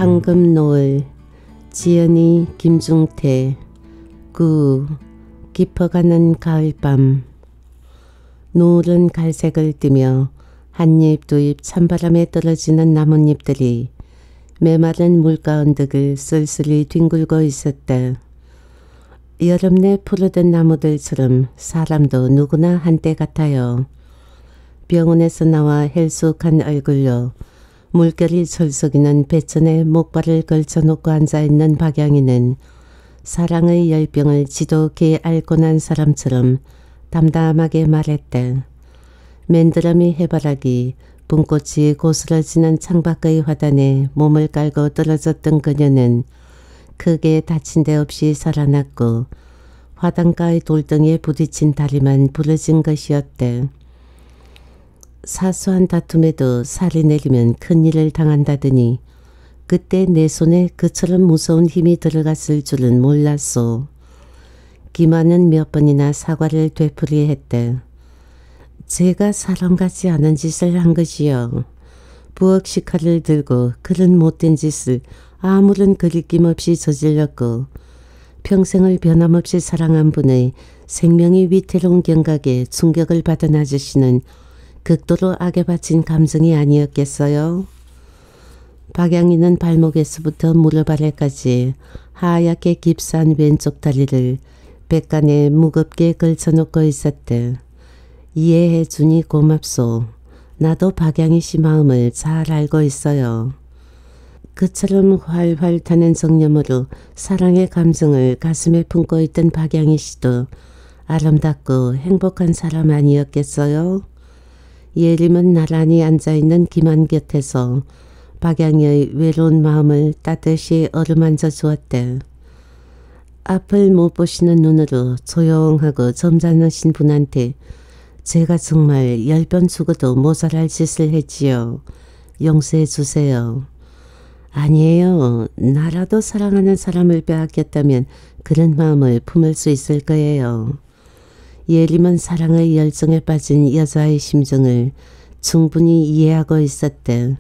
황금노을, 지연이 김중태. 깊어가는 가을밤. 노을은 갈색을 띠며 한입 두입 찬바람에 떨어지는 나뭇잎들이 메마른 물가 언덕을 쓸쓸히 뒹굴고 있었다. 여름 내 푸르던 나무들처럼 사람도 누구나 한때 같아요. 병원에서 나와 헬쑥한 얼굴로 물결이 철썩이는 배천에 목발을 걸쳐놓고 앉아있는 박양이는 사랑의 열병을 지독히 앓고 난 사람처럼 담담하게 말했다. 맨드러미 해바라기, 붕꽃이 고스러지는 창밖의 화단에 몸을 깔고 떨어졌던 그녀는 크게 다친 데 없이 살아났고 화단가의 돌덩이에 부딪힌 다리만 부러진 것이었다. 사소한 다툼에도 살이 내리면 큰일을 당한다더니 그때 내 손에 그처럼 무서운 힘이 들어갔을 줄은 몰랐소. 기만은 몇 번이나 사과를 되풀이했다. 제가 사람 같지 않은 짓을 한 것이요. 부엌 식칼을 들고 그런 못된 짓을 아무런 거리낌 없이 저질렀고 평생을 변함없이 사랑한 분의 생명이 위태로운 경각에 충격을 받은 아저씨는 극도로 악에 바친 감정이 아니었겠어요? 박양이는 발목에서부터 무릎 아래까지 하얗게 깁스한 왼쪽 다리를 백간에 무겁게 걸쳐놓고 있었다. 이해해 주니 고맙소. 나도 박양이 씨 마음을 잘 알고 있어요. 그처럼 활활 타는 정념으로 사랑의 감정을 가슴에 품고 있던 박양이 씨도 아름답고 행복한 사람 아니었겠어요? 예림은 나란히 앉아있는 김한 곁에서 박양이의 외로운 마음을 따뜻이 어루만져 주었다. 앞을 못 보시는 눈으로 조용하고 점잖으신 분한테 제가 정말 10번 죽어도 모자랄 짓을 했지요. 용서해 주세요. 아니에요. 나라도 사랑하는 사람을 빼앗겼다면 그런 마음을 품을 수 있을 거예요. 예림은 사랑의 열정에 빠진 여자의 심정을 충분히 이해하고 있었다.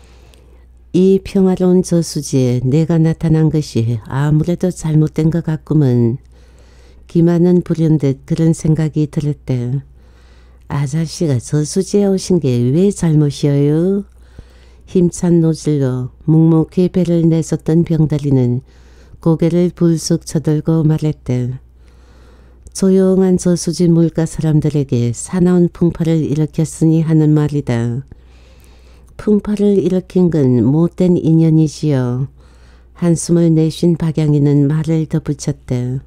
이 평화로운 저수지에 내가 나타난 것이 아무래도 잘못된 것 같구먼. 기만은 불현듯 그런 생각이 들었다. 아저씨가 저수지에 오신 게 왜 잘못이어요? 힘찬 노즐로 묵묵히 배를 내줬던 병다리는 고개를 불쑥 쳐들고 말했다. 조용한 저수지 물가 사람들에게 사나운 풍파를 일으켰으니 하는 말이다. 풍파를 일으킨 건 못된 인연이지요. 한숨을 내쉰 박양이는 말을 덧붙였다.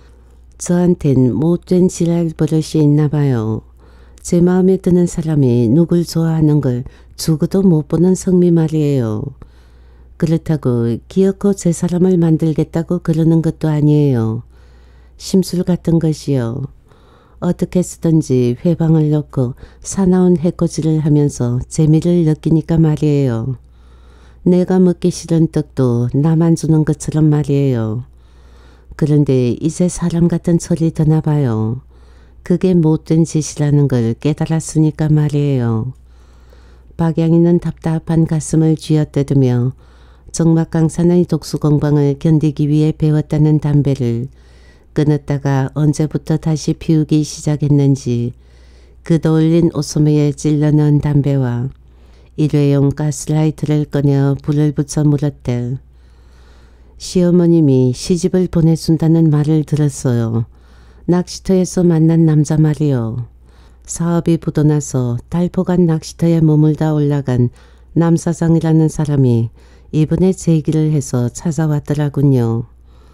저한텐 못된 지랄 버릇이 있나 봐요. 제 마음에 드는 사람이 누굴 좋아하는 걸 죽어도 못 보는 성미 말이에요. 그렇다고 기어코 제 사람을 만들겠다고 그러는 것도 아니에요. 심술 같은 것이요. 어떻게 쓰든지 회방을 넣고 사나운 해코지를 하면서 재미를 느끼니까 말이에요. 내가 먹기 싫은 떡도 나만 주는 것처럼 말이에요. 그런데 이제 사람 같은 철이 드나 봐요. 그게 못된 짓이라는 걸 깨달았으니까 말이에요. 박양이는 답답한 가슴을 쥐어뜯으며 정막강산의 독수공방을 견디기 위해 배웠다는 담배를 끊었다가 언제부터 다시 피우기 시작했는지 그도올린 옷소매에 찔러 넣은 담배와 일회용 가스라이트를 꺼내 불을 붙여 물었다. 시어머님이 시집을 보내준다는 말을 들었어요. 낚시터에서 만난 남자 말이요. 사업이 부도나서 달포간 낚시터에 머물다 올라간 남사장이라는 사람이 이번에 제기를 해서 찾아왔더라군요.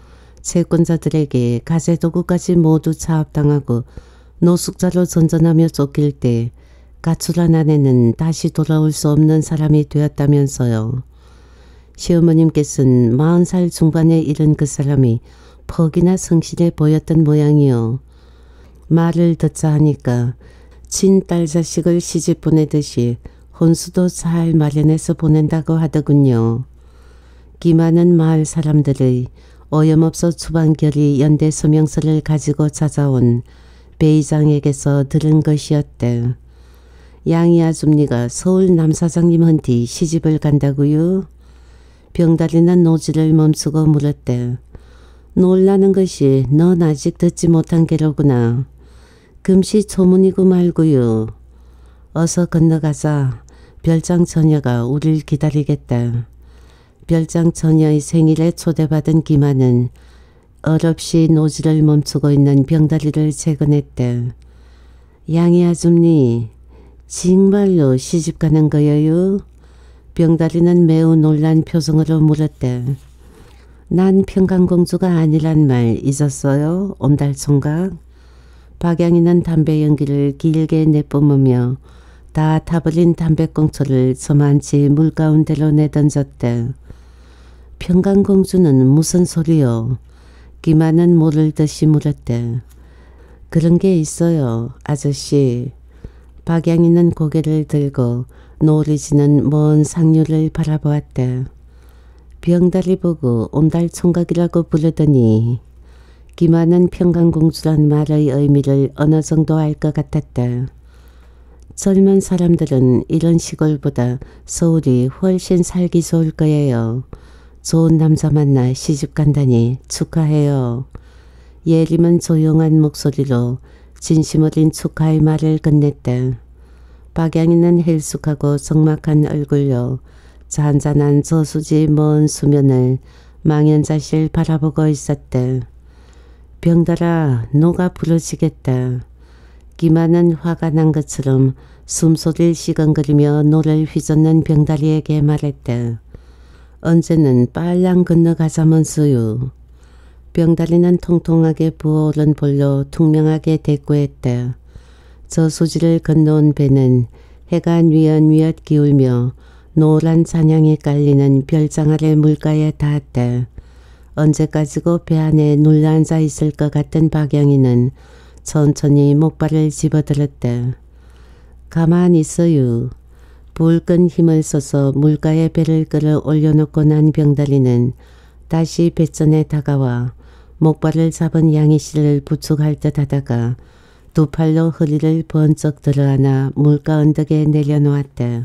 채권자들에게 가재도구까지 모두 차압당하고 노숙자로 전전하며 쫓길 때 가출한 아내는 다시 돌아올 수 없는 사람이 되었다면서요. 시어머님께서는 40살 중반에 이른 그 사람이 퍽이나 성실해 보였던 모양이요. 말을 듣자 하니까 친딸 자식을 시집 보내듯이 혼수도 잘 마련해서 보낸다고 하더군요. 기많은 마을 사람들의 오염없어 추방결의 연대 서명서를 가지고 찾아온 배의장에게서 들은 것이었대. 양이 아줌니가 서울 남사장님한테 시집을 간다고요? 병다리는 노지를 멈추고 물었대. 놀라는 것이 넌 아직 듣지 못한 게로구나. 금시초문이고 말고요. 어서 건너가자. 별장 처녀가 우릴 기다리겠다. 별장 처녀의 생일에 초대받은 기만은 얼없이 노지를 멈추고 있는 병다리를 재건했대. 양이 아줌니 정말로 시집가는 거예요? 병다리는 매우 놀란 표정으로 물었대. 난 평강공주가 아니란 말 잊었어요? 온달총각? 박양이는 담배 연기를 길게 내뿜으며 다 타버린 담배꽁초를 저만치 물가운데로 내던졌대. 평강공주는 무슨 소리요? 기만은 모를 듯이 물었대. 그런 게 있어요, 아저씨. 박양이는 고개를 들고 노을이 먼 상류를 바라보았대. 병다리 보고 온달총각이라고 부르더니 기만은 평강공주란 말의 의미를 어느 정도 알 것 같았대. 젊은 사람들은 이런 시골보다 서울이 훨씬 살기 좋을 거예요. 좋은 남자 만나 시집 간다니 축하해요. 예림은 조용한 목소리로 진심 어린 축하의 말을 건넸대. 박양이는 헬쑥하고 적막한 얼굴로 잔잔한 저수지 먼 수면을 망연자실 바라보고 있었대. 병달아, 노가 부러지겠다. 기만은 화가 난 것처럼 숨소리를 시건거리며 노를 휘젓는 병다리에게 말했대. 언제는 빨랑 건너가자면서요. 병다리는 통통하게 부어오른 볼로 퉁명하게 대꾸했대. 저수지를 건너온 배는 해가 위엇위엇 기울며 노란 잔향이 깔리는 별장 아래 물가에 닿았대. 언제까지고 배 안에 눌러앉아 있을 것 같은 박영희는 천천히 목발을 집어들었대. 가만히 있어요. 불끈 힘을 써서 물가에 배를 끌어 올려놓고 난 병다리는 다시 배전에 다가와 목발을 잡은 양희 씨를 부축할 듯 하다가 두 팔로 허리를 번쩍 들어안아 물가 언덕에 내려놓았대.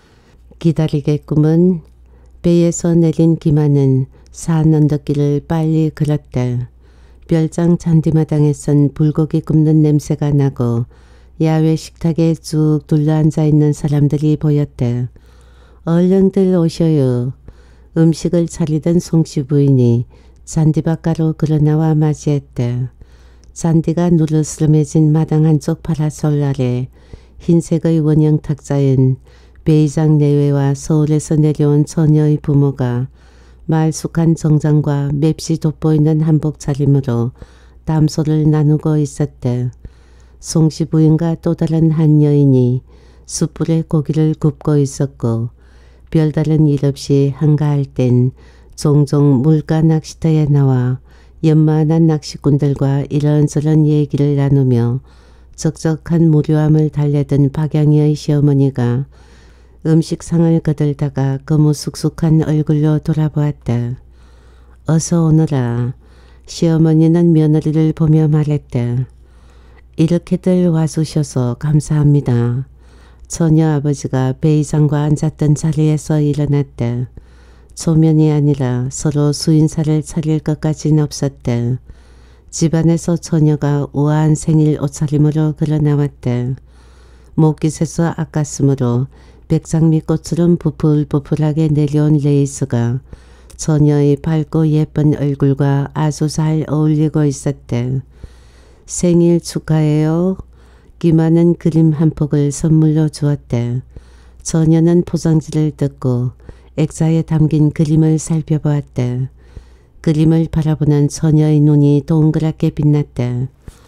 기다리겠구먼. 배에서 내린 기만은 산 언덕길을 빨리 걸었대. 별장 잔디마당에선 불고기 굽는 냄새가 나고 야외 식탁에 쭉 둘러앉아 있는 사람들이 보였대. 얼른들 오셔요. 음식을 차리던 송씨 부인이 잔디바깥으로 걸어나와 맞이했대. 잔디가 누르스름해진 마당 한쪽 파라솔 아래 흰색의 원형 탁자엔 베이장 내외와 서울에서 내려온 처녀의 부모가 말쑥한 정장과 맵시 돋보이는 한복 차림으로 담소를 나누고 있었대. 송씨 부인과 또 다른 한 여인이 숯불에 고기를 굽고 있었고 별다른 일 없이 한가할 땐 종종 물가 낚시터에 나와 연만한 낚시꾼들과 이런저런 얘기를 나누며 적적한 무료함을 달래던 박양희의 시어머니가 음식상을 거들다가 거무숙숙한 얼굴로 돌아보았다. 어서 오너라. 시어머니는 며느리를 보며 말했다. 이렇게들 와주셔서 감사합니다. 처녀 아버지가 배이장과 앉았던 자리에서 일어났다. 초면이 아니라 서로 수인사를 차릴 것까지는 없었다. 집안에서 처녀가 우아한 생일 옷차림으로 걸어나왔다. 목깃에서 아깠으므로 백장미꽃처럼 부풀부풀하게 내려온 레이스가 처녀의 밝고 예쁜 얼굴과 아주 잘 어울리고 있었대. 생일 축하해요. 기만은 그림 한 폭을 선물로 주었대. 처녀는 포장지를 뜯고 액자에 담긴 그림을 살펴보았대. 그림을 바라보는 처녀의 눈이 동그랗게 빛났대.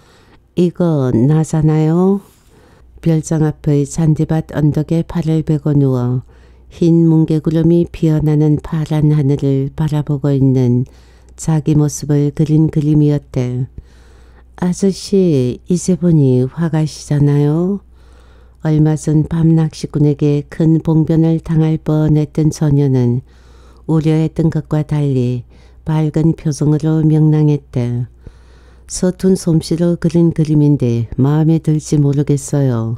이거 나잖아요. 별장 앞의 잔디밭 언덕에 발을 베고 누워 흰 뭉게구름이 피어나는 파란 하늘을 바라보고 있는 자기 모습을 그린 그림이었대. 아저씨, 이제 보니 화가시잖아요. 얼마 전 밤낚시꾼에게 큰 봉변을 당할 뻔했던 처녀는 우려했던 것과 달리 밝은 표정으로 명랑했대. 서툰 솜씨로 그린 그림인데 마음에 들지 모르겠어요.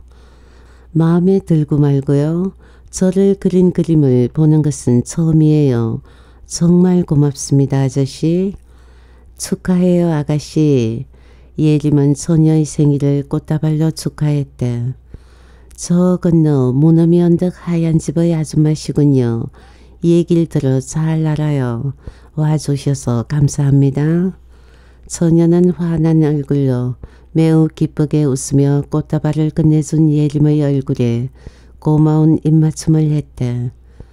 마음에 들고 말고요. 저를 그린 그림을 보는 것은 처음이에요. 정말 고맙습니다, 아저씨. 축하해요, 아가씨. 예림은 소녀의 생일을 꽃다발로 축하했대. 저 건너 무너미 언덕 하얀 집의 아줌마시군요. 얘기를 들어 잘 알아요. 와주셔서 감사합니다. 소녀는 환한 얼굴로 매우 기쁘게 웃으며 꽃다발을 끝내준 예림의 얼굴에 고마운 입맞춤을 했대.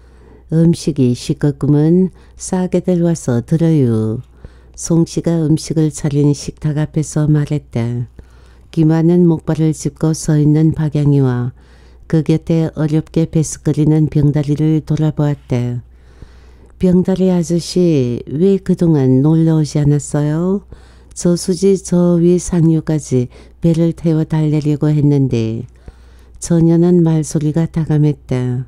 음식이 식었구먼. 싸게들 와서 들어요. 송씨가 음식을 차린 식탁 앞에서 말했대. 기만은 목발을 짚고 서 있는 박양이와 그 곁에 어렵게 베스거리는 병다리를 돌아보았대. 병다리 아저씨, 왜 그동안 놀러 오지 않았어요? 저수지 저 위 상류까지 배를 태워 달래려고 했는데. 처녀는 말소리가 다감했다.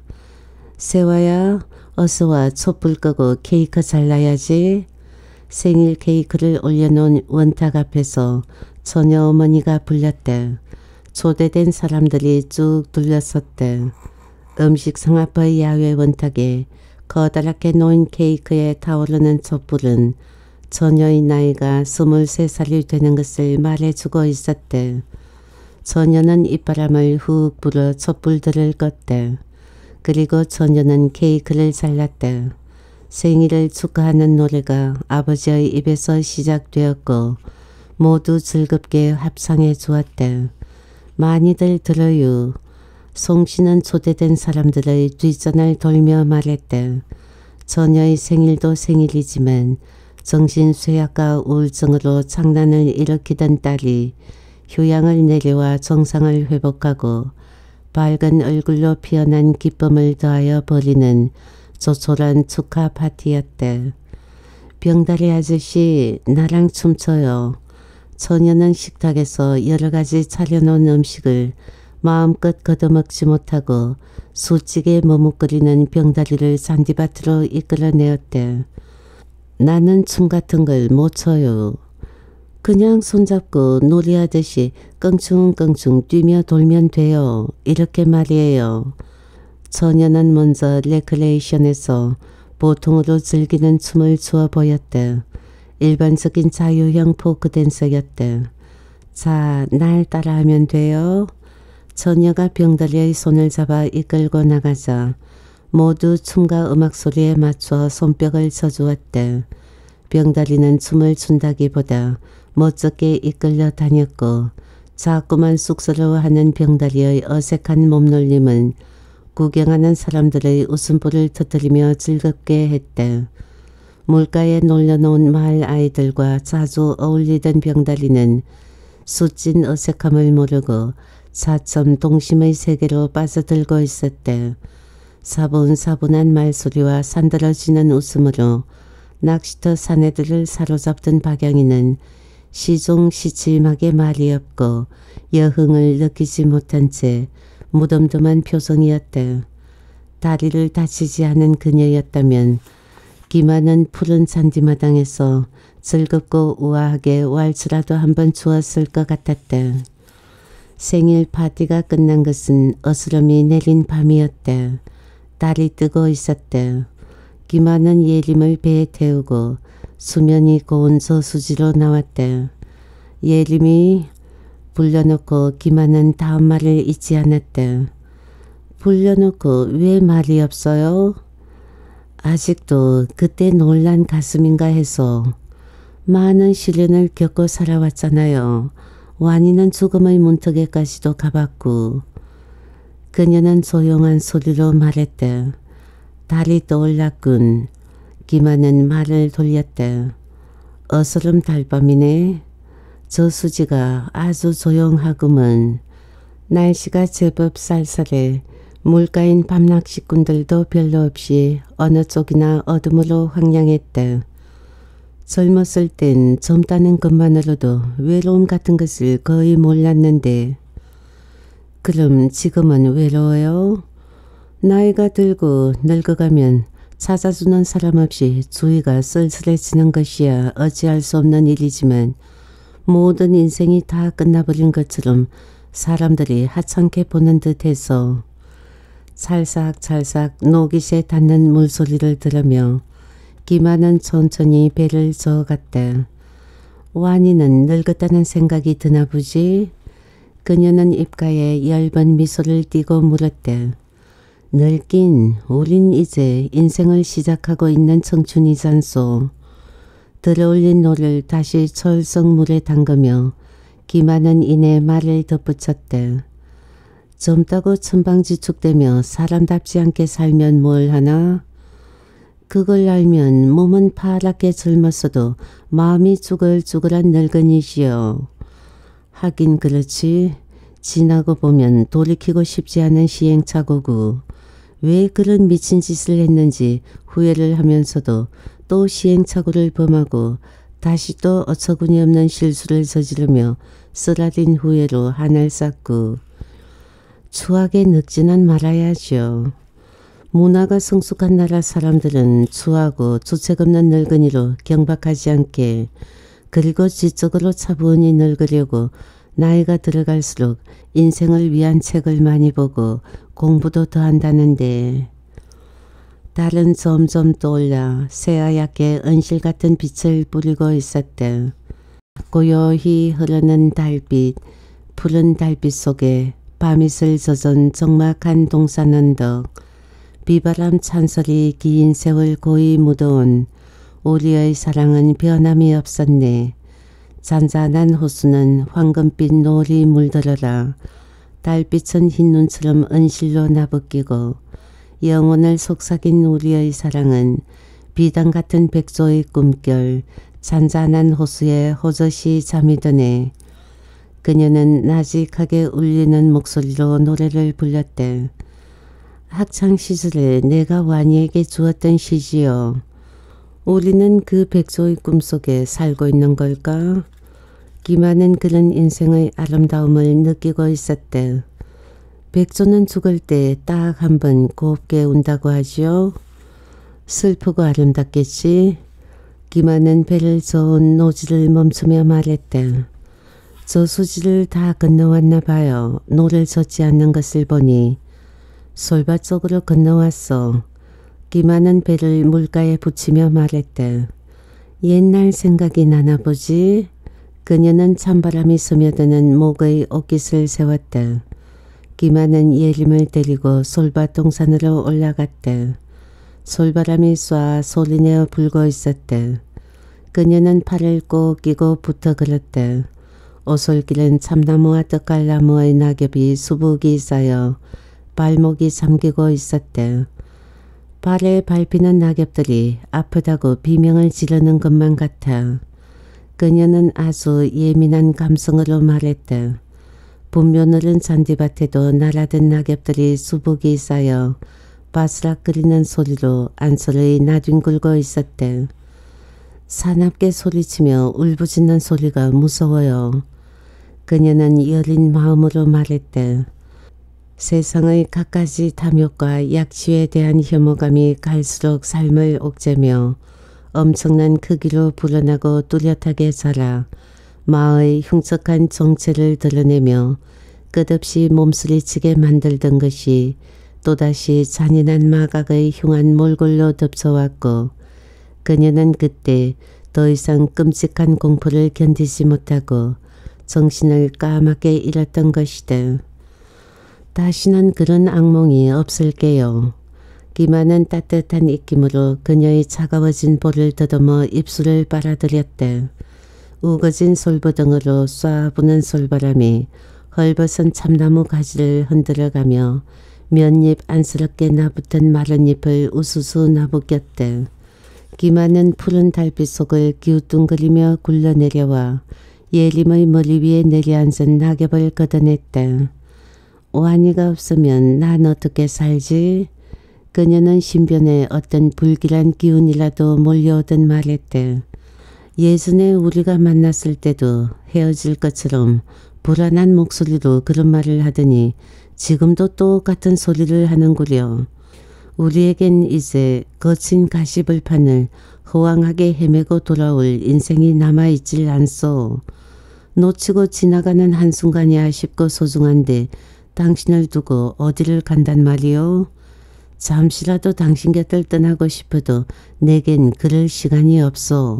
세화야, 어서와 촛불 끄고 케이크 잘라야지. 생일 케이크를 올려놓은 원탁 앞에서 처녀 어머니가 불렀대. 초대된 사람들이 쭉 둘러섰대. 음식상 앞의 야외 원탁에 커다랗게 놓인 케이크에 타오르는 촛불은 처녀의 나이가 23살이 되는 것을 말해주고 있었대. 처녀는 입바람을 훅 불어 촛불들을 껐대. 그리고 처녀는 케이크를 잘랐대. 생일을 축하하는 노래가 아버지의 입에서 시작되었고 모두 즐겁게 합창해 주었대. 많이들 들어요. 송씨는 초대된 사람들의 뒷전을 돌며 말했대. 처녀의 생일도 생일이지만 정신 쇠약과 우울증으로 장난을 일으키던 딸이 휴양을 내려와 정상을 회복하고 밝은 얼굴로 피어난 기쁨을 더하여 벌이는 조촐한 축하 파티였대. 병다리 아저씨, 나랑 춤춰요. 처녀는 식탁에서 여러 가지 차려놓은 음식을 마음껏 걷어먹지 못하고 수직에 머뭇거리는 병다리를 잔디밭으로 이끌어내었대. 나는 춤 같은 걸 못 춰요. 그냥 손잡고 놀이하듯이 껑충껑충 뛰며 돌면 돼요. 이렇게 말이에요. 처녀는 먼저 레크레이션에서 보통으로 즐기는 춤을 추어 보였대. 일반적인 자유형 포크댄서였대. 자, 날 따라하면 돼요. 처녀가 병다리의 손을 잡아 이끌고 나가자 모두 춤과 음악 소리에 맞춰 손뼉을 쳐주었대. 병다리는 춤을 춘다기보다 멋쩍게 이끌려 다녔고 자꾸만 쑥스러워하는 병다리의 어색한 몸놀림은 구경하는 사람들의 웃음보를 터뜨리며 즐겁게 했대. 물가에 놀려놓은 마을 아이들과 자주 어울리던 병다리는 수찐 어색함을 모르고 차츰 동심의 세계로 빠져들고 있었대. 사분사분한 말소리와 산들어지는 웃음으로 낚시터 사내들을 사로잡던 박양이는 시종시칠하게 말이 없고 여흥을 느끼지 못한 채 무덤덤한 표정이었대. 다리를 다치지 않은 그녀였다면 기만은 푸른 잔디마당에서 즐겁고 우아하게 왈츠라도 한번 주었을 것 같았대. 생일 파티가 끝난 것은 어스름이 내린 밤이었대. 달이 뜨고 있었대. 기만은 예림을 배에 태우고 수면이 고운 저수지로 나왔대. 예림이 불려놓고 기만은 다음 말을 잊지 않았대. 불려놓고 왜 말이 없어요? 아직도 그때 놀란 가슴인가 해서. 많은 시련을 겪고 살아왔잖아요. 완이는 죽음의 문턱에까지도 가봤고. 그녀는 조용한 소리로 말했대. 달이 떠올랐군. 기만은 말을 돌렸대. 어스름 달밤이네. 저수지가 아주 조용하구먼. 날씨가 제법 쌀쌀해 물가인 밤낚시꾼들도 별로 없이 어느 쪽이나 어둠으로 황량했대. 젊었을 땐 젊다는 것만으로도 외로움 같은 것을 거의 몰랐는데 그럼 지금은 외로워요? 나이가 들고 늙어가면 찾아주는 사람 없이 주위가 쓸쓸해지는 것이야 어찌할 수 없는 일이지만 모든 인생이 다 끝나버린 것처럼 사람들이 하찮게 보는 듯해서 찰싹찰싹 노깃에 닿는 물소리를 들으며 기만은 천천히 배를 저어갔대. 완이는 늙었다는 생각이 드나 보지. 그녀는 입가에 엷은 미소를 띠고 물었대. 늙긴 우린 이제 인생을 시작하고 있는 청춘이잖소. 들어올린 노를 다시 철썩 물에 담그며 기만은 이내 말을 덧붙였대. 젊다고 천방지축되며 사람답지 않게 살면 뭘 하나? 그걸 알면 몸은 파랗게 젊었어도 마음이 쭈글쭈글한 늙은이시여. 하긴 그렇지. 지나고 보면 돌이키고 싶지 않은 시행착오고 왜 그런 미친 짓을 했는지 후회를 하면서도 또 시행착오를 범하고 다시 또 어처구니 없는 실수를 저지르며 쓰라린 후회로 한을 쌓고 추악에 늙지는 말아야죠. 문화가 성숙한 나라 사람들은 추하고 주책없는 늙은이로 경박하지 않게 그리고 지적으로 차분히 늙으려고 나이가 들어갈수록 인생을 위한 책을 많이 보고 공부도 더 한다는데 달은 점점 떠올라 새하얗게 은실 같은 빛을 뿌리고 있었대. 고요히 흐르는 달빛, 푸른 달빛 속에 밤이슬 젖은 적막한 동산 언덕, 비바람 찬설이 긴 세월 고이 묻어온 우리의 사랑은 변함이 없었네. 잔잔한 호수는 황금빛 노을이 물들어라 달빛은 흰 눈처럼 은실로 나부끼고 영혼을 속삭인 우리의 사랑은 비단 같은 백조의 꿈결 잔잔한 호수에 호젓이 잠이 드네. 그녀는 나직하게 울리는 목소리로 노래를 불렀대. 학창시절에 내가 완이에게 주었던 시지요. 우리는 그 백조의 꿈속에 살고 있는 걸까? 기만은 그런 인생의 아름다움을 느끼고 있었대. 백조는 죽을 때 딱 한 번 곱게 운다고 하지요. 슬프고 아름답겠지. 기만은 배를 저은 노지를 멈추며 말했대. 저수지를 다 건너왔나 봐요. 노를 젓지 않는 것을 보니. 솔밭 쪽으로 건너왔어. 기만은 배를 물가에 붙이며 말했대. 옛날 생각이 나나 보지. 그녀는 찬바람이 스며드는 목의 옷깃을 세웠대. 기만은 예림을 데리고 솔밭 동산으로 올라갔대. 솔바람이 쏴 소리내어 불고 있었대. 그녀는 팔을 꼭 끼고 붙어 걸었대. 오솔길은 참나무와 떡갈나무의 낙엽이 수북이 쌓여 발목이 잠기고 있었대. 발에 밟히는 낙엽들이 아프다고 비명을 지르는 것만 같아. 그녀는 아주 예민한 감성으로 말했대. 분묘늘은 잔디밭에도 날아든 낙엽들이 수북이 쌓여 바스락거리는 소리로 안서러이 나뒹굴고 있었대. 사납게 소리치며 울부짖는 소리가 무서워요. 그녀는 여린 마음으로 말했대. 세상의 갖가지 탐욕과 약취에 대한 혐오감이 갈수록 삶을 옥죄며 엄청난 크기로 불어나고 뚜렷하게 자라 마의 흉측한 정체를 드러내며 끝없이 몸부리치게 만들던 것이 또다시 잔인한 마각의 흉한 몰골로 덮쳐왔고 그녀는 그때 더 이상 끔찍한 공포를 견디지 못하고 정신을 까맣게 잃었던 것이다. 다시는 그런 악몽이 없을게요. 기만은 따뜻한 입김으로 그녀의 차가워진 볼을 더듬어 입술을 빨아들였대. 우거진 솔부등으로 쏴부는 솔바람이 헐벗은 참나무 가지를 흔들어가며 몇잎 안쓰럽게 나붙은 마른 잎을 우수수 나부꼈대. 기만은 푸른 달빛 속을 기우뚱거리며 굴러내려와 예림의 머리 위에 내려앉은 낙엽을 걷어냈대. 완이가 없으면 난 어떻게 살지? 그녀는 신변에 어떤 불길한 기운이라도 몰려오듯 말했대. 예전에 우리가 만났을 때도 헤어질 것처럼 불안한 목소리로 그런 말을 하더니 지금도 똑같은 소리를 하는구려. 우리에겐 이제 거친 가시불판을 허황하게 헤매고 돌아올 인생이 남아있질 않소. 놓치고 지나가는 한순간이 아쉽고 소중한데 당신을 두고 어디를 간단 말이오? 잠시라도 당신 곁을 떠나고 싶어도 내겐 그럴 시간이 없소.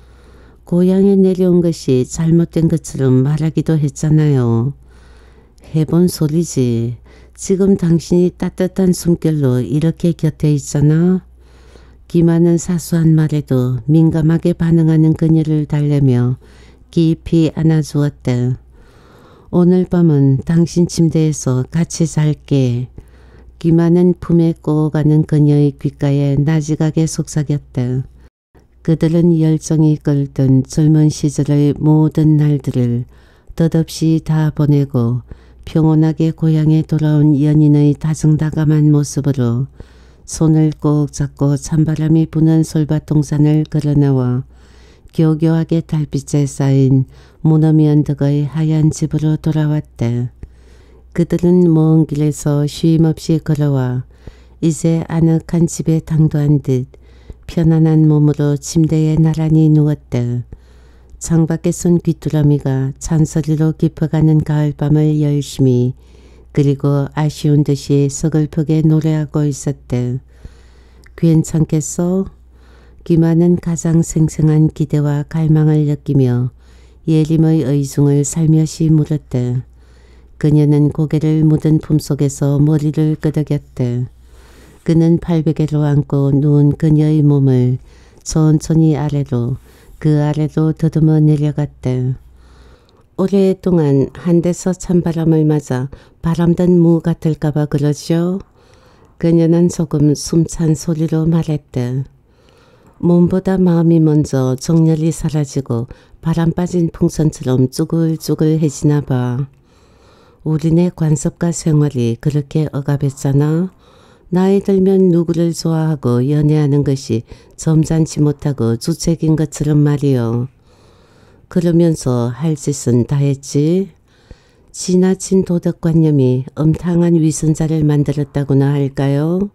고향에 내려온 것이 잘못된 것처럼 말하기도 했잖아요. 해본 소리지. 지금 당신이 따뜻한 숨결로 이렇게 곁에 있잖아. 기만은 사소한 말에도 민감하게 반응하는 그녀를 달래며 깊이 안아주었다. 오늘 밤은 당신 침대에서 같이 잘게. 기만은 품에 꼬가는 그녀의 귓가에 나직하게 속삭였다. 그들은 열정이 끓던 젊은 시절의 모든 날들을 덧없이 다 보내고 평온하게 고향에 돌아온 연인의 다정다감한 모습으로 손을 꼭 잡고 찬바람이 부는 솔밭동산을 걸어나와 교교하게 달빛에 쌓인 무너미 언덕의 하얀 집으로 돌아왔다. 그들은 먼 길에서 쉼없이 걸어와 이제 아늑한 집에 당도한 듯 편안한 몸으로 침대에 나란히 누웠다. 창밖에선 귀뚜라미가 잔소리로 깊어가는 가을밤을 열심히 그리고 아쉬운 듯이 서글프게 노래하고 있었다. 괜찮겠소? 기만은 가장 생생한 기대와 갈망을 느끼며 예림의 의중을 살며시 물었다. 그녀는 고개를 묻은 품속에서 머리를 끄덕였다. 그는 팔베개로 안고 누운 그녀의 몸을 천천히 아래로 그 아래로 더듬어 내려갔다. 오랫동안 한 데서 찬바람을 맞아 바람든 무 같을까봐 그러죠. 그녀는 조금 숨찬 소리로 말했다. 몸보다 마음이 먼저 정열이 사라지고 바람 빠진 풍선처럼 쭈글쭈글해지나 봐. 우리네 관습과 생활이 그렇게 억압했잖아. 나이 들면 누구를 좋아하고 연애하는 것이 점잖지 못하고 주책인 것처럼 말이요. 그러면서 할 짓은 다 했지. 지나친 도덕관념이 음탕한 위선자를 만들었다고나 할까요?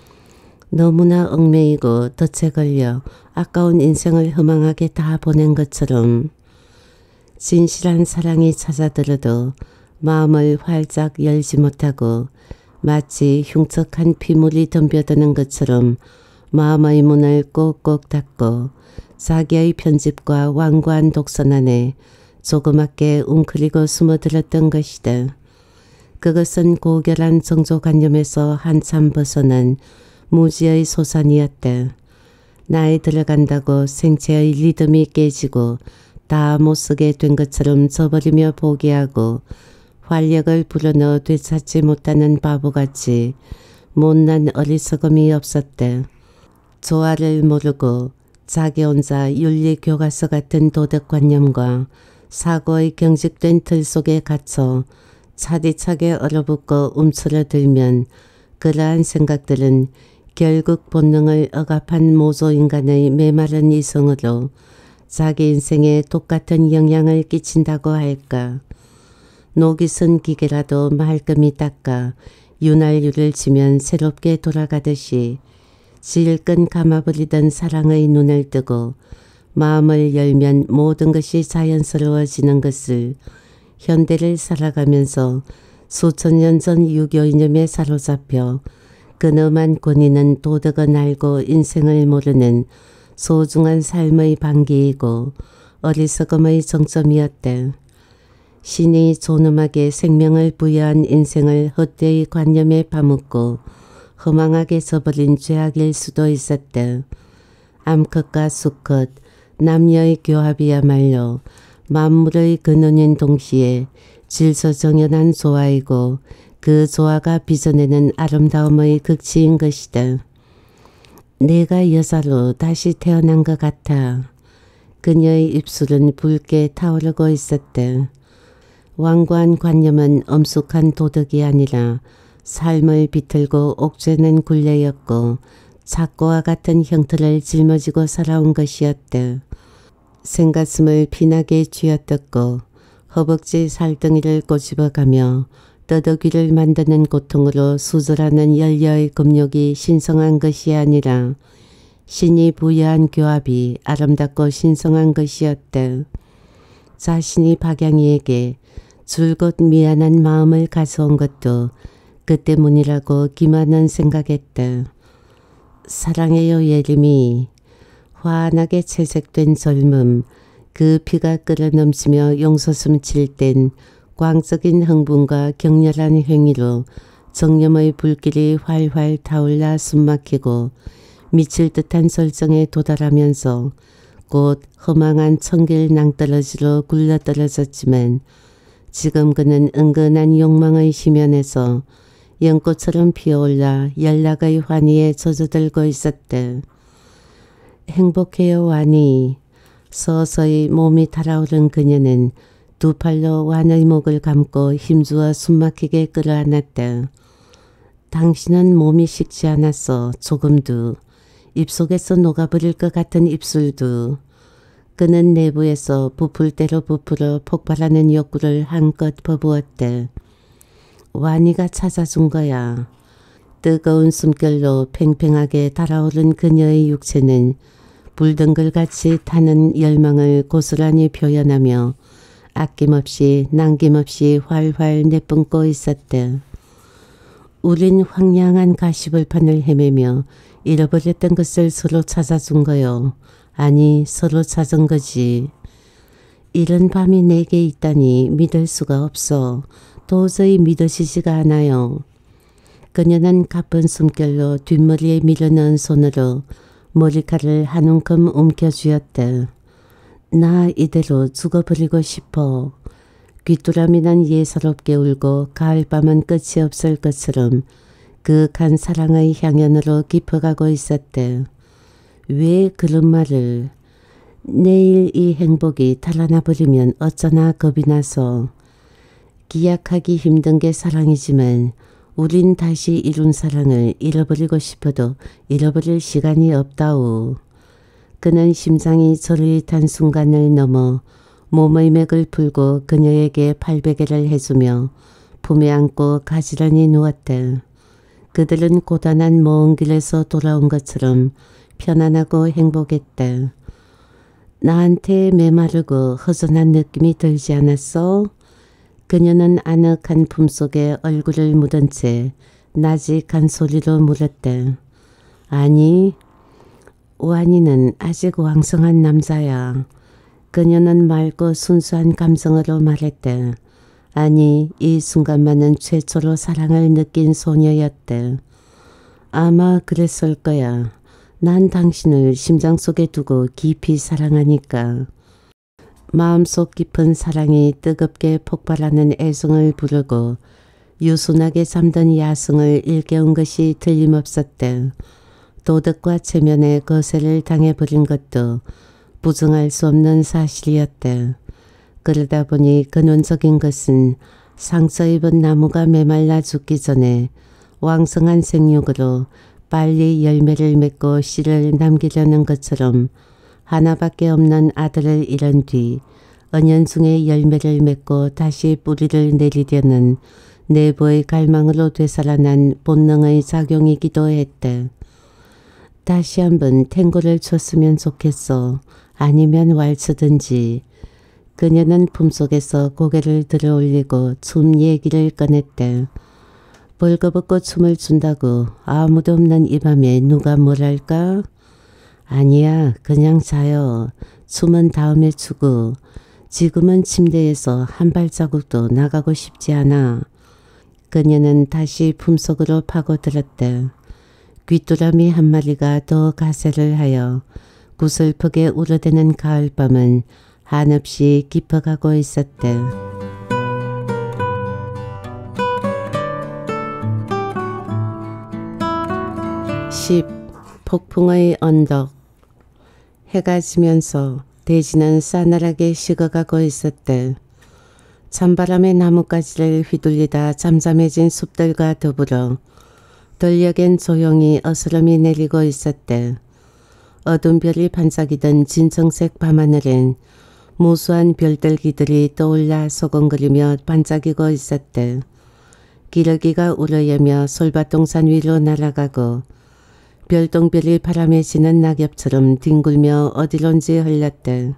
너무나 얽매이고 덫에 걸려 아까운 인생을 허망하게 다 보낸 것처럼 진실한 사랑이 찾아들어도 마음을 활짝 열지 못하고 마치 흉측한 피물이 덤벼드는 것처럼 마음의 문을 꼭꼭 닫고 자기의 편집과 완고한 독선 안에 조그맣게 웅크리고 숨어들었던 것이다. 그것은 고결한 정조관념에서 한참 벗어난 무지의 소산이었다. 나이 들어간다고 생체의 리듬이 깨지고 다 못쓰게 된 것처럼 져버리며 포기하고 활력을 불어넣어 되찾지 못하는 바보같이 못난 어리석음이 없었다. 조화를 모르고 자기 혼자 윤리교과서 같은 도덕관념과 사고의 경직된 틀 속에 갇혀 차디차게 얼어붙고 움츠러들면 그러한 생각들은 결국 본능을 억압한 모조인간의 메마른 이성으로 자기 인생에 똑같은 영향을 끼친다고 할까. 녹이 쓴 기계라도 말끔히 닦아 윤활유를 치면 새롭게 돌아가듯이 질끈 감아버리던 사랑의 눈을 뜨고 마음을 열면 모든 것이 자연스러워지는 것을 현대를 살아가면서 수천 년 전 유교 이념에 사로잡혀 근엄한 권위는 도덕은 알고 인생을 모르는 소중한 삶의 반기이고 어리석음의 정점이었다. 신이 존엄하게 생명을 부여한 인생을 헛되이 관념에 파묻고 허망하게 저버린 죄악일 수도 있었다. 암컷과 수컷, 남녀의 교합이야말로 만물의 근원인 동시에 질서정연한 조화이고 그 조화가 빚어내는 아름다움의 극치인 것이다. 내가 여자로 다시 태어난 것 같아. 그녀의 입술은 붉게 타오르고 있었다. 완고한 관념은 엄숙한 도덕이 아니라 삶을 비틀고 옥죄는 굴레였고 작고와 같은 형틀을 짊어지고 살아온 것이었다. 생가슴을 피나게 쥐어뜯고 허벅지 살덩이를 꼬집어가며 떠덕이를 만드는 고통으로 수절하는 연려의 금욕이 신성한 것이 아니라 신이 부여한 교합이 아름답고 신성한 것이었다. 자신이 박양이에게 줄곧 미안한 마음을 가져온 것도 그 때문이라고 김하는 생각했다. 사랑해요 예림이. 환하게 채색된 젊음, 그 피가 끓어넘치며 용솟음 칠 땐 광적인 흥분과 격렬한 행위로 정념의 불길이 활활 타올라 숨막히고 미칠 듯한 설정에 도달하면서 곧 허망한 청길 낭떠러지로 굴러떨어졌지만 지금 그는 은근한 욕망의 심연에서 연꽃처럼 피어올라 연락의 환희에 젖어들고 있었다. 행복해요 완이. 서서히 몸이 달아오른 그녀는 두 팔로 완의 목을 감고 힘주어 숨막히게 끌어안았다. 당신은 몸이 식지 않았어. 조금도. 입속에서 녹아버릴 것 같은 입술도. 그는 내부에서 부풀 대로 부풀어 폭발하는 욕구를 한껏 퍼부었대. 완이가 찾아준 거야. 뜨거운 숨결로 팽팽하게 달아오른 그녀의 육체는 불덩글같이 타는 열망을 고스란히 표현하며 아낌없이 남김없이 활활 내뿜고 있었대. 우린 황량한 가시벌판을 헤매며 잃어버렸던 것을 서로 찾아준 거요. 아니 서로 찾은 거지. 이런 밤이 내게 있다니 믿을 수가 없어. 도저히 믿어지지가 않아요. 그녀는 가쁜 숨결로 뒷머리에 밀어넣은 손으로 머리카락을 한 움큼 움켜쥐었다. 나 이대로 죽어버리고 싶어. 귀뚜라미 난 예사롭게 울고 가을밤은 끝이 없을 것처럼 그윽한 사랑의 향연으로 깊어가고 있었대. 왜 그런 말을. 내일 이 행복이 달아나 버리면 어쩌나 겁이 나서. 기약하기 힘든 게 사랑이지만 우린 다시 이룬 사랑을 잃어버리고 싶어도 잃어버릴 시간이 없다오. 그는 심장이 저릿한 순간을 넘어 몸의 맥을 풀고 그녀에게 팔베개를 해주며 품에 안고 가지런히 누웠다. 그들은 고단한 먼 길에서 돌아온 것처럼 편안하고 행복했다. 나한테 메마르고 허전한 느낌이 들지 않았어? 그녀는 아늑한 품속에 얼굴을 묻은 채 나직한 소리로 물었다. 아니, 완이는 아직 왕성한 남자야. 그녀는 맑고 순수한 감성으로 말했다. 아니, 이 순간만은 최초로 사랑을 느낀 소녀였다. 아마 그랬을 거야. 난 당신을 심장 속에 두고 깊이 사랑하니까. 마음속 깊은 사랑이 뜨겁게 폭발하는 애송을 부르고 유순하게 잠든 야성을 일깨운 것이 틀림없었다. 도덕과 체면에 거세를 당해버린 것도 부정할 수 없는 사실이었다. 그러다 보니 근원적인 것은 상처 입은 나무가 메말라 죽기 전에 왕성한 생육으로 빨리 열매를 맺고 씨를 남기려는 것처럼 하나밖에 없는 아들을 잃은 뒤 은연중에 열매를 맺고 다시 뿌리를 내리려는 내부의 갈망으로 되살아난 본능의 작용이기도 했다. 다시 한번 탱고를 췄으면 좋겠어. 아니면 왈츠든지. 그녀는 품속에서 고개를 들어 올리고 춤 얘기를 꺼냈다. 벌거벗고 춤을 춘다고 아무도 없는 이 밤에 누가 뭐랄까? 아니야, 그냥 자요. 춤은 다음에 추고 지금은 침대에서 한 발자국도 나가고 싶지 않아. 그녀는 다시 품속으로 파고들었다. 귀뚜라미 한 마리가 더 가세를 하여 구슬프게 울어대는 가을밤은 한없이 깊어가고 있었다. 10. 폭풍의 언덕. 해가 지면서 대지는 싸늘하게 식어가고 있었다. 찬바람에 나뭇가지를 휘둘리다 잠잠해진 숲들과 더불어 들녘엔 조용히 어스름이 내리고 있었다. 어두운 별이 반짝이던 진청색 밤하늘엔 무수한 별들기들이 떠올라 소곤거리며 반짝이고 있었다. 기러기가 우러여며 솔밭동산 위로 날아가고 별똥별이 바람에 지는 낙엽처럼 뒹굴며 어디론지 흘렀다.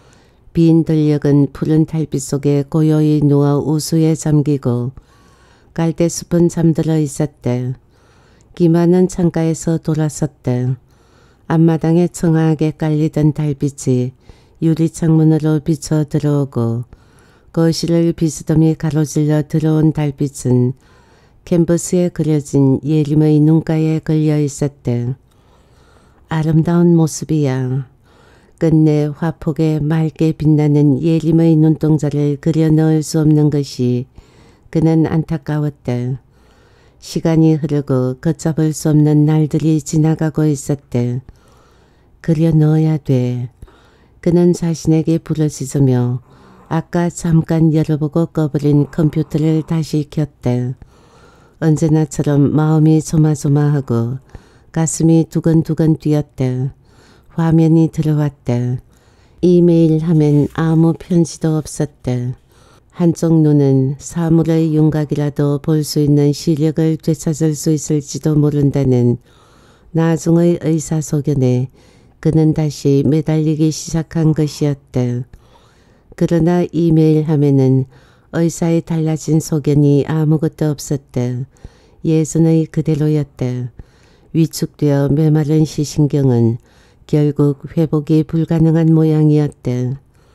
빈 들녘은 푸른 달빛 속에 고요히 누워 우수에 잠기고 갈대숲은 잠들어 있었대. 기만은 창가에서 돌아섰대. 앞마당에 청아하게 깔리던 달빛이 유리창문으로 비쳐 들어오고 거실을 비스듬히 가로질러 들어온 달빛은 캔버스에 그려진 예림의 눈가에 걸려 있었대. 아름다운 모습이야. 끝내 화폭에 맑게 빛나는 예림의 눈동자를 그려 넣을 수 없는 것이 그는 안타까웠대. 시간이 흐르고 걷잡을 수 없는 날들이 지나가고 있었대. 그려 넣어야 돼. 그는 자신에게 부르짖으며 아까 잠깐 열어보고 꺼버린 컴퓨터를 다시 켰대. 언제나처럼 마음이 조마조마하고 가슴이 두근두근 뛰었대. 화면이 들어왔대. 이메일 하면 아무 편지도 없었대. 한쪽 눈은 사물의 윤곽이라도 볼 수 있는 시력을 되찾을 수 있을지도 모른다는 나중의 의사소견에 그는 다시 매달리기 시작한 것이었대. 그러나 이메일 하면은 의사의 달라진 소견이 아무것도 없었대. 예전의 그대로였대. 위축되어 메마른 시신경은 결국 회복이 불가능한 모양이었대.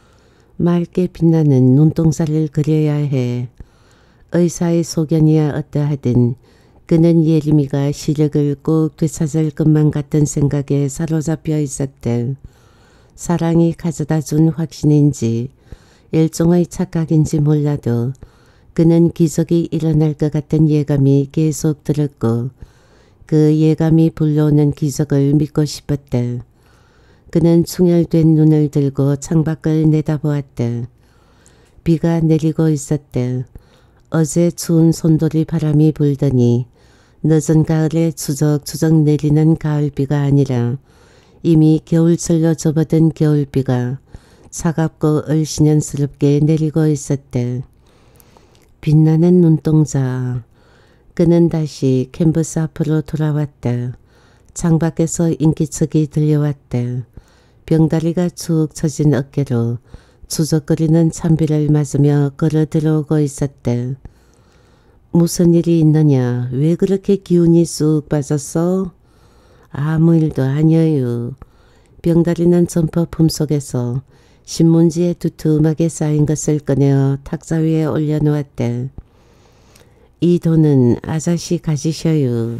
맑게 빛나는 눈동자를 그려야 해. 의사의 소견이야 어떠하든 그는 예림이가 시력을 꼭 되찾을 것만 같은 생각에 사로잡혀 있었대. 사랑이 가져다준 확신인지 일종의 착각인지 몰라도 그는 기적이 일어날 것 같은 예감이 계속 들었고 그 예감이 불러오는 기적을 믿고 싶었대. 그는 충혈된 눈을 들고 창밖을 내다보았대. 비가 내리고 있었대. 어제 추운 손돌이 바람이 불더니 늦은 가을에 추적추적 내리는 가을비가 아니라 이미 겨울철로 접어든 겨울비가 차갑고 얼씬연스럽게 내리고 있었대. 빛나는 눈동자. 그는 다시 캔버스 앞으로 돌아왔대. 창밖에서 인기척이 들려왔대. 병다리가 축 처진 어깨로 추적거리는 찬비를 맞으며 걸어 들어오고 있었대. 무슨 일이 있느냐? 왜 그렇게 기운이 쑥 빠졌어? 아무 일도 아니에요. 병다리는 점퍼 품속에서 신문지에 두툼하게 쌓인 것을 꺼내어 탁자 위에 올려놓았대. 이 돈은 아저씨 가지셔요.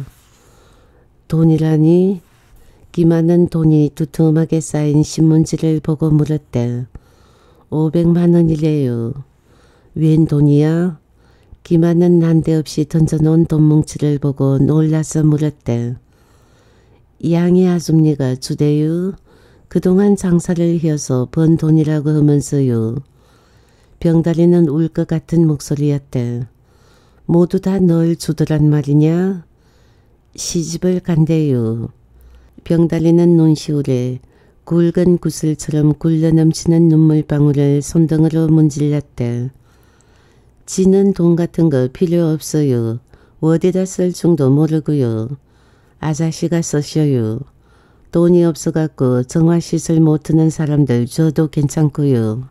돈이라니? 기만은 돈이 두툼하게 쌓인 신문지를 보고 물었대. 500만 원이래요. 웬 돈이야? 기만은 난데없이 던져놓은 돈뭉치를 보고 놀라서 물었대. 양이 아줌니가 주대요? 그동안 장사를 해서 번 돈이라고 하면서요. 병다리는 울 것 같은 목소리였대. 모두 다 널 주더란 말이냐? 시집을 간대요. 병다리는 눈시울에 굵은 구슬처럼 굴러넘치는 눈물방울을 손등으로 문질렀대. 지는 돈 같은 거 필요 없어요. 어디다 쓸 줄도 모르고요. 아자씨가 쓰셔요. 돈이 없어갖고 정화시설 못하는 사람들 줘도 괜찮고요.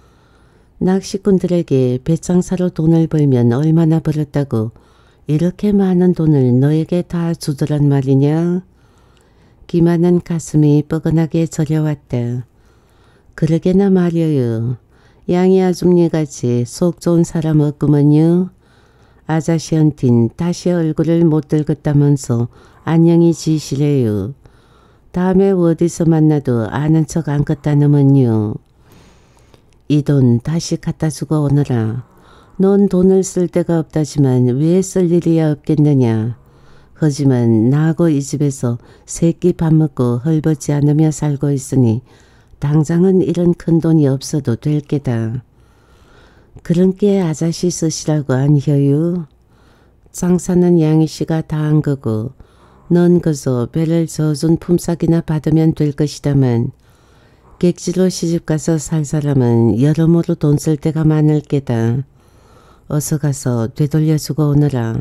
낚시꾼들에게 배창사로 돈을 벌면 얼마나 벌었다고 이렇게 많은 돈을 너에게 다 주더란 말이냐? 기만한 가슴이 뻐근하게 저려왔대. 그러게나 말이에요. 양이 아줌니같이 속 좋은 사람 없구먼요. 아자씨한텐 다시 얼굴을 못 들겠다면서 안녕히 지시래요. 다음에 어디서 만나도 아는 척 안 걷다느면요. 이 돈 다시 갖다 주고 오너라. 넌 돈을 쓸 데가 없다지만 왜 쓸 일이야 없겠느냐. 하지만 나하고 이 집에서 새끼 밥 먹고 헐벗지 않으며 살고 있으니 당장은 이런 큰 돈이 없어도 될 게다. 그런 게 아자씨 쓰시라고 아니혀요? 장사는 양이씨가 다 한 거고 넌 그저 배를 져준 품삯이나 받으면 될 것이다만 객지로 시집가서 살 사람은 여러모로 돈 쓸 데가 많을 게다. 어서 가서 되돌려주고 오너라.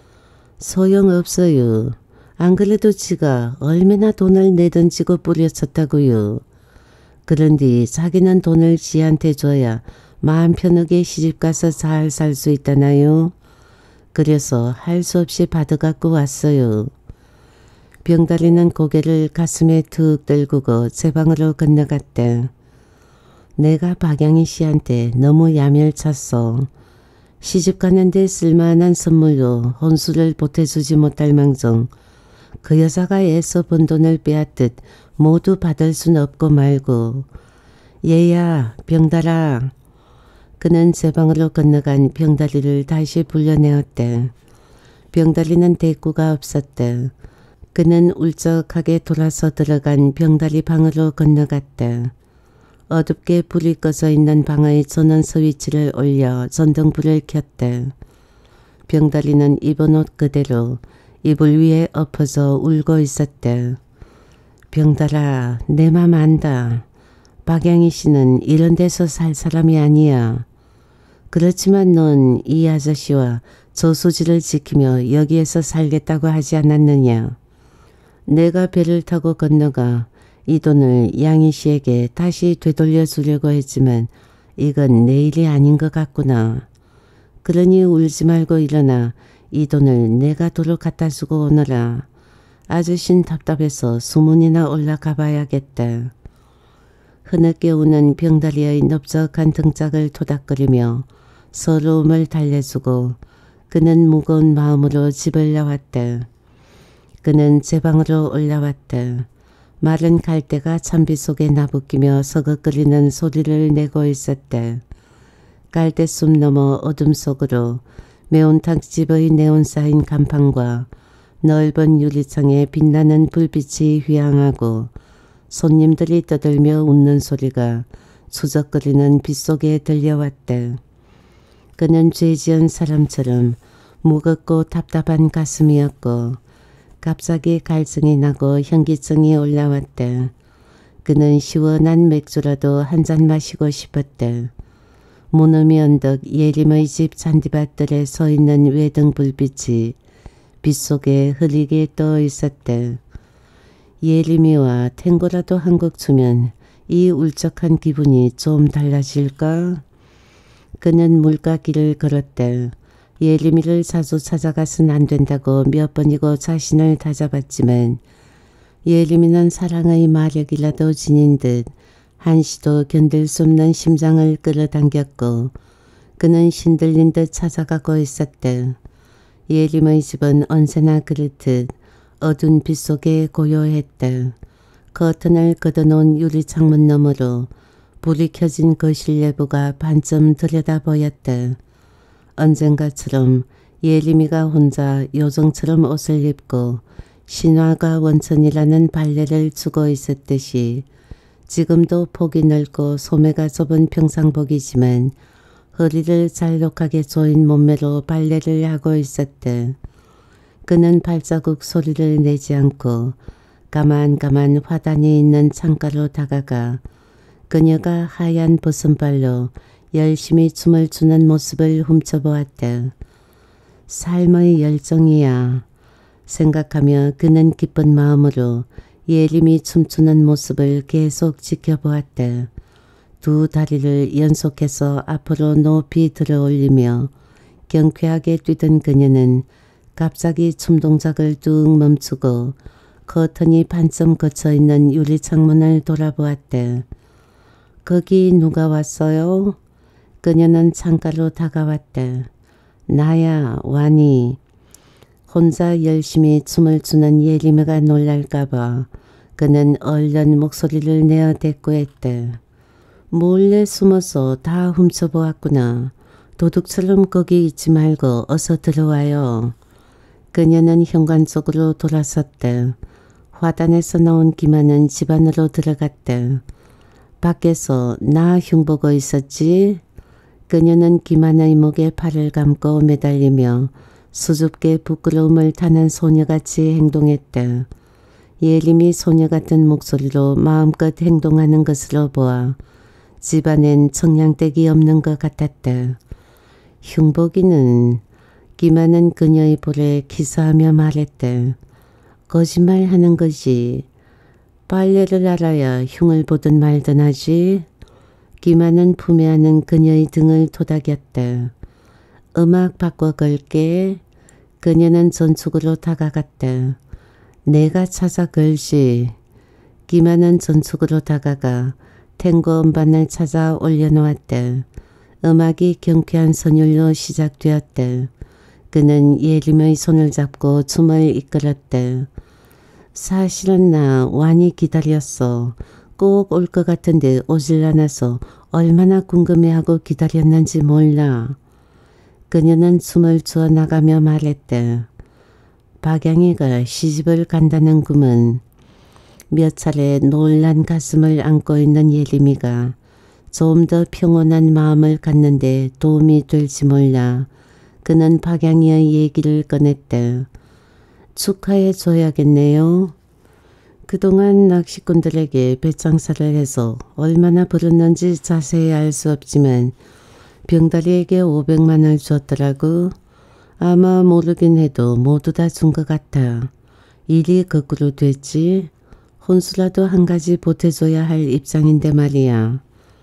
소용없어요. 안 그래도 지가 얼마나 돈을 내던지고 뿌려쳤다고요. 그런데 자기는 돈을 지한테 줘야 마음 편하게 시집가서 잘 살 수 있다나요? 그래서 할 수 없이 받아갖고 왔어요. 병다리는 고개를 가슴에 툭 들고고 제 방으로 건너갔대. 내가 박양희 씨한테 너무 야멸쳤어. 시집가는데 쓸만한 선물로 혼수를 보태주지 못할 망정 그 여자가 애써 번 돈을 빼앗듯 모두 받을 순 없고 말고. 얘야 병달아. 그는 제 방으로 건너간 병다리를 다시 불러내었대. 병다리는 대꾸가 없었대. 그는 울적하게 돌아서 들어간 병다리 방으로 건너갔대. 어둡게 불이 꺼져 있는 방의 전원 스위치를 올려 전등불을 켰대. 병다리는 입은 옷 그대로 이불 위에 엎어져 울고 있었대. 병달아, 내 맘 안다. 박양희 씨는 이런 데서 살 사람이 아니야. 그렇지만 넌 이 아저씨와 저수지를 지키며 여기에서 살겠다고 하지 않았느냐. 내가 배를 타고 건너가 이 돈을 양희 씨에게 다시 되돌려 주려고 했지만 이건 내 일이 아닌 것 같구나. 그러니 울지 말고 일어나 이 돈을 내가 도로 갖다 주고 오너라. 아저씨는 답답해서 수문이나 올라가 봐야겠다. 흐느껴 우는 병다리의 넓적한 등짝을 토닥거리며 서러움을 달래주고 그는 무거운 마음으로 집을 나왔다. 그는 제 방으로 올라왔다. 마른 갈대가 찬비 속에 나부끼며 서걱거리는 소리를 내고 있었다. 갈대숲 너머 어둠 속으로 매운탕집의 네온 쌓인 간판과 넓은 유리창에 빛나는 불빛이 휘황하고 손님들이 떠들며 웃는 소리가 추적거리는 빗속에 들려왔다. 그는 죄지은 사람처럼 무겁고 답답한 가슴이었고 갑자기 갈증이 나고 현기증이 올라왔다. 그는 시원한 맥주라도 한 잔 마시고 싶었다. 무너미 언덕 예림의 집 잔디밭들에 서 있는 외등 불빛이 빗속에 흐리게 떠 있었다. 예림이와 탱고라도 한 곡 추면 이 울적한 기분이 좀 달라질까? 그는 물가길을 걸었다. 예림이를 자주 찾아가선 안 된다고 몇 번이고 자신을 다잡았지만 예림이는 사랑의 마력이라도 지닌 듯 한시도 견딜 수 없는 심장을 끌어당겼고 그는 신들린 듯 찾아가고 있었다. 예림의 집은 언제나 그렇듯 어두운 빛 속에 고요했다. 커튼을 걷어놓은 유리창문 너머로 불이 켜진 거실 내부가 반쯤 들여다 보였다. 언젠가처럼 예림이가 혼자 요정처럼 옷을 입고 신화가 원천이라는 발레를 추고 있었듯이 지금도 폭이 넓고 소매가 좁은 평상복이지만 허리를 잘록하게 조인 몸매로 발레를 하고 있었다. 그는 발자국 소리를 내지 않고 가만가만 화단이 있는 창가로 다가가 그녀가 하얀 벗은발로 열심히 춤을 추는 모습을 훔쳐보았다. 삶의 열정이야 생각하며 그는 기쁜 마음으로 예림이 춤추는 모습을 계속 지켜보았다. 두 다리를 연속해서 앞으로 높이 들어 올리며 경쾌하게 뛰던 그녀는 갑자기 춤 동작을 뚝 멈추고 커튼이 반쯤 걷혀있는 유리창문을 돌아보았다. 거기 누가 왔어요? 그녀는 창가로 다가왔다. 나야 와니. 혼자 열심히 춤을 추는 예림이가 놀랄까봐 그는 얼른 목소리를 내어 대꾸했다. 몰래 숨어서 다 훔쳐보았구나. 도둑처럼 거기 있지 말고 어서 들어와요. 그녀는 현관 쪽으로 돌아섰다. 화단에서 나온 기만은 집 안으로 들어갔다. 밖에서 나 흉보고 있었지? 그녀는 기만의 목에 팔을 감고 매달리며 수줍게 부끄러움을 타는 소녀같이 행동했다. 예림이 소녀 같은 목소리로 마음껏 행동하는 것으로 보아 집안엔 청량댁이 없는 것 같았다. 흉보기는 기만은 그녀의 볼에 기사하며 말했다. 거짓말하는 거지. 빨래를 알아야 흉을 보든 말든 하지. 기만은 품에 안은 그녀의 등을 토닥였다. 음악 바꿔 걸게. 그녀는 전축으로 다가갔다. 내가 찾아 걸시. 기만은 전축으로 다가가 탱고 음반을 찾아 올려놓았다. 음악이 경쾌한 선율로 시작되었다. 그는 예림의 손을 잡고 춤을 이끌었다. 사실은 나 완히 기다렸어. 꼭 올 것 같은데 오질 않아서 얼마나 궁금해하고 기다렸는지 몰라. 그녀는 춤을 추어 나가며 말했다. 박양이가 시집을 간다는 꿈은 몇 차례 놀란 가슴을 안고 있는 예림이가 좀 더 평온한 마음을 갖는데 도움이 될지 몰라. 그는 박양이의 얘기를 꺼냈다. 축하해 줘야겠네요. 그동안 낚시꾼들에게 배장사를 해서 얼마나 벌었는지 자세히 알 수 없지만 병다리에게 500만을 줬더라고. 아마 모르긴 해도 모두 다 준 것 같아. 일이 거꾸로 됐지. 혼수라도 한 가지 보태줘야 할 입장인데 말이야.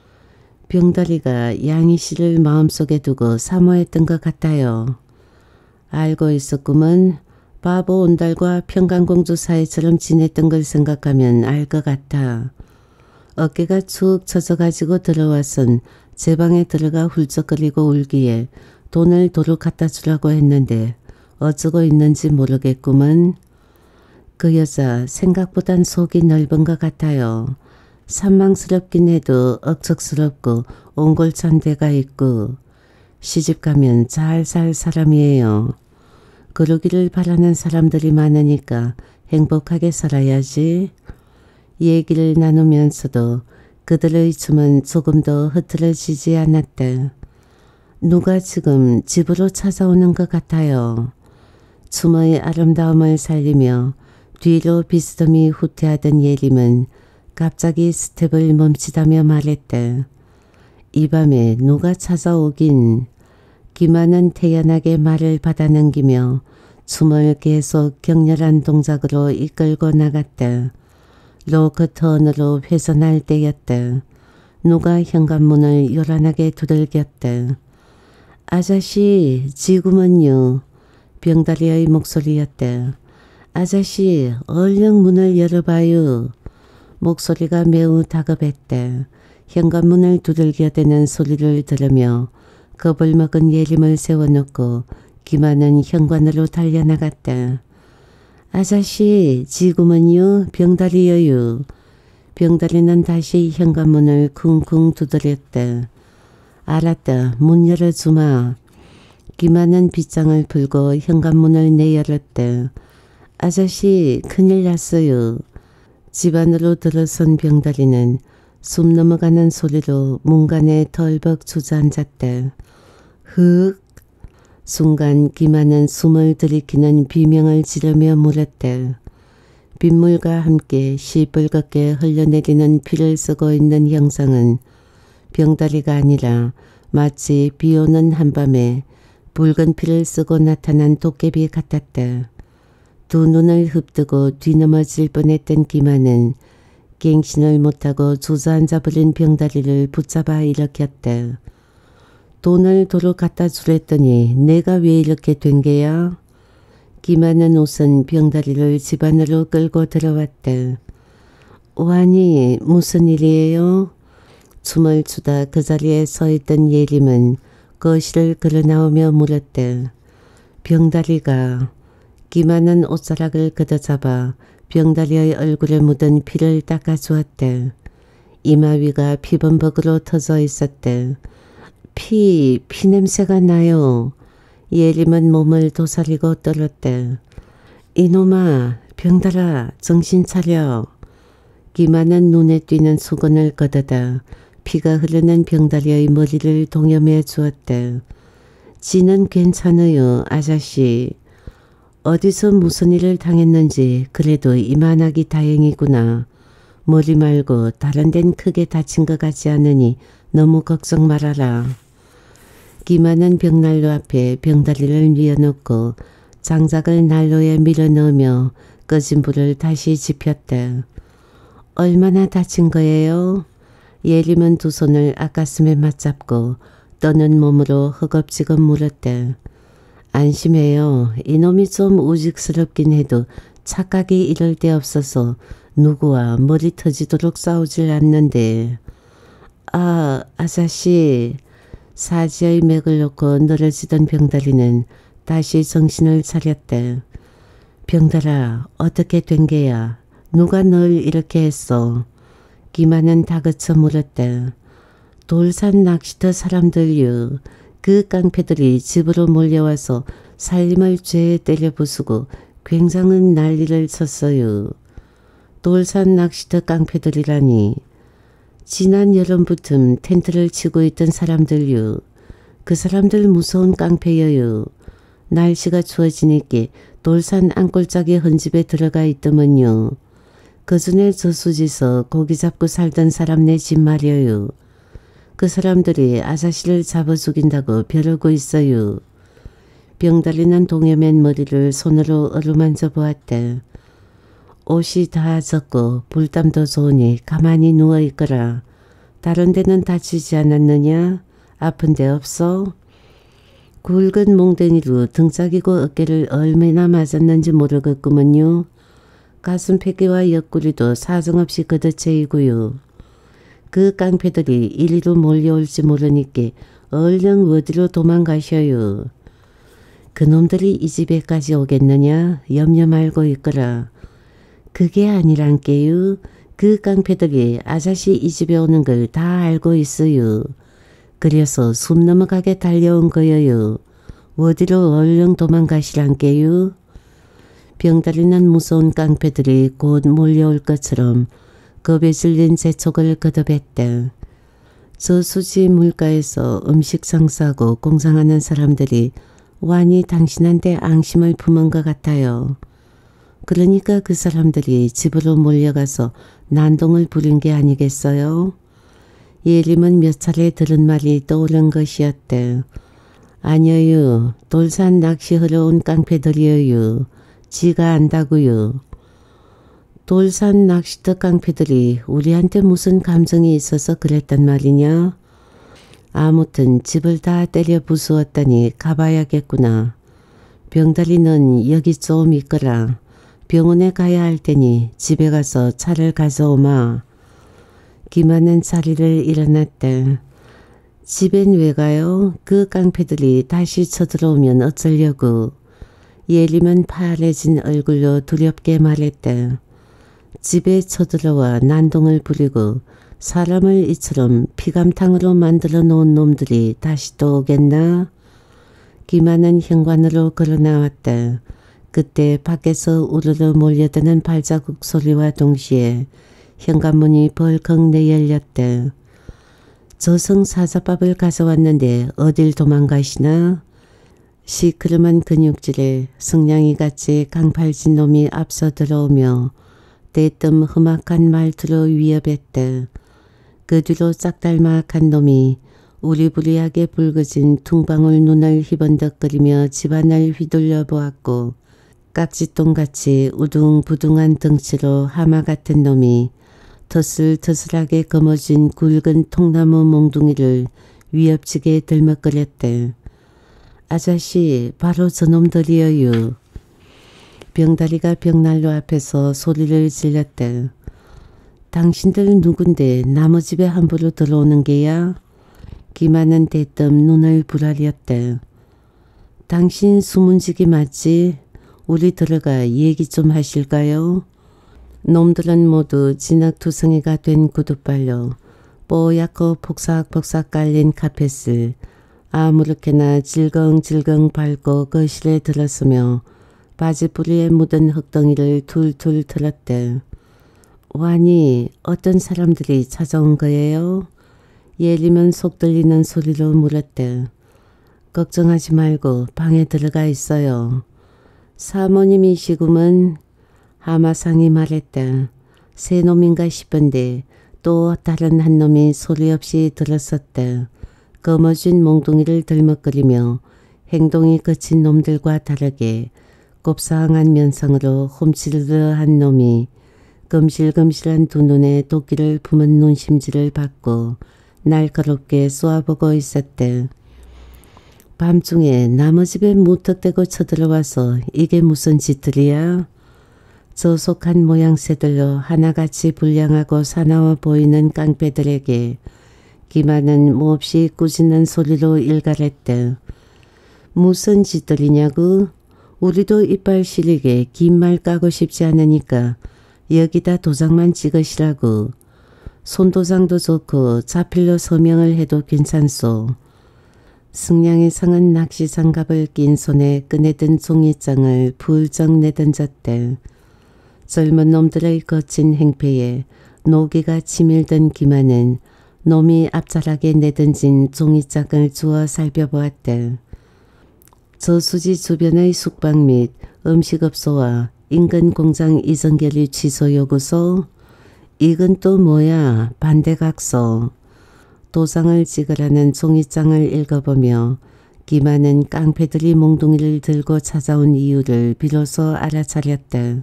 병다리가 양희 씨를 마음속에 두고 사모했던 것 같아요. 알고 있었구먼. 바보 온달과 평강공주 사이처럼 지냈던 걸 생각하면 알 것 같아. 어깨가 축 처져가지고 들어와선 제 방에 들어가 훌쩍거리고 울기에 돈을 도로 갖다 주라고 했는데 어쩌고 있는지 모르겠구먼. 그 여자 생각보단 속이 넓은 것 같아요. 산망스럽긴 해도 억척스럽고 옹골찬 데가 있고 시집가면 잘 살 사람이에요. 그러기를 바라는 사람들이 많으니까 행복하게 살아야지. 얘기를 나누면서도 그들의 춤은 조금 더 흐트러지지 않았다. 누가 지금 집으로 찾아오는 것 같아요. 춤의 아름다움을 살리며 뒤로 비스듬히 후퇴하던 예림은 갑자기 스텝을 멈추다며 말했다. 이 밤에 누가 찾아오긴. 기만은 태연하게 말을 받아넘기며 춤을 계속 격렬한 동작으로 이끌고 나갔다. 로커턴으로 회전할 때였다. 누가 현관문을 요란하게 두들겼다. 아저씨, 지금은요. 병다리의 목소리였다. 아저씨, 얼른 문을 열어봐요. 목소리가 매우 다급했다. 현관문을 두들겨대는 소리를 들으며 겁을 먹은 예림을 세워놓고 기만은 현관으로 달려나갔다. 아저씨, 지금은요. 병다리여요. 병다리는 다시 현관문을 쿵쿵 두드렸다. 알았다. 문 열어주마. 기만은 빗장을 풀고 현관문을 내열었다. 아저씨, 큰일 났어요. 집 안으로 들어선 병다리는 숨 넘어가는 소리로 문간에 덜벅 주저앉았다. 흑. 순간 기만은 숨을 들이키는 비명을 지르며 물었다. 빗물과 함께 시뻘겋게 흘러내리는 피를 쓰고 있는 형상은 병다리가 아니라 마치 비오는 한밤에 붉은 피를 쓰고 나타난 도깨비 같았다. 두 눈을 흡뜨고 뒤넘어질 뻔했던 기만은 갱신을 못하고 주저앉아버린 병다리를 붙잡아 일으켰다. 돈을 도로 갖다 주랬더니 내가 왜 이렇게 된 게야? 기만은 우선 병다리를 집 안으로 끌고 들어왔다. 완이 무슨 일이에요? 춤을 추다 그 자리에 서 있던 예림은 거실을 걸어나오며 물었다. 병다리가. 기만은 옷자락을 걷어잡아 병다리의 얼굴에 묻은 피를 닦아주었다. 이마 위가 피범벅으로 터져 있었다. 피냄새가 나요. 예림은 몸을 도사리고 떨었다. 이놈아, 병달아, 정신 차려. 기만은 눈에 띄는 수건을 걷어다 피가 흐르는 병다리의 머리를 동여매 주었다. 지는 괜찮아요, 아저씨. 어디서 무슨 일을 당했는지 그래도 이만하기 다행이구나. 머리 말고 다른 데는 크게 다친 것 같지 않으니 너무 걱정 말아라. 기만은 벽난로 앞에 병다리를 뉘어놓고 장작을 난로에 밀어넣으며 꺼진 불을 다시 지폈다. 얼마나 다친 거예요? 예림은 두 손을 앞가슴에 맞잡고 떠는 몸으로 허겁지겁 물었다. 안심해요. 이놈이 좀 우직스럽긴 해도 착각이 이럴 데 없어서 누구와 머리 터지도록 싸우질 않는데. 아, 아자씨. 사지의 맥을 놓고 늘어지던 병다리는 다시 정신을 차렸대. 병달아, 어떻게 된 게야? 누가 널 이렇게 했어? 기만은 다그쳐 물었대. 돌산 낚시터 사람들요. 그 깡패들이 집으로 몰려와서 살림을 죄에 때려 부수고 굉장한 난리를 쳤어요. 돌산 낚시터 깡패들이라니. 지난 여름부터 텐트를 치고 있던 사람들요. 그 사람들 무서운 깡패여요. 날씨가 추워지니까 돌산 안골짜기 헌집에 들어가 있더만요. 그 전에 저수지서 고기 잡고 살던 사람네 집 말이에요. 그 사람들이 아자씨를 잡아 죽인다고 벼르고 있어요. 병달리는 동여맨 머리를 손으로 어루만져 보았대. 옷이 다 젖고 불땀도 좋으니 가만히 누워있거라. 다른 데는 다치지 않았느냐? 아픈 데 없어? 굵은 몽댕이로 등짝이고 어깨를 얼마나 맞았는지 모르겠구먼요. 가슴 패기와 옆구리도 사정없이 걷어채이고요. 그 깡패들이 이리로 몰려올지 모르니까 얼른 어디로 도망가셔요. 그놈들이 이 집에까지 오겠느냐? 염려 말고 있거라. 그게 아니란께요. 그 깡패들이 아자씨 이 집에 오는 걸 다 알고 있어요. 그래서 숨 넘어가게 달려온 거예요. 어디로 얼른 도망가시란께요. 병다리는 무서운 깡패들이 곧 몰려올 것처럼 겁에 질린 재촉을 거듭했대. 저수지 물가에서 음식 장사하고 공장하는 사람들이 완히 당신한테 앙심을 품은 것 같아요. 그러니까 그 사람들이 집으로 몰려가서 난동을 부린 게 아니겠어요? 예림은 몇 차례 들은 말이 떠오른 것이었대. 아니요. 돌산 낚시하러 온 깡패들이에요. 지가 안다고요. 돌산 낚시터 깡패들이 우리한테 무슨 감정이 있어서 그랬단 말이냐? 아무튼 집을 다 때려 부수었다니 가봐야겠구나. 병다리는 여기 좀 있거라. 병원에 가야 할 테니 집에 가서 차를 가져오마. 기만은 자리를 일어났대. 집엔 왜 가요? 그 깡패들이 다시 쳐들어오면 어쩌려고. 예림은 파래진 얼굴로 두렵게 말했대. 집에 쳐들어와 난동을 부리고 사람을 이처럼 피감탕으로 만들어 놓은 놈들이 다시 또 오겠나? 기만은 현관으로 걸어 나왔대. 그때 밖에서 우르르 몰려드는 발자국 소리와 동시에 현관문이 벌컥 내열렸대. 저승 사자밥을 가져왔는데 어딜 도망가시나? 시크름한 근육질에 승냥이같이 강팔진 놈이 앞서 들어오며 대뜸 험악한 말투로 위협했대. 그 뒤로 짝달막한 놈이 우리부리하게 붉어진 퉁방울 눈을 희번덕거리며 집안을 휘둘러 보았고 깍지똥같이 우둥부둥한 덩치로 하마 같은 놈이 터슬터슬하게 검어진 굵은 통나무 몽둥이를 위협지게 들먹거렸대. 아자씨, 바로 저놈들이여유. 병다리가 벽난로 앞에서 소리를 질렀대. 당신들 누군데 남의 집에 함부로 들어오는 게야? 기만은 대뜸 눈을 부라렸대. 당신 수문지기 맞지? 우리 들어가 얘기 좀 하실까요? 놈들은 모두 진흙투성이가 된 구두발로 뽀얗고 폭삭폭삭 깔린 카펫을 아무렇게나 질겅질겅 밟고 거실에 들었으며 바지뿌리에 묻은 흙덩이를 툴툴 털었대. 와니 어떤 사람들이 찾아온 거예요? 예림은 속 떨리는 소리로 물었대. 걱정하지 말고 방에 들어가 있어요. 사모님이시구먼. 하마상이 말했다. 새 놈인가 싶은데 또 다른 한 놈이 소리 없이 들었었다. 검어진 몽둥이를 들먹거리며 행동이 거친 놈들과 다르게 곱상한 면상으로 홈치르르한 놈이 금실금실한 두 눈에 도끼를 품은 눈심지를 받고 날카롭게 쏘아보고 있었대. 밤중에 남의 집에 무턱대고 쳐들어와서 이게 무슨 짓들이야? 저속한 모양새들로 하나같이 불량하고 사나워 보이는 깡패들에게 기만은 몹시 꾸짖는 소리로 일갈했대. 무슨 짓들이냐고? 우리도 이빨 시리게 긴 말 까고 싶지 않으니까 여기다 도장만 찍으시라고. 손도장도 좋고 자필로 서명을 해도 괜찮소. 승냥이 상은 낚시 장갑을 낀 손에 꺼내든 종이장을 불쩍 내던졌대. 젊은 놈들의 거친 행패에 노기가 치밀던 기만은 놈이 앞자락에 내던진 종이장을 주워 살펴보았대. 저수지 주변의 숙박 및 음식업소와 인근 공장 이전결의 취소 요구소? 이건 또 뭐야? 반대각서. 도장을 찍으라는 종이장을 읽어보며 기만은 깡패들이 몽둥이를 들고 찾아온 이유를 비로소 알아차렸대.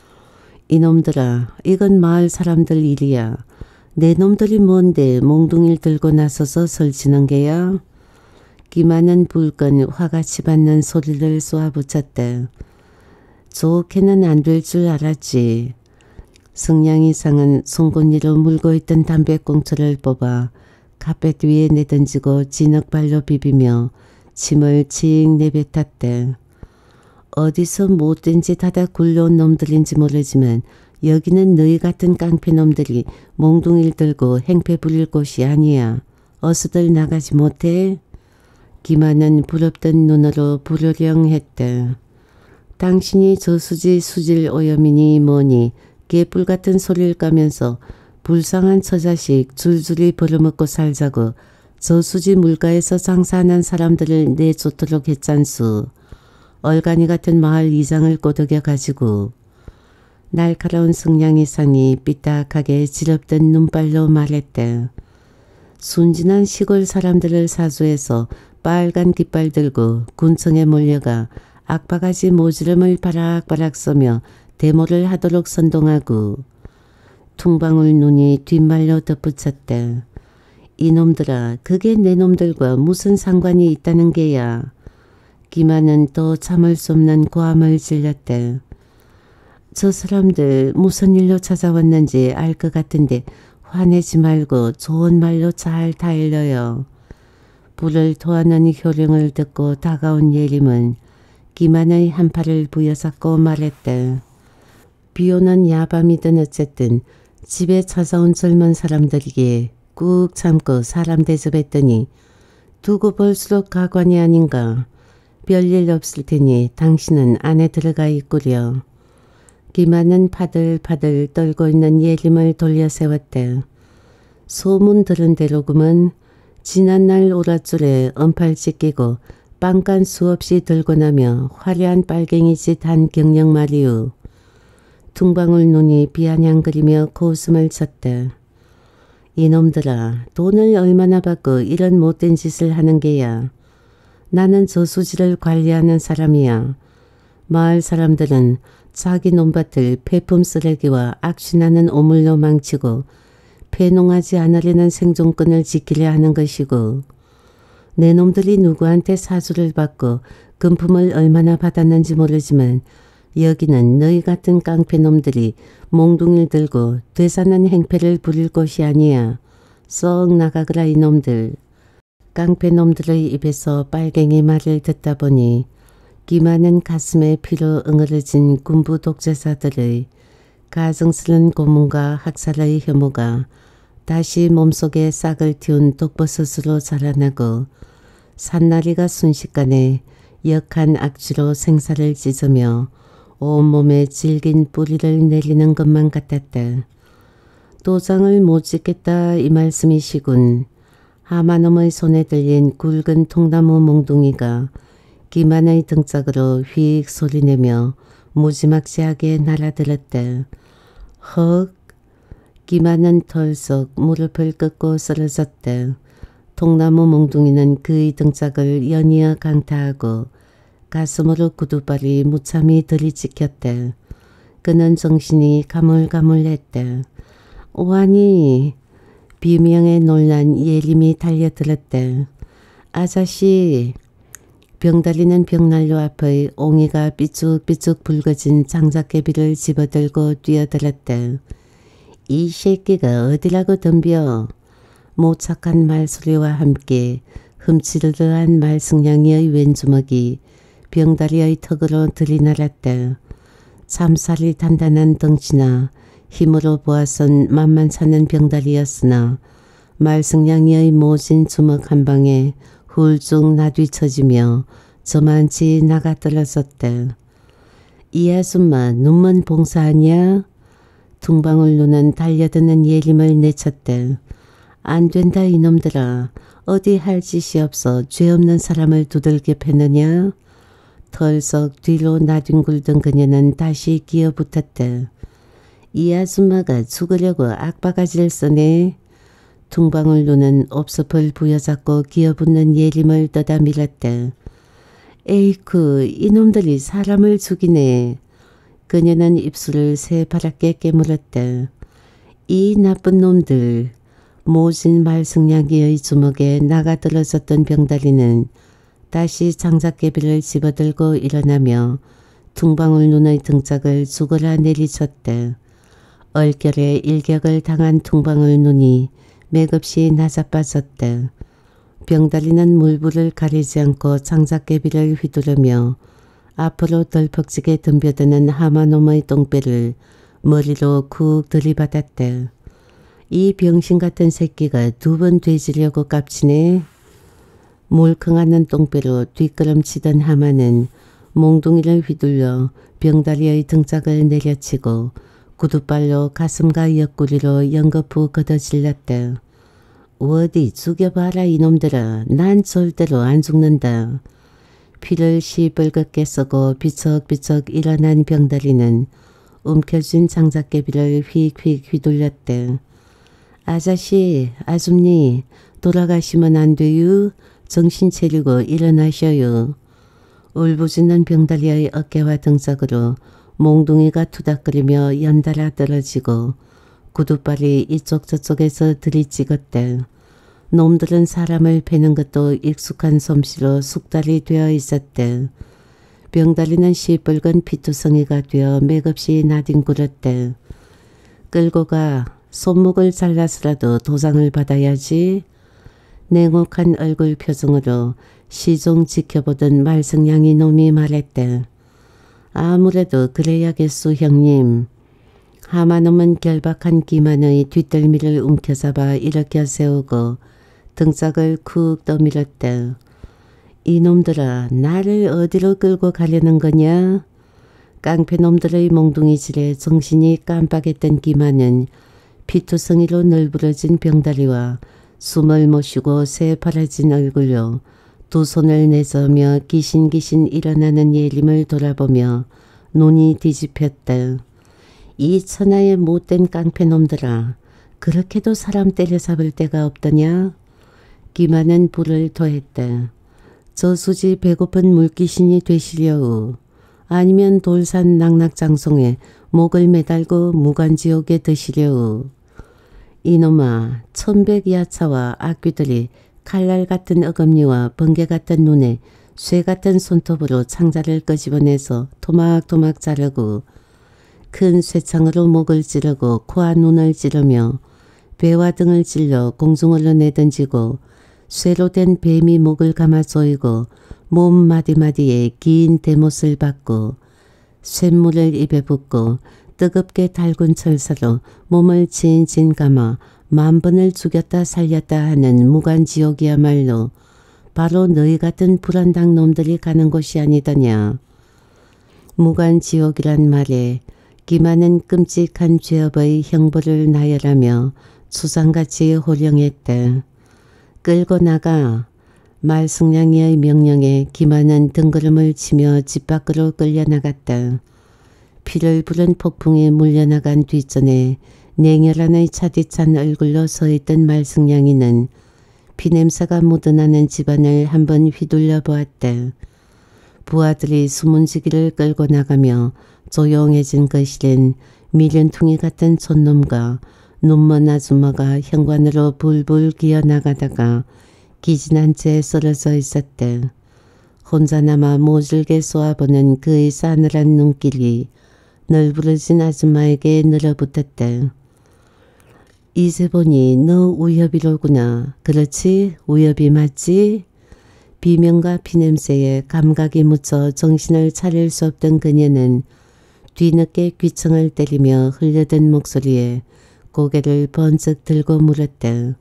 이놈들아, 이건 마을 사람들 일이야. 내 놈들이 뭔데 몽둥이를 들고 나서서 설치는 게야? 기만은 불끈 화같이 받는 소리를 쏘아붙였대. 좋게는 안 될 줄 알았지. 승냥이 상은 송곳니로 물고 있던 담배꽁초를 뽑아 카펫 위에 내던지고 진흙발로 비비며 침을 칙 내뱉었대. 어디서 못된 짓 하다 굴러온 놈들인지 모르지만 여기는 너희 같은 깡패놈들이 몽둥이를 들고 행패 부릴 곳이 아니야. 어서들 나가지 못해? 기만은 부럽던 눈으로 부르령했대. 당신이 저수지 수질 오염이니 뭐니 개뿔 같은 소리를 까면서 불쌍한 처자식 줄줄이 벌어먹고 살자고 저수지 물가에서 장사하는 사람들을 내쫓도록 했잖수. 얼간이 같은 마을 이장을 꼬드겨 가지고. 날카로운 승냥이 상이 삐딱하게 지럽던 눈발로 말했대. 순진한 시골 사람들을 사수해서 빨간 깃발 들고 군청에 몰려가 악바가지 모지름을 바락바락 써며 데모를 하도록 선동하고. 퉁방울 눈이 뒷말로 덧붙였대. 이놈들아, 그게 내 놈들과 무슨 상관이 있다는 게야. 기만은 또 참을 수 없는 고함을 질렀대. 저 사람들 무슨 일로 찾아왔는지 알 것 같은데 화내지 말고 좋은 말로 잘 다일러요. 불을 토하는 효령을 듣고 다가온 예림은 기만의 한 팔을 부여잡고 말했대. 비오는 야밤이든 어쨌든 집에 찾아온 젊은 사람들에게 꾹 참고 사람 대접했더니 두고 볼수록 가관이 아닌가. 별일 없을 테니 당신은 안에 들어가 있구려. 기만은 파들파들 떨고 있는 예림을 돌려 세웠대. 소문 들은 대로구먼. 지난날 오랏줄에 언팔찌 끼고 빵간 수없이 들고 나며 화려한 빨갱이짓 한 경력 말이오. 퉁방울 눈이 비아냥거리며 고웃음을 쳤대. 이놈들아, 돈을 얼마나 받고 이런 못된 짓을 하는 게야. 나는 저수지를 관리하는 사람이야. 마을 사람들은 자기 논밭을 폐품 쓰레기와 악취나는 오물로 망치고 폐농하지 않으려는 생존권을 지키려 하는 것이고, 내 놈들이 누구한테 사주를 받고 금품을 얼마나 받았는지 모르지만 여기는 너희 같은 깡패놈들이 몽둥이를 들고 되사는 행패를 부릴 곳이 아니야. 썩 나가거라 이놈들. 깡패놈들의 입에서 빨갱이 말을 듣다 보니 기만은 가슴에 피로 응어러진 군부 독재자들의 가증스런 고문과 학살의 혐오가 다시 몸속에 싹을 틔운 독버섯으로 자라나고 산나리가 순식간에 역한 악취로 생사를 찢으며 온몸에 질긴 뿌리를 내리는 것만 같았다. 도장을 못 찍겠다 이 말씀이시군. 하마놈의 손에 들린 굵은 통나무 몽둥이가 기만의 등짝으로 휙 소리내며 무지막지하게 날아들었다. 헉! 기만은 털썩 무릎을 꿇고 쓰러졌다. 통나무 몽둥이는 그의 등짝을 연이어 강타하고 가슴으로 구두발이 무참히 들이찍혔다. 그는 정신이 가물가물했다. 오하니! 비명에 놀란 예림이 달려들었다. 아자씨! 병달리는 벽난로 앞의 옹이가 삐죽삐죽 붉어진 장작개비를 집어들고 뛰어들었다. 이 새끼가 어디라고 덤벼. 모착한 말소리와 함께 흠치르르한 말승냥이의 왼주먹이 병다리의 턱으로 들이날았다. 참살이 단단한 덩치나 힘으로 보아선 만만찮은 병다리였으나 말승냥이의 모진 주먹 한 방에 훌쭉 나뒤쳐지며 저만치 나가떨어졌다. 이 아줌마 눈먼 봉사 아니야? 둥방울 눈은 달려드는 예림을 내쳤다. 안 된다 이놈들아. 어디 할 짓이 없어 죄 없는 사람을 두들겨 패느냐? 털썩 뒤로 나뒹굴던 그녀는 다시 기어붙었다. 이 아줌마가 죽으려고 악바가지를 써네. 둥방울 눈은 옵섭을 부여잡고 기어붙는 예림을 떠다 밀었다. 에이쿠 이놈들이 사람을 죽이네. 그녀는 입술을 새파랗게 깨물었다. 이 나쁜 놈들. 모진 말승냥이의 주먹에 나가떨어졌던 병다리는 다시 장작개비를 집어들고 일어나며 둥방울 눈의 등짝을 죽어라 내리쳤다. 얼결에 일격을 당한 둥방울 눈이 맥없이 나자빠졌다. 병다리는 물불을 가리지 않고 장작개비를 휘두르며 앞으로 덜퍽지게 덤벼드는 하마놈의 똥배를 머리로 쿡 들이받았다. 이 병신같은 새끼가 두 번 되지려고 깝치네. 물컹하는 똥배로 뒷걸음치던 하마는 몽둥이를 휘둘러 병다리의 등짝을 내려치고 구두발로 가슴과 옆구리로 연거푸 걷어질렀다. 어디 죽여봐라 이놈들아. 난 절대로 안 죽는다. 피를 시뻘겋게 쏘고 비척비척 일어난 병다리는 움켜쥔 장작개비를 휙휙 휘둘렀다. 아자씨, 아줌니 돌아가시면 안 돼요. 정신 차리고 일어나셔요. 울부짖는 병다리의 어깨와 등짝으로 몽둥이가 투닥거리며 연달아 떨어지고 구두발이 이쪽 저쪽에서 들이찍었다. 놈들은 사람을 베는 것도 익숙한 솜씨로 숙달이 되어 있었다. 병다리는 시뻘건 피투성이가 되어 맥없이 나뒹굴었다. 끌고 가. 손목을 잘라서라도 도장을 받아야지. 냉혹한 얼굴 표정으로 시종 지켜보던 말승냥이 놈이 말했다. 아무래도 그래야겠소 형님. 하마놈은 결박한 기만의 뒷덜미를 움켜잡아 일으켜 세우고 등짝을 쿡 떠밀었다. 이놈들아 나를 어디로 끌고 가려는 거냐? 깡패놈들의 몽둥이질에 정신이 깜빡했던 기만은 피투성이로 널브러진 병다리와 숨을 못 쉬고 새파래진 얼굴로 두 손을 내저으며 기신기신 일어나는 예림을 돌아보며 눈이 뒤집혔다. 이 천하의 못된 깡패놈들아. 그렇게도 사람 때려잡을 데가 없더냐? 기만은 불을 토했다. 저수지 배고픈 물귀신이 되시려우. 아니면 돌산 낙낙장송에 목을 매달고 무간지옥에 드시려우. 이놈아, 천백야차와 악귀들이 칼날 같은 어금니와 번개 같은 눈에 쇠 같은 손톱으로 창자를 끄집어내서 토막토막 자르고 큰 쇠창으로 목을 찌르고 코와 눈을 찌르며 배와 등을 찔러 공중으로 내던지고 쇠로 된 뱀이 목을 감아 조이고 몸 마디마디에 긴 대못을 받고 쇳물을 입에 붓고 뜨겁게 달군 철사로 몸을 진진 감아 만번을 죽였다 살렸다 하는 무간지옥이야말로 바로 너희 같은 불안당 놈들이 가는 곳이 아니더냐. 무간지옥이란 말에 기만은 끔찍한 죄업의 형벌을 나열하며 수상같이 호령했다. 끌고 나가. 말승냥이의 명령에 기만은 등걸음을 치며 집 밖으로 끌려나갔다. 피를 부른 폭풍에 물려나간 뒷전에 냉혈한의 차디찬 얼굴로 서있던 말승냥이는 피냄새가 묻어나는 집안을 한번 휘둘려 보았다. 부하들이 수문지기를 끌고 나가며 조용해진 거실엔 미련퉁이 같은 촌놈과 눈먼 아줌마가 현관으로 불불 기어나가다가 기진한 채 쓰러져 있었다. 혼자 남아 모질게 쏘아보는 그의 싸늘한 눈길이 널브러진 아줌마에게 늘어붙었대. 이제 보니 너 우협이로구나. 그렇지? 우협이 맞지? 비명과 피냄새에 감각이 묻혀 정신을 차릴 수 없던 그녀는 뒤늦게 귀청을 때리며 흘려든 목소리에 고개를 번쩍 들고 물었다.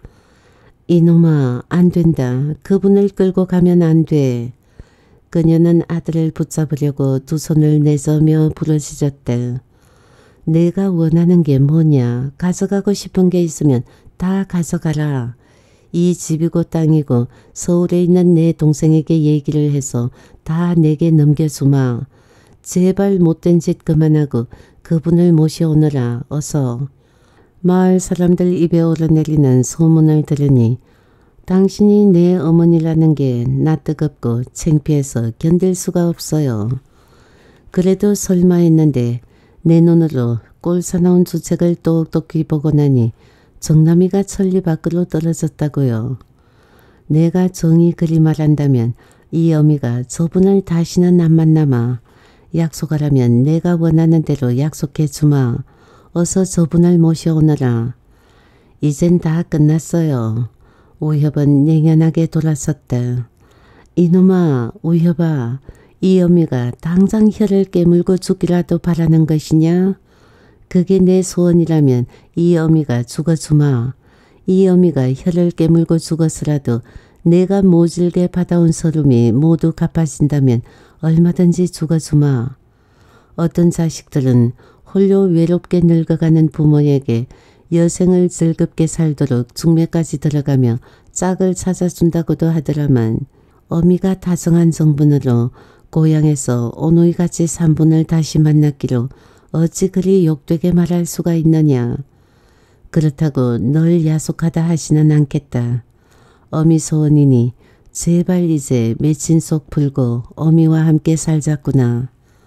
이놈아, 안 된다. 그분을 끌고 가면 안 돼. 그녀는 아들을 붙잡으려고 두 손을 내저며 부르짖었다. 내가 원하는 게 뭐냐. 가져가고 싶은 게 있으면 다 가져가라. 이 집이고 땅이고 서울에 있는 내 동생에게 얘기를 해서 다 내게 넘겨주마. 제발 못된 짓 그만하고 그분을 모셔오너라. 어서. 마을 사람들 입에 오르내리는 소문을 들으니 당신이 내 어머니라는 게 나 뜨겁고 창피해서 견딜 수가 없어요. 그래도 설마 했는데 내 눈으로 꼴 사나운 주책을 똑똑히 보고 나니 정남이가 천리 밖으로 떨어졌다고요. 내가 정이 그리 말한다면 이 어미가 저분을 다시는 안 만나마. 약속하라면 내가 원하는 대로 약속해 주마. 어서 저분을 모셔오너라. 이젠 다 끝났어요. 우협은 냉연하게 돌아섰다. 이놈아, 우협아, 이 어미가 당장 혀를 깨물고 죽기라도 바라는 것이냐? 그게 내 소원이라면 이 어미가 죽어주마. 이 어미가 혀를 깨물고 죽었으라도 내가 모질게 받아온 서름이 모두 갚아진다면 얼마든지 죽어주마. 어떤 자식들은 홀로 외롭게 늙어가는 부모에게 여생을 즐겁게 살도록 중매까지 들어가며 짝을 찾아준다고도 하더라만 어미가 다정한 정분으로 고향에서 오누이같이 산 분을 다시 만났기로 어찌 그리 욕되게 말할 수가 있느냐. 그렇다고 널 야속하다 하지는 않겠다. 어미 소원이니 제발 이제 맺힌 속 풀고 어미와 함께 살자꾸나.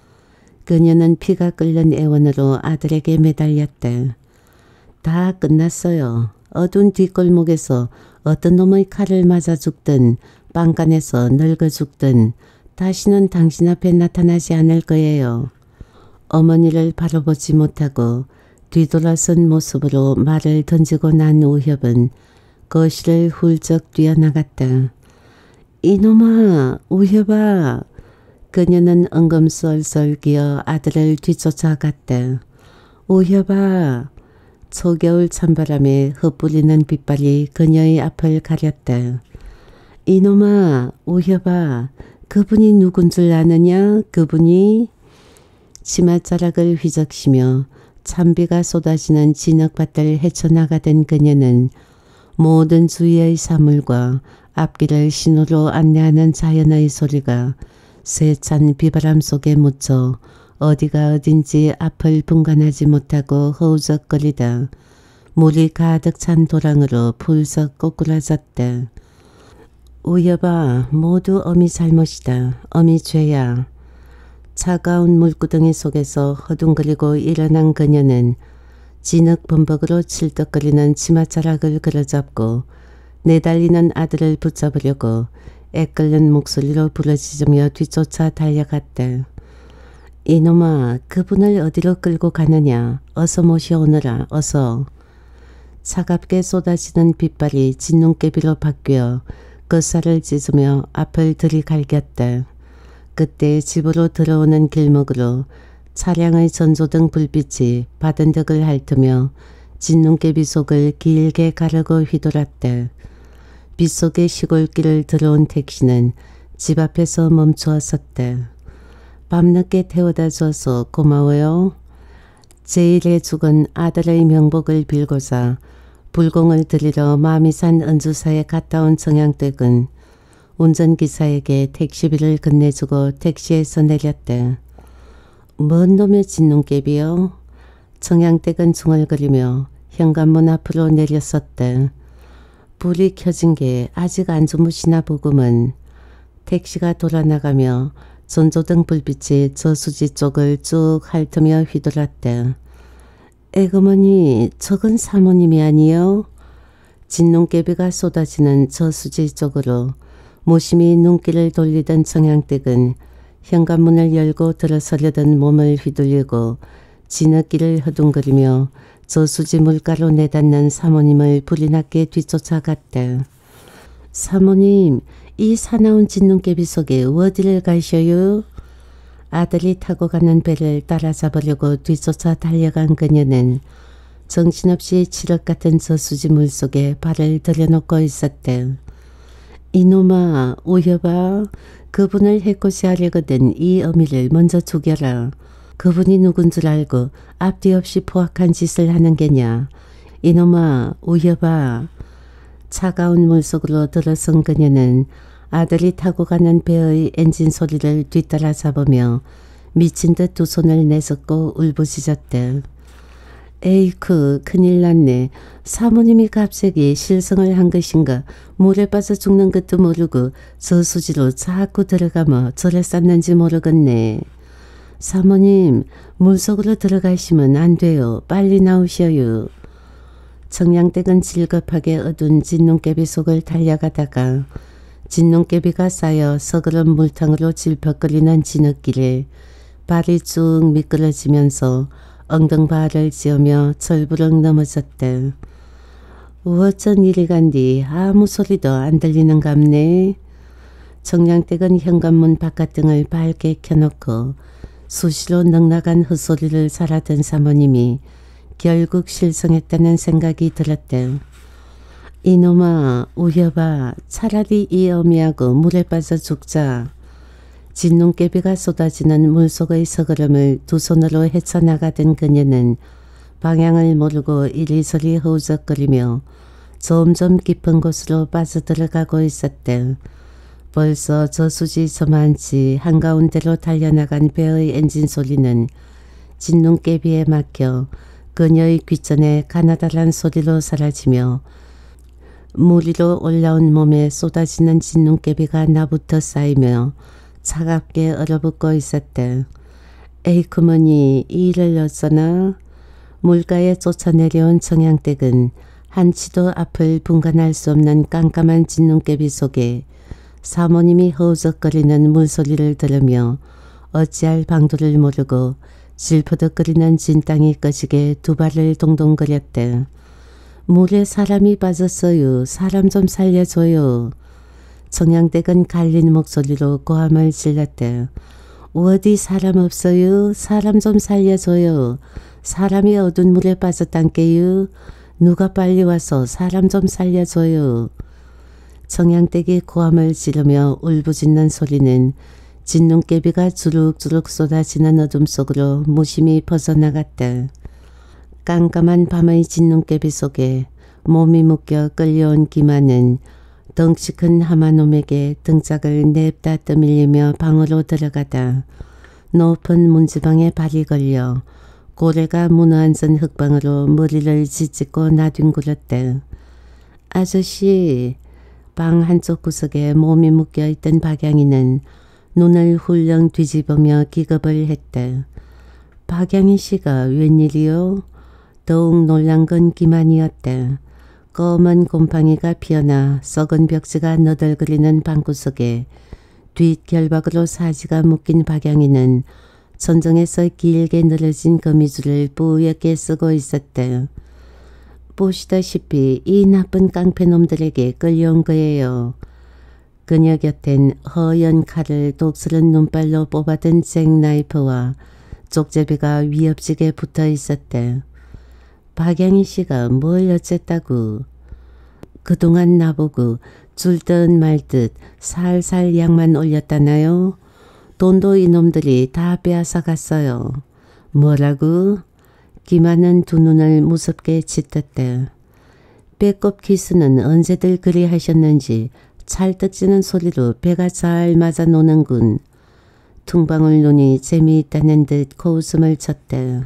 그녀는 피가 끓는 애원으로 아들에게 매달렸다. 다 끝났어요. 어두운 뒷골목에서 어떤 놈의 칼을 맞아 죽든 빵간에서 늙어 죽든 다시는 당신 앞에 나타나지 않을 거예요. 어머니를 바라보지 못하고 뒤돌아선 모습으로 말을 던지고 난 우협은 거실을 훌쩍 뛰어나갔다. 이놈아, 우협아. 그녀는 은검썰썰 기어 아들을 뒤쫓아갔다. 우협아. 초겨울 찬바람에 흩뿌리는 빛발이 그녀의 앞을 가렸다. 이놈아, 우협아. 그분이 누군 줄 아느냐? 그분이? 치맛자락을 휘적이며 찬비가 쏟아지는 진흙밭을 헤쳐나가던 그녀는 모든 주위의 사물과 앞길을 신호로 안내하는 자연의 소리가 세찬 비바람 속에 묻혀 어디가 어딘지 앞을 분간하지 못하고 허우적거리다 물이 가득 찬 도랑으로 풀썩 꼬꾸라졌다. 우협아, 모두 어미 잘못이다. 어미 죄야. 차가운 물구덩이 속에서 허둥거리고 일어난 그녀는 진흙 범벅으로 칠떡거리는 치맛자락을 끌어잡고 내달리는 아들을 붙잡으려고 애끓는 목소리로 부르짖으며 뒤쫓아 달려갔다. 이놈아, 그분을 어디로 끌고 가느냐. 어서 모셔오너라. 어서. 차갑게 쏟아지는 빛발이 진눈깨비로 바뀌어 겉살을 찢으며 앞을 들이갈겼다. 그때 집으로 들어오는 길목으로 차량의 전조등 불빛이 바든덕을 핥으며 진눈깨비 속을 길게 가르고 휘돌았다. 빗속의 시골길을 들어온 택시는 집 앞에서 멈추어 섰다. 밤늦게 태워다 줘서 고마워요. 제1의 죽은 아들의 명복을 빌고자 불공을 들이러 마미산 은주사에 갔다 온 정양댁은 운전기사에게 택시비를 건네주고 택시에서 내렸다. 뭔 놈의 진눈깨비요? 정양댁은 중얼거리며 현관문 앞으로 내렸었다. 불이 켜진 게 아직 안 주무시나 보구먼. 택시가 돌아나가며 전조등 불빛이 저수지 쪽을 쭉 핥으며 휘돌았다. 에그머니, 저건 사모님이 아니요? 진눈깨비가 쏟아지는 저수지 쪽으로 무심히 눈길을 돌리던 청양댁은 현관문을 열고 들어서려던 몸을 휘둘리고 진흙길을 허둥거리며 저수지 물가로 내닫는 사모님을 불이 나게 뒤쫓아갔다. 사모님, 이 사나운 진눈깨비 속에 어디를 가셔요? 아들이 타고 가는 배를 따라잡으려고 뒤쫓아 달려간 그녀는 정신없이 칠흑 같은 저수지 물속에 발을 들여놓고 있었대. 이놈아, 우여봐. 그분을 해코지 하려거든 이 어미를 먼저 죽여라. 그분이 누군 줄 알고 앞뒤 없이 포악한 짓을 하는 게냐. 이놈아, 우여봐. 차가운 물속으로 들어선 그녀는 아들이 타고 가는 배의 엔진 소리를 뒤따라 잡으며 미친 듯 두 손을 내젓고 울부짖었대. 에이크, 큰일 났네. 사모님이 갑자기 실성을 한 것인가. 물에 빠져 죽는 것도 모르고 저수지로 자꾸 들어가며 절에 쌌는지 모르겠네. 사모님, 물속으로 들어가시면 안 돼요. 빨리 나오셔요. 청량댁은 질겁하게 어두운 진눈깨비 속을 달려가다가 진눈깨비가 쌓여 서그런 물탕으로 질퍽거리는 진흙길에 발이 쭉 미끄러지면서 엉덩발을 찧으며 철부렁 넘어졌대. 어쩐 일이 간디 아무 소리도 안 들리는갑네. 청량댁은 현관문 바깥등을 밝게 켜놓고 수시로 넉나간 헛소리를 살아든 사모님이 결국 실성했다는 생각이 들었대. 이놈아, 우여봐. 차라리 이 어미하고 물에 빠져 죽자. 진눈깨비가 쏟아지는 물속의 서그름을 두 손으로 헤쳐나가던 그녀는 방향을 모르고 이리저리 허우적거리며 점점 깊은 곳으로 빠져들어가고 있었대. 벌써 저수지 저만치 한가운데로 달려나간 배의 엔진 소리는 진눈깨비에 막혀 그녀의 귓전에 가나다란 소리로 사라지며 물 위로 올라온 몸에 쏟아지는 진눈깨비가 나부터 쌓이며 차갑게 얼어붙고 있었대. 에이크머니, 이 일을 어쩌나? 물가에 쫓아내려온 청양댁은 한치도 앞을 분간할 수 없는 깜깜한 진눈깨비 속에 사모님이 허우적거리는 물소리를 들으며 어찌할 방도를 모르고 질퍼덕거리는 진땅이 꺼지게 두 발을 동동거렸대. 물에 사람이 빠졌어요. 사람 좀 살려줘요. 청양댁은 갈린 목소리로 고함을 질렀대. 어디 사람 없어요? 사람 좀 살려줘요. 사람이 어두운 물에 빠졌단께요. 누가 빨리 와서 사람 좀 살려줘요. 청양댁이 고함을 지르며 울부짖는 소리는 진눈깨비가 주룩주룩 쏟아지는 어둠 속으로 무심히 벗어나갔다. 깜깜한 밤의 진눈깨비 속에 몸이 묶여 끌려온 기만은 덩치 큰 하마놈에게 등짝을 냅다 떠밀리며 방으로 들어가다 높은 문지방에 발이 걸려 고래가 무너앉은 흙방으로 머리를 짓짓고 나뒹굴었대. 아저씨. 방 한쪽 구석에 몸이 묶여있던 박양이는 눈을 훌렁 뒤집으며 기겁을 했대. 박양이 씨가 웬일이요? 더욱 놀란 건 기만이었대. 검은 곰팡이가 피어나 썩은 벽지가 너덜거리는 방구석에 뒷결박으로 사지가 묶인 박양이는 천정에서 길게 늘어진 거미줄을 뿌옇게 쓰고 있었대. 보시다시피 이 나쁜 깡패놈들에게 끌려온 거예요. 그녀 곁엔 허연 칼을 독스런 눈발로 뽑아든 잭나이프와 쪽제비가 위협지게 붙어 있었대. 박양희 씨가 뭘 어쨌다고. 그동안 나보고 줄듯 말듯 살살 약만 올렸다나요? 돈도 이놈들이 다 빼앗아 갔어요. 뭐라고? 기만은 두 눈을 무섭게 짙었대. 배꼽 기수는 언제들 그리 하셨는지 찰떡지는 소리로 배가 잘 맞아 노는군. 퉁방울 눈이 재미있다는 듯 코웃음을 쳤대.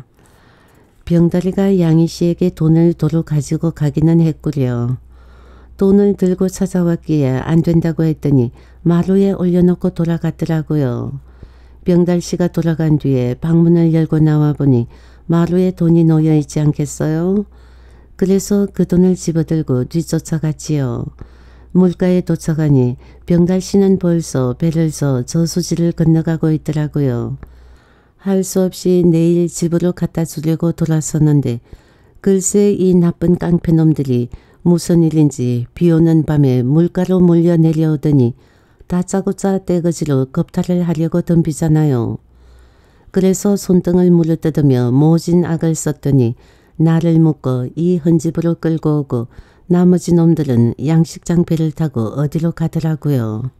병다리가 양희 씨에게 돈을 도로 가지고 가기는 했구려. 돈을 들고 찾아왔기에 안 된다고 했더니 마루에 올려놓고 돌아갔더라고요. 병달 씨가 돌아간 뒤에 방문을 열고 나와보니 마루에 돈이 놓여있지 않겠어요? 그래서 그 돈을 집어들고 뒤쫓아갔지요. 물가에 도착하니 병달씨는 벌써 배를 서 저수지를 건너가고 있더라고요. 할 수 없이 내일 집으로 갖다 주려고 돌아섰는데 글쎄 이 나쁜 깡패놈들이 무슨 일인지 비오는 밤에 물가로 몰려 내려오더니 다짜고짜 떼거지로 겁탈을 하려고 덤비잖아요. 그래서 손등을 물어뜯으며 모진 악을 썼더니 나를 묶어 이 헌집으로 끌고 오고 나머지 놈들은 양식장 배를 타고 어디로 가더라고요.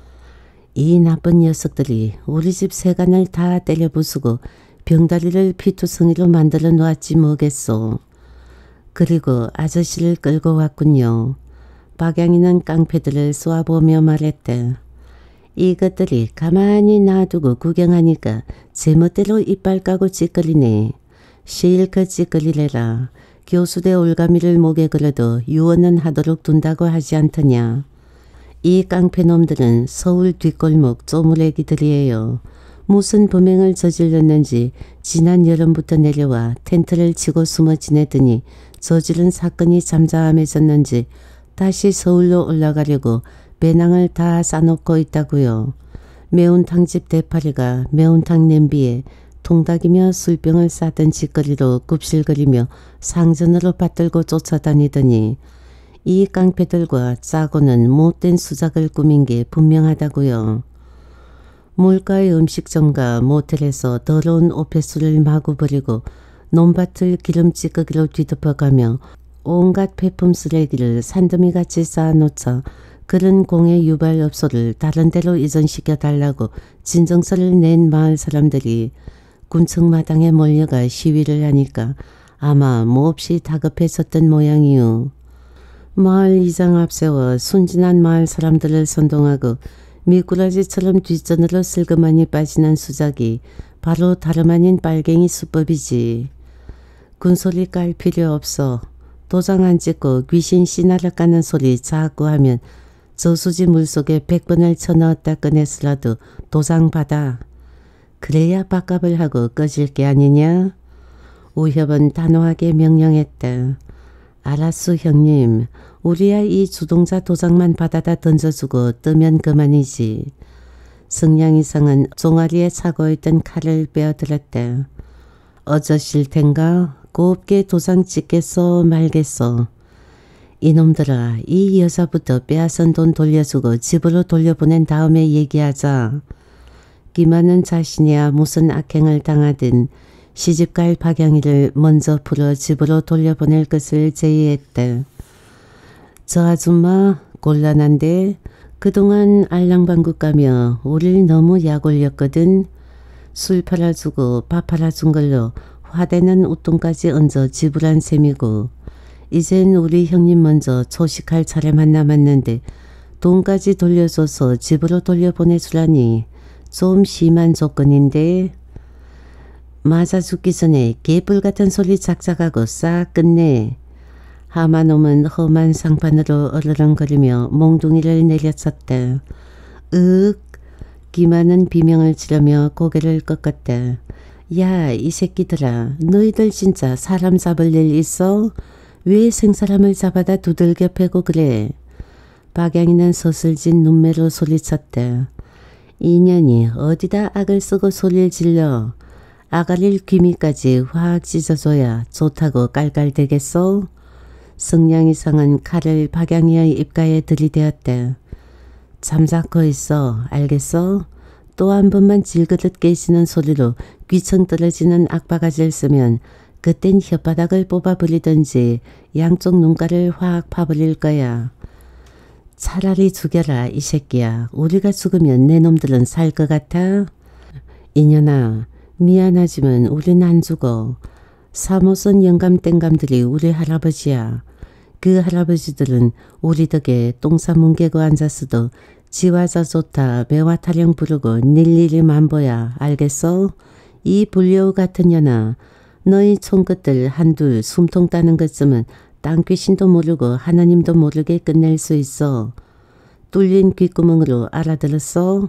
이 나쁜 녀석들이 우리 집 세간을 다 때려 부수고 병다리를 피투성이로 만들어 놓았지 뭐겠소. 그리고 아저씨를 끌고 왔군요. 박양이는 깡패들을 쏘아보며 말했대. 이것들이 가만히 놔두고 구경하니까 제멋대로 이빨 까고 찌꺼리네. 실컷 찌꺼리래라. 교수대 올가미를 목에 걸어도 유언은 하도록 둔다고 하지 않더냐. 이 깡패놈들은 서울 뒷골목 쪼무레기들이에요. 무슨 범행을 저질렀는지 지난 여름부터 내려와 텐트를 치고 숨어 지내더니 저지른 사건이 잠잠해졌는지 다시 서울로 올라가려고 배낭을 다 싸놓고 있다고요. 매운탕집 대파리가 매운탕 냄비에 통닭이며 술병을 싸던 짓거리로 굽실거리며 상전으로 받들고 쫓아다니더니 이 깡패들과 짜고는 못된 수작을 꾸민 게 분명하다고요. 물가의 음식점과 모텔에서 더러운 오페수를 마구 버리고 논밭을 기름찌꺼기로 뒤덮어가며 온갖 폐품 쓰레기를 산더미같이 쌓아놓자 그런 공해 유발업소를 다른 데로 이전시켜 달라고 진정서를 낸 마을 사람들이 군청마당에 몰려가 시위를 하니까 아마 몹시 다급해졌던 모양이요. 마을 이장 앞세워 순진한 마을 사람들을 선동하고 미꾸라지처럼 뒷전으로 슬그머니 빠지는 수작이 바로 다름 아닌 빨갱이 수법이지. 군소리 깔 필요 없어. 도장 안 찍고 귀신 씨나라 까는 소리 자꾸 하면 저수지 물속에 100번을 쳐넣었다 꺼냈으라도 도장 받아. 그래야 밥값을 하고 꺼질 게 아니냐? 우협은 단호하게 명령했다. 알았소 형님. 우리야 이 주동자 도장만 받아다 던져주고 뜨면 그만이지. 승냥이상은 종아리에 차고 있던 칼을 빼어들었다. 어쩌실 텐가? 곱게 도장 찍겠소 말겠소. 이놈들아, 이 여자부터 빼앗은 돈 돌려주고 집으로 돌려보낸 다음에 얘기하자. 기만은 자신이야 무슨 악행을 당하든 시집갈 박양이를 먼저 풀어 집으로 돌려보낼 것을 제의했다. 저 아줌마 곤란한데 그동안 알랑방구 까며 우릴 너무 약 올렸거든. 술 팔아주고 밥 팔아준 걸로 화대는 웃돈까지 얹어 지불한 셈이고 이젠 우리 형님 먼저 초식할 차례만 남았는데 돈까지 돌려줘서 집으로 돌려보내주라니 좀 심한 조건인데. 맞아 죽기 전에 개뿔 같은 소리 작작하고 싹 끝내. 하마놈은 험한 상판으로 어르렁거리며 몽둥이를 내려쳤다. 윽. 기만은 비명을 지르며 고개를 꺾었다. 야, 이 새끼들아, 너희들 진짜 사람 잡을 일 있어? 왜 생사람을 잡아다 두들겨 패고 그래? 박양이는 서슬진 눈매로 소리쳤다. 이년이 어디다 악을 쓰고 소리를 질러. 아가릴 귀미까지 확 찢어줘야 좋다고 깔깔대겠소? 승냥이상은 칼을 박양이의 입가에 들이대었다. 잠자코 있어. 알겠어? 또 한 번만 질그릇 깨지는 소리로 귀청 떨어지는 악바가지를 쓰면 그땐 혓바닥을 뽑아버리든지 양쪽 눈가를 확 파버릴 거야. 차라리 죽여라 이 새끼야. 우리가 죽으면 내 놈들은 살 것 같아? 이년아, 미안하지만 우린 안 죽어. 사모선 영감 땡감들이 우리 할아버지야. 그 할아버지들은 우리 덕에 똥싸 뭉개고 앉았어도 지화자 좋다 매화 타령 부르고 일일이 만보야. 알겠어? 이 불려우 같은 년아, 너희 총끝들 한둘 숨통 따는 것쯤은 땅귀신도 모르고 하나님도 모르게 끝낼 수 있어. 뚫린 귓구멍으로 알아들었어?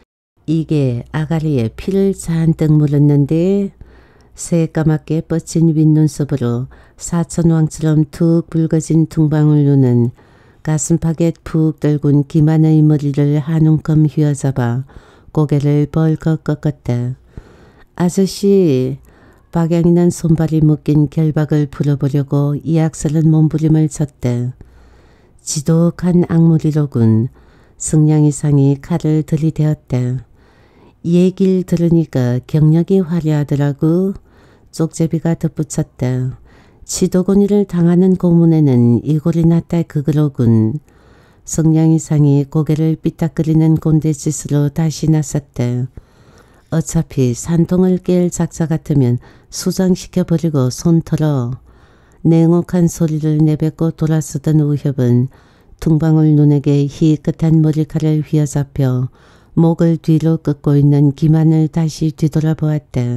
이게 아가리에 피를 잔뜩 물었는데 새까맣게 뻗친 윗눈썹으로 사천왕처럼 툭 붉어진 둥방울 눈은 가슴팍에 푹 들군 기만의 머리를 한 움큼 휘어잡아 고개를 벌컥 꺾었다. 아저씨, 박양이는 손발이 묶인 결박을 풀어보려고 이악스런 몸부림을 쳤다. 지독한 악물이로군. 승냥이상이 칼을 들이대었다. 얘길 들으니까 경력이 화려하더라고. 쪽제비가 덧붙였다. 치도곤이를 당하는 고문에는 이골이 났다 그거로군. 승냥이상이 고개를 삐딱거리는 곤대짓으로 다시 나섰다. 어차피 산통을 깰 작자 같으면 수장시켜버리고 손 털어. 냉혹한 소리를 내뱉고 돌아서던 우협은 퉁방울 눈에게 희끗한 머리칼을 휘어잡혀 목을 뒤로 꺾고 있는 기만을 다시 뒤돌아보았다.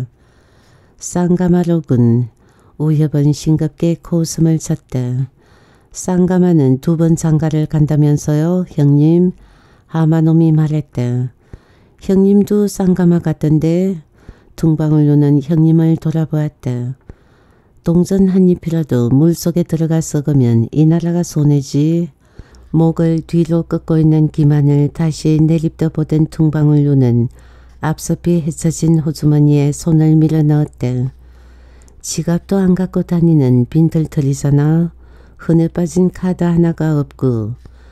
쌍가마로군. 우협은 싱겁게 코웃음을 쳤다. 쌍가마는 2번 장가를 간다면서요, 형님? 하마놈이 말했다. 형님도 쌍가마 같던데. 퉁방울로는 형님을 돌아보았다. 동전 한 잎이라도 물속에 들어가 썩으면 이 나라가 손해지. 목을 뒤로 꺾고 있는 기만을 다시 내립떠 보던 퉁방울로는 앞섭이 헤쳐진 호주머니에 손을 밀어 넣었다. 지갑도 안 갖고 다니는 빈털털이잖아. 흔해 빠진 카드 하나가 없고.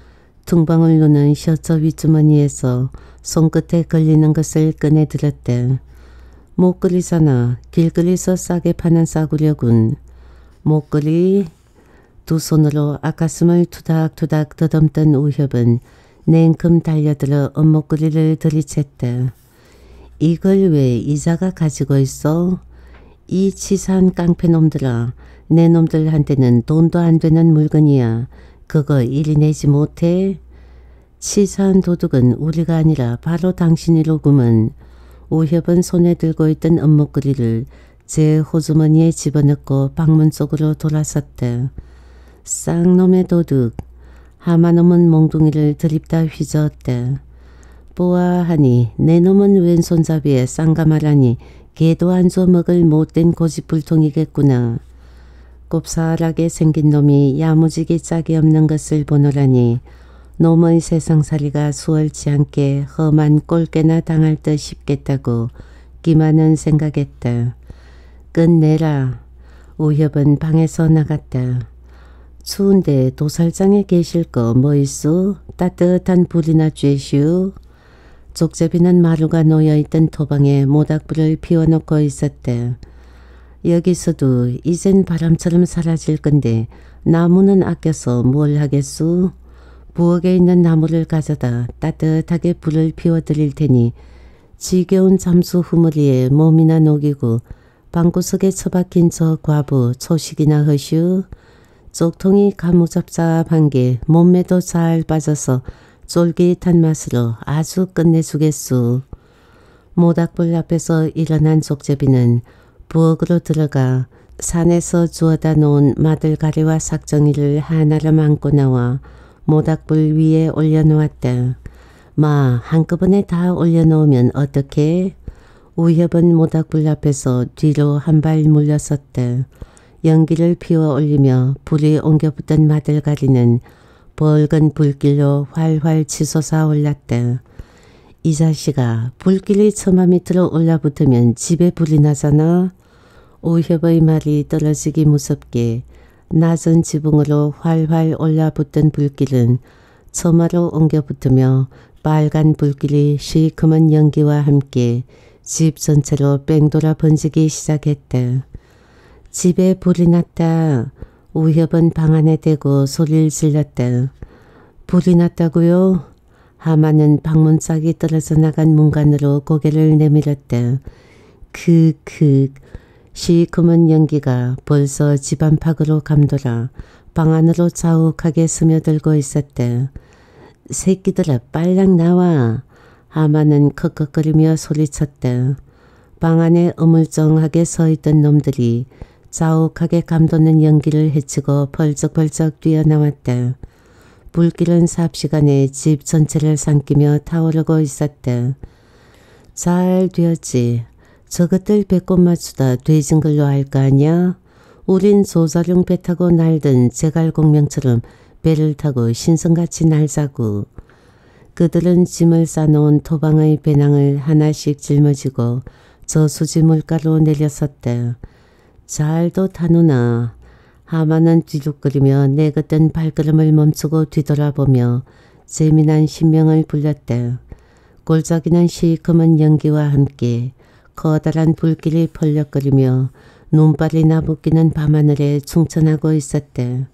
퉁방울로는 셔츠 윗주머니에서 손끝에 걸리는 것을 꺼내들었다. 목걸이잖아. 길거리에서 싸게 파는 싸구려군. 목걸이. 2 손으로 앞가슴을 투닥투닥 더듬던 우협은 냉큼 달려들어 옷목걸이를 들이챘다. 이걸 왜 이자가 가지고 있어? 이 치사한 깡패놈들아. 내 놈들한테는 돈도 안 되는 물건이야. 그거 이리 내지 못해? 치사한 도둑은 우리가 아니라 바로 당신이로구먼. 우협은 손에 들고 있던 옷목걸이를 제 호주머니에 집어넣고 방문 쪽으로 돌아섰다. 쌍놈의 도둑. 하마놈은 몽둥이를 들입다 휘저었다. 보아하니 내 놈은 왼손잡이에 쌍가마라니 개도 안 줘 먹을 못된 고집불통이겠구나. 곱살하게 생긴 놈이 야무지게 짝이 없는 것을 보노라니 놈의 세상살이가 수월치 않게 험한 꼴깨나 당할 듯 싶겠다고 기만은 생각했다. 끝내라. 우협은 방에서 나갔다. 추운데 도살장에 계실 거 뭐 있어? 따뜻한 불이나 쬐슈. 족제비는 마루가 놓여있던 토방에 모닥불을 피워놓고 있었대. 여기서도 이젠 바람처럼 사라질 건데 나무는 아껴서 뭘 하겠수? 부엌에 있는 나무를 가져다 따뜻하게 불을 피워드릴 테니 지겨운 잠수 후무리에 몸이나 녹이고 방구석에 처박힌 저 과부 초식이나 허슈. 쪽통이 가무잡잡한 게 몸매도 잘 빠져서 쫄깃한 맛으로 아주 끝내주겠수. 모닥불 앞에서 일어난 족제비는 부엌으로 들어가 산에서 주워다 놓은 마들가리와 삭정이를 하나를 안고 나와 모닥불 위에 올려놓았다. 마, 한꺼번에 다 올려놓으면 어떡해? 우협은 모닥불 앞에서 뒤로 한 발 물러섰다. 연기를 피워 올리며 불이 옮겨붙던 마들가리는 붉은 불길로 활활 치솟아 올랐다. 이 자식아, 불길이 처마 밑으로 올라붙으면 집에 불이 나잖아. 우협의 말이 떨어지기 무섭게 낮은 지붕으로 활활 올라붙던 불길은 처마로 옮겨붙으며 빨간 불길이 시커먼 연기와 함께 집 전체로 뺑돌아 번지기 시작했다. 집에 불이 났다. 우협은 방 안에 대고 소리를 질렀다. 불이 났다고요? 하마는 방문짝이 떨어져 나간 문간으로 고개를 내밀었다. 크크. 시커먼 연기가 벌써 집 안팎으로 감돌아 방 안으로 자욱하게 스며들고 있었다. 새끼들아, 빨랑 나와. 하마는 컥컥거리며 소리쳤다. 방 안에 어물쩡하게 서있던 놈들이 자욱하게 감도는 연기를 헤치고 벌쩍벌쩍 뛰어나왔다. 불길은 삽시간에 집 전체를 삼키며 타오르고 있었다. 잘 되었지. 저것들 배꼽 맞추다 돼진 걸로 할 거 아냐? 우린 소자룡 배 타고 날던 제갈공명처럼 배를 타고 신성같이 날자고 그들은 짐을 싸놓은 토방의 배낭을 하나씩 짊어지고 저수지 물가로 내려섰대. 잘도 타누나. 하마는 뒤룩거리며 내긋은 발걸음을 멈추고 뒤돌아보며 재미난 신명을 불렸대. 골짜기는 시커먼 연기와 함께 커다란 불길이 펄럭거리며 눈발이 나부끼는 밤하늘에 충천하고 있었대.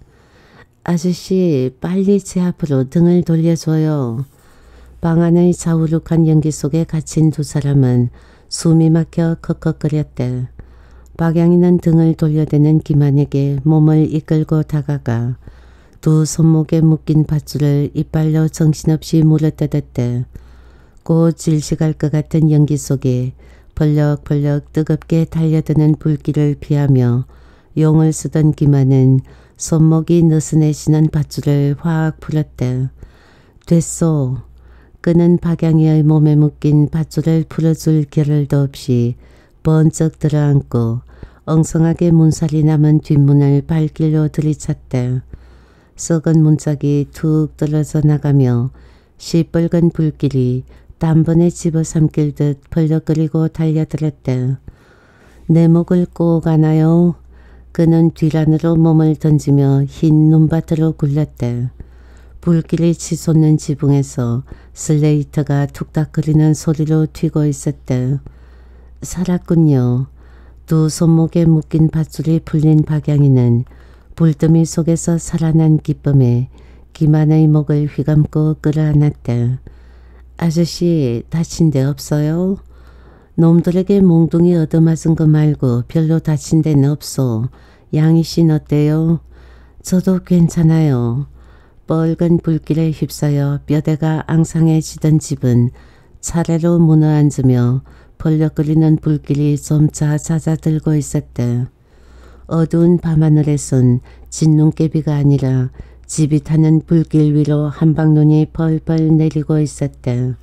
아저씨, 빨리 제 앞으로 등을 돌려줘요. 방 안의 자우룩한 연기 속에 갇힌 두 사람은 숨이 막혀 컥컥거렸대. 박양이는 등을 돌려대는 김한에게 몸을 이끌고 다가가 두 손목에 묶인 밧줄을 이빨로 정신없이 물어뜯었대. 곧 질식할 것 같은 연기 속에 벌럭벌럭 뜨겁게 달려드는 불길을 피하며 용을 쓰던 김한은 손목이 느슨해지는 밧줄을 확 풀었대. 됐소. 그는 박양이의 몸에 묶인 밧줄을 풀어줄 겨를도 없이 번쩍 들어앉고 엉성하게 문살이 남은 뒷문을 발길로 들이찼대. 썩은 문짝이 툭 떨어져 나가며 시뻘건 불길이 단번에 집어삼킬 듯 벌럭거리고 달려들었대. 내 목을 꼭 안아요. 그는 뒤란으로 몸을 던지며 흰 눈밭으로 굴렀대. 불길이 치솟는 지붕에서 슬레이터가 툭닥거리는 소리로 튀고 있었대. 살았군요. 두 손목에 묶인 밧줄이 풀린 박양이는 불더미 속에서 살아난 기쁨에 김한의 목을 휘감고 끌어안았대. 아저씨, 다친 데 없어요? 놈들에게 몽둥이 얻어맞은 거 말고 별로 다친 데는 없소. 양이씨 어때요? 저도 괜찮아요. 뻘건 불길에 휩싸여 뼈대가 앙상해지던 집은 차례로 무너앉으며 벌럭거리는 불길이 점차 잦아들고 있었대. 어두운 밤하늘에선 진눈깨비가 아니라 집이 타는 불길 위로 한방눈이 펄펄 내리고 있었대.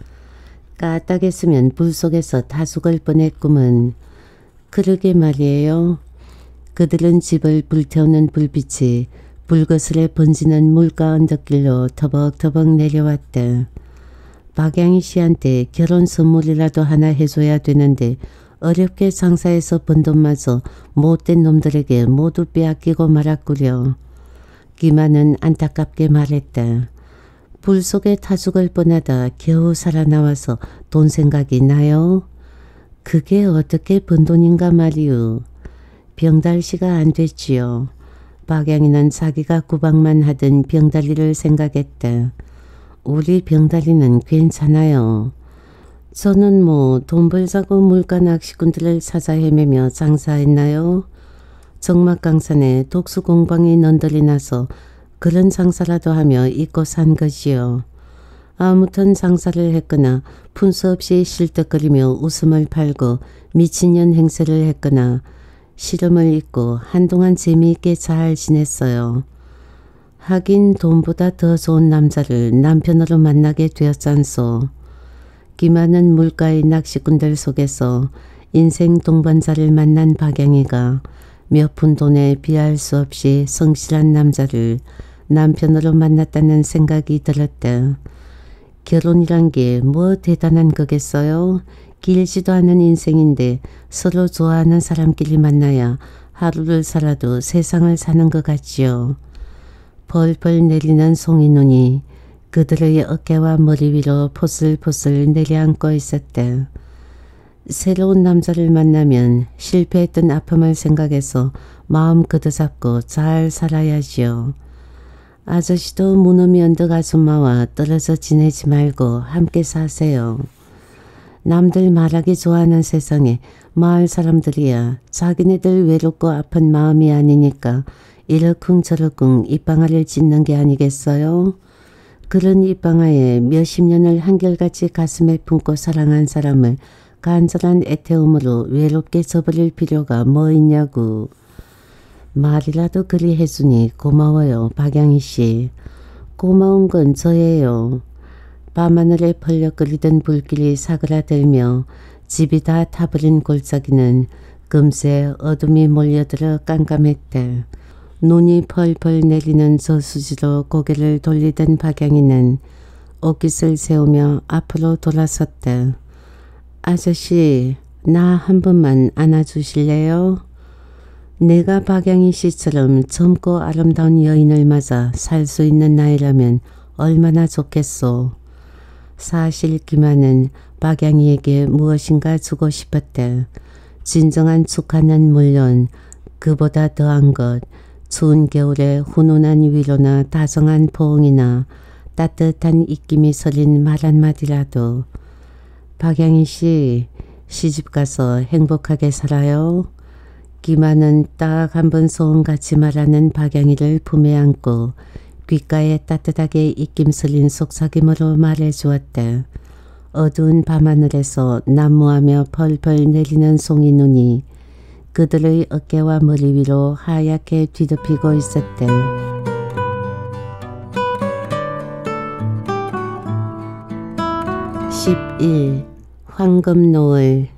까딱했으면 불 속에서 다 죽을 뻔했구먼. 그러게 말이에요. 그들은 집을 불태우는 불빛이 불거스레 번지는 물가 언덕길로 터벅터벅 내려왔대. 박양희 씨한테 결혼 선물이라도 하나 해줘야 되는데 어렵게 장사해서 번 돈마저 못된 놈들에게 모두 빼앗기고 말았구려. 김한은 안타깝게 말했다. 불 속에 타 죽을 뻔하다 겨우 살아나와서 돈 생각이 나요? 그게 어떻게 번 돈인가 말이오. 병달시가 안 됐지요. 박양이는 자기가 구박만 하던 병달리를 생각했다. 우리 병달리는 괜찮아요. 저는 뭐 돈 벌자고 물가 낚시꾼들을 찾아 헤매며 장사했나요? 정막강산에 독수공방이 넌덜이 나서 그런 장사라도 하며 잊고 산 것이요. 아무튼 장사를 했거나 푼수 없이 실떡거리며 웃음을 팔고 미친년 행세를 했거나 시름을 잊고 한동안 재미있게 잘 지냈어요. 하긴 돈보다 더 좋은 남자를 남편으로 만나게 되었잖소. 김한은 물가의 낚시꾼들 속에서 인생 동반자를 만난 박양이가 몇 푼 돈에 비할 수 없이 성실한 남자를 남편으로 만났다는 생각이 들었다. 결혼이란 게 뭐 대단한 거겠어요? 길지도 않은 인생인데 서로 좋아하는 사람끼리 만나야 하루를 살아도 세상을 사는 것 같지요. 펄펄 내리는 송이눈이 그들의 어깨와 머리 위로 포슬포슬 내려앉고 있었다. 새로운 남자를 만나면 실패했던 아픔을 생각해서 마음 걷어잡고 잘 살아야지요. 아저씨도 무너미 언덕 아줌마와 떨어져 지내지 말고 함께 사세요. 남들 말하기 좋아하는 세상에 마을 사람들이야 자기네들 외롭고 아픈 마음이 아니니까 이러쿵저러쿵 입방아를 찢는 게 아니겠어요? 그런 입방아에 몇십 년을 한결같이 가슴에 품고 사랑한 사람을 간절한 애태움으로 외롭게 저버릴 필요가 뭐 있냐고. 말이라도 그리 해주니 고마워요, 박양희 씨. 고마운 건 저예요. 밤하늘에 펄럭거리던 불길이 사그라들며 집이 다 타버린 골짜기는 금세 어둠이 몰려들어 깜깜했대. 눈이 펄펄 내리는 저수지로 고개를 돌리던 박양이는 옷깃을 세우며 앞으로 돌아섰다. 아저씨, 나 한 번만 안아주실래요? 내가 박양이 씨처럼 젊고 아름다운 여인을 맞아 살 수 있는 나이라면 얼마나 좋겠소. 사실 기만은 박양이에게 무엇인가 주고 싶었다. 진정한 축하는 물론 그보다 더한 것, 추운 겨울에 훈훈한 위로나 다정한 포옹이나 따뜻한 입김이 서린 말 한마디라도. 박양이 씨, 시집가서 행복하게 살아요. 기만은 딱 한 번 소원같이 말하는 박양이를 품에 안고 귓가에 따뜻하게 입김 서린 속삭임으로 말해주었다. 어두운 밤하늘에서 난무하며 펄펄 내리는 송이눈이 그들의 어깨와 머리 위로 하얗게 뒤덮이고 있었다. 11. 황금노을.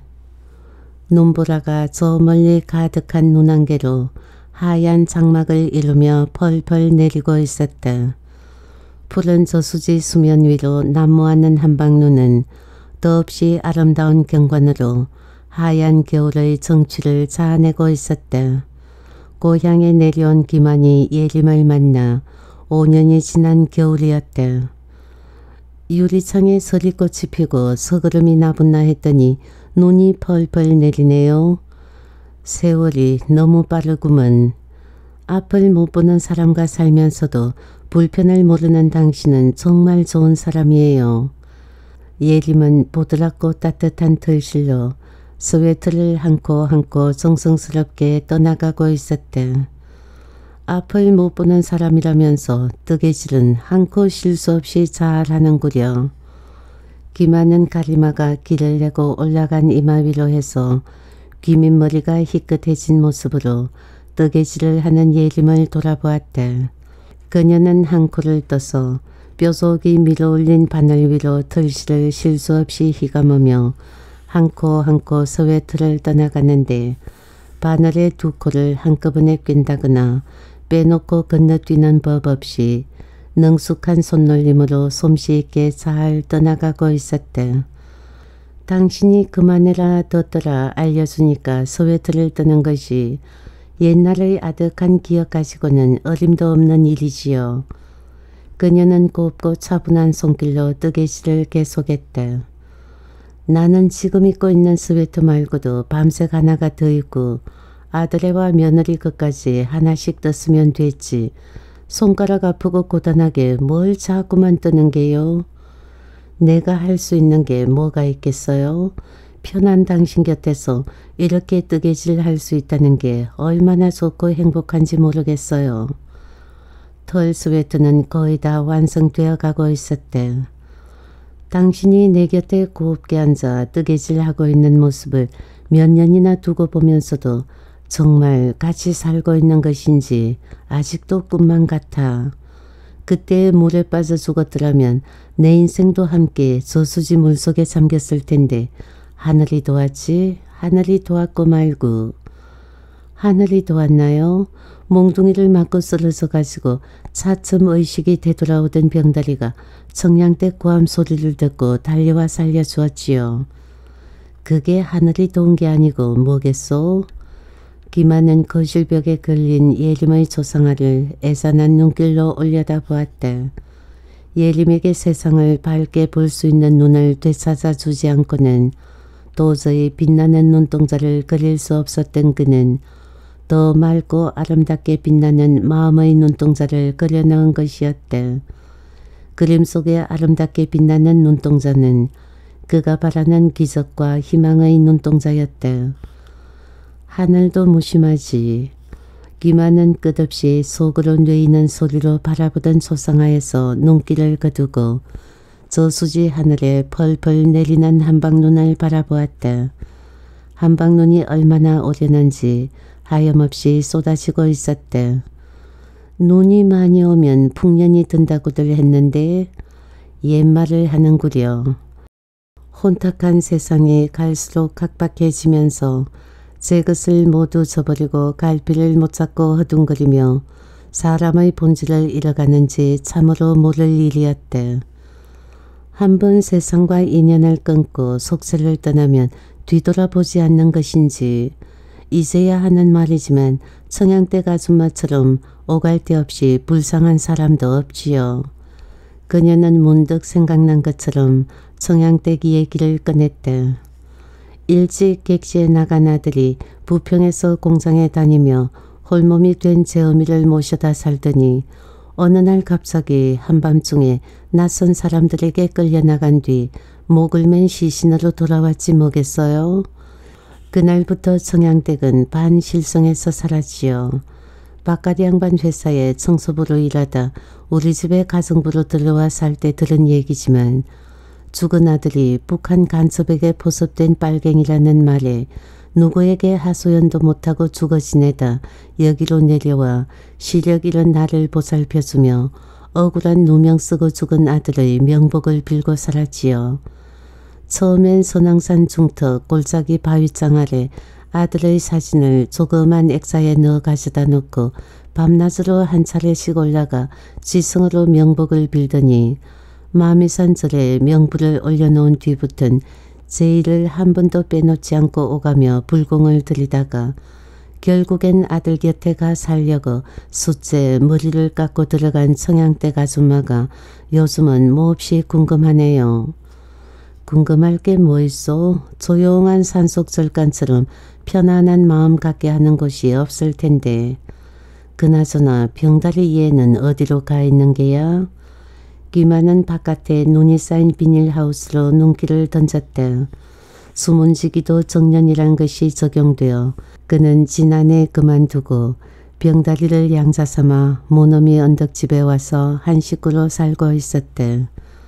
눈보라가 저 멀리 가득한 눈안개로 하얀 장막을 이루며 펄펄 내리고 있었다. 푸른 저수지 수면 위로 난무하는 한방눈은 더없이 아름다운 경관으로 하얀 겨울의 정취를 자아내고 있었다. 고향에 내려온 기만이 예림을 만나 5년이 지난 겨울이었다. 유리창에 서리꽃이 피고 서구름이 나붙나 했더니 눈이 펄펄 내리네요. 세월이 너무 빠르구먼. 앞을 못 보는 사람과 살면서도 불편을 모르는 당신은 정말 좋은 사람이에요. 예림은 보드랍고 따뜻한 털실로 스웨터를 한코 정성스럽게 떠나가고 있었다. 앞을 못 보는 사람이라면서 뜨개질은 한코 실수 없이 잘하는구려. 기많은 가리마가 길을 내고 올라간 이마 위로 해서 귀밑머리가 희끗해진 모습으로 뜨개질을 하는 예림을 돌아보았다. 그녀는 한 코를 떠서 뾰족이 밀어올린 바늘 위로 털실을 쉴 수 없이 휘감으며 한 코 스웨터를 떠나가는데 바늘의 두 코를 한꺼번에 낀다거나 빼놓고 건너뛰는 법 없이 능숙한 손놀림으로 솜씨 있게 잘 떠나가고 있었다. 당신이 그만해라 뒀더라 알려주니까 스웨터를 떠는 것이 옛날의 아득한 기억 가지고는 어림도 없는 일이지요. 그녀는 곱고 차분한 손길로 뜨개질을 계속했다. 나는 지금 입고 있는 스웨터 말고도 밤색 하나가 더 있고 아들애와 며느리 것까지 하나씩 떴으면 됐지. 손가락 아프고 고단하게 뭘 자꾸만 뜨는 게요. 내가 할 수 있는 게 뭐가 있겠어요? 편한 당신 곁에서 이렇게 뜨개질 할 수 있다는 게 얼마나 좋고 행복한지 모르겠어요. 털 스웨터는 거의 다 완성되어 가고 있었대. 당신이 내 곁에 곱게 앉아 뜨개질하고 있는 모습을 몇 년이나 두고 보면서도 정말 같이 살고 있는 것인지 아직도 꿈만 같아. 그때 물에 빠져 죽었더라면 내 인생도 함께 저수지 물속에 잠겼을 텐데 하늘이 도왔지. 하늘이 도왔고 말고. 하늘이 도왔나요? 몽둥이를 맞고 쓰러져 가지고 차츰 의식이 되돌아오던 병다리가 청량대 고함 소리를 듣고 달려와 살려주었지요. 그게 하늘이 도운 게 아니고 뭐겠소? 기만은 거실벽에 걸린 예림의 조상아를 애잔한 눈길로 올려다보았다. 예림에게 세상을 밝게 볼 수 있는 눈을 되찾아 주지 않고는 도저히 빛나는 눈동자를 그릴 수 없었던 그는 더 맑고 아름답게 빛나는 마음의 눈동자를 그려넣은 것이었다. 그림 속에 아름답게 빛나는 눈동자는 그가 바라는 기적과 희망의 눈동자였다. 하늘도 무심하지. 기만은 끝없이 속으로 뇌이는 소리로 바라보던 초상화에서 눈길을 거두고 저수지 하늘에 펄펄 내리는 한방눈을 바라보았다. 한방눈이 얼마나 오려는지 하염없이 쏟아지고 있었다. 눈이 많이 오면 풍년이 든다고들 했는데 옛말을 하는구려. 혼탁한 세상이 갈수록 각박해지면서 제 것을 모두 저버리고 갈피를 못 잡고 허둥거리며 사람의 본질을 잃어가는지 참으로 모를 일이었대. 한번 세상과 인연을 끊고 속세를 떠나면 뒤돌아보지 않는 것인지 이제야 하는 말이지만 청양댁 아줌마처럼 오갈 데 없이 불쌍한 사람도 없지요. 그녀는 문득 생각난 것처럼 청양댁 얘기를 꺼냈대. 일찍 객지에 나간 아들이 부평에서 공장에 다니며 홀몸이 된 제 어미를 모셔다 살더니 어느 날 갑자기 한밤중에 낯선 사람들에게 끌려나간 뒤 목을 맨 시신으로 돌아왔지 뭐겠어요. 그날부터 청양댁은 반실성에서 살았지요. 바깥 양반 회사에 청소부로 일하다 우리 집에 가정부로 들러와 살 때 들은 얘기지만 죽은 아들이 북한 간첩에게 포섭된 빨갱이라는 말에 누구에게 하소연도 못하고 죽어 지내다 여기로 내려와 시력 잃은 나를 보살펴주며 억울한 누명 쓰고 죽은 아들의 명복을 빌고 살았지요. 처음엔 선왕산 중턱 골짜기 바위장 아래 아들의 사진을 조그만 액자에 넣어 가져다 놓고 밤낮으로 한 차례씩 올라가 지성으로 명복을 빌더니 마미산절에 명부를 올려놓은 뒤부턴 제 일을 한 번도 빼놓지 않고 오가며 불공을 들이다가 결국엔 아들 곁에 가 살려고 숫째 머리를 깎고 들어간 청양댁 아줌마가 요즘은 몹시 궁금하네요. 궁금할 게 뭐 있어? 조용한 산속 절간처럼 편안한 마음 갖게 하는 곳이 없을 텐데. 그나저나 병다리 얘는 어디로 가 있는 게야? 기만은 바깥에 눈이 쌓인 비닐하우스로 눈길을 던졌대. 수문지기도 정년이란 것이 적용되어 그는 지난해 그만두고 병다리를 양자 삼아 모놈이 언덕집에 와서 한 식구로 살고 있었대.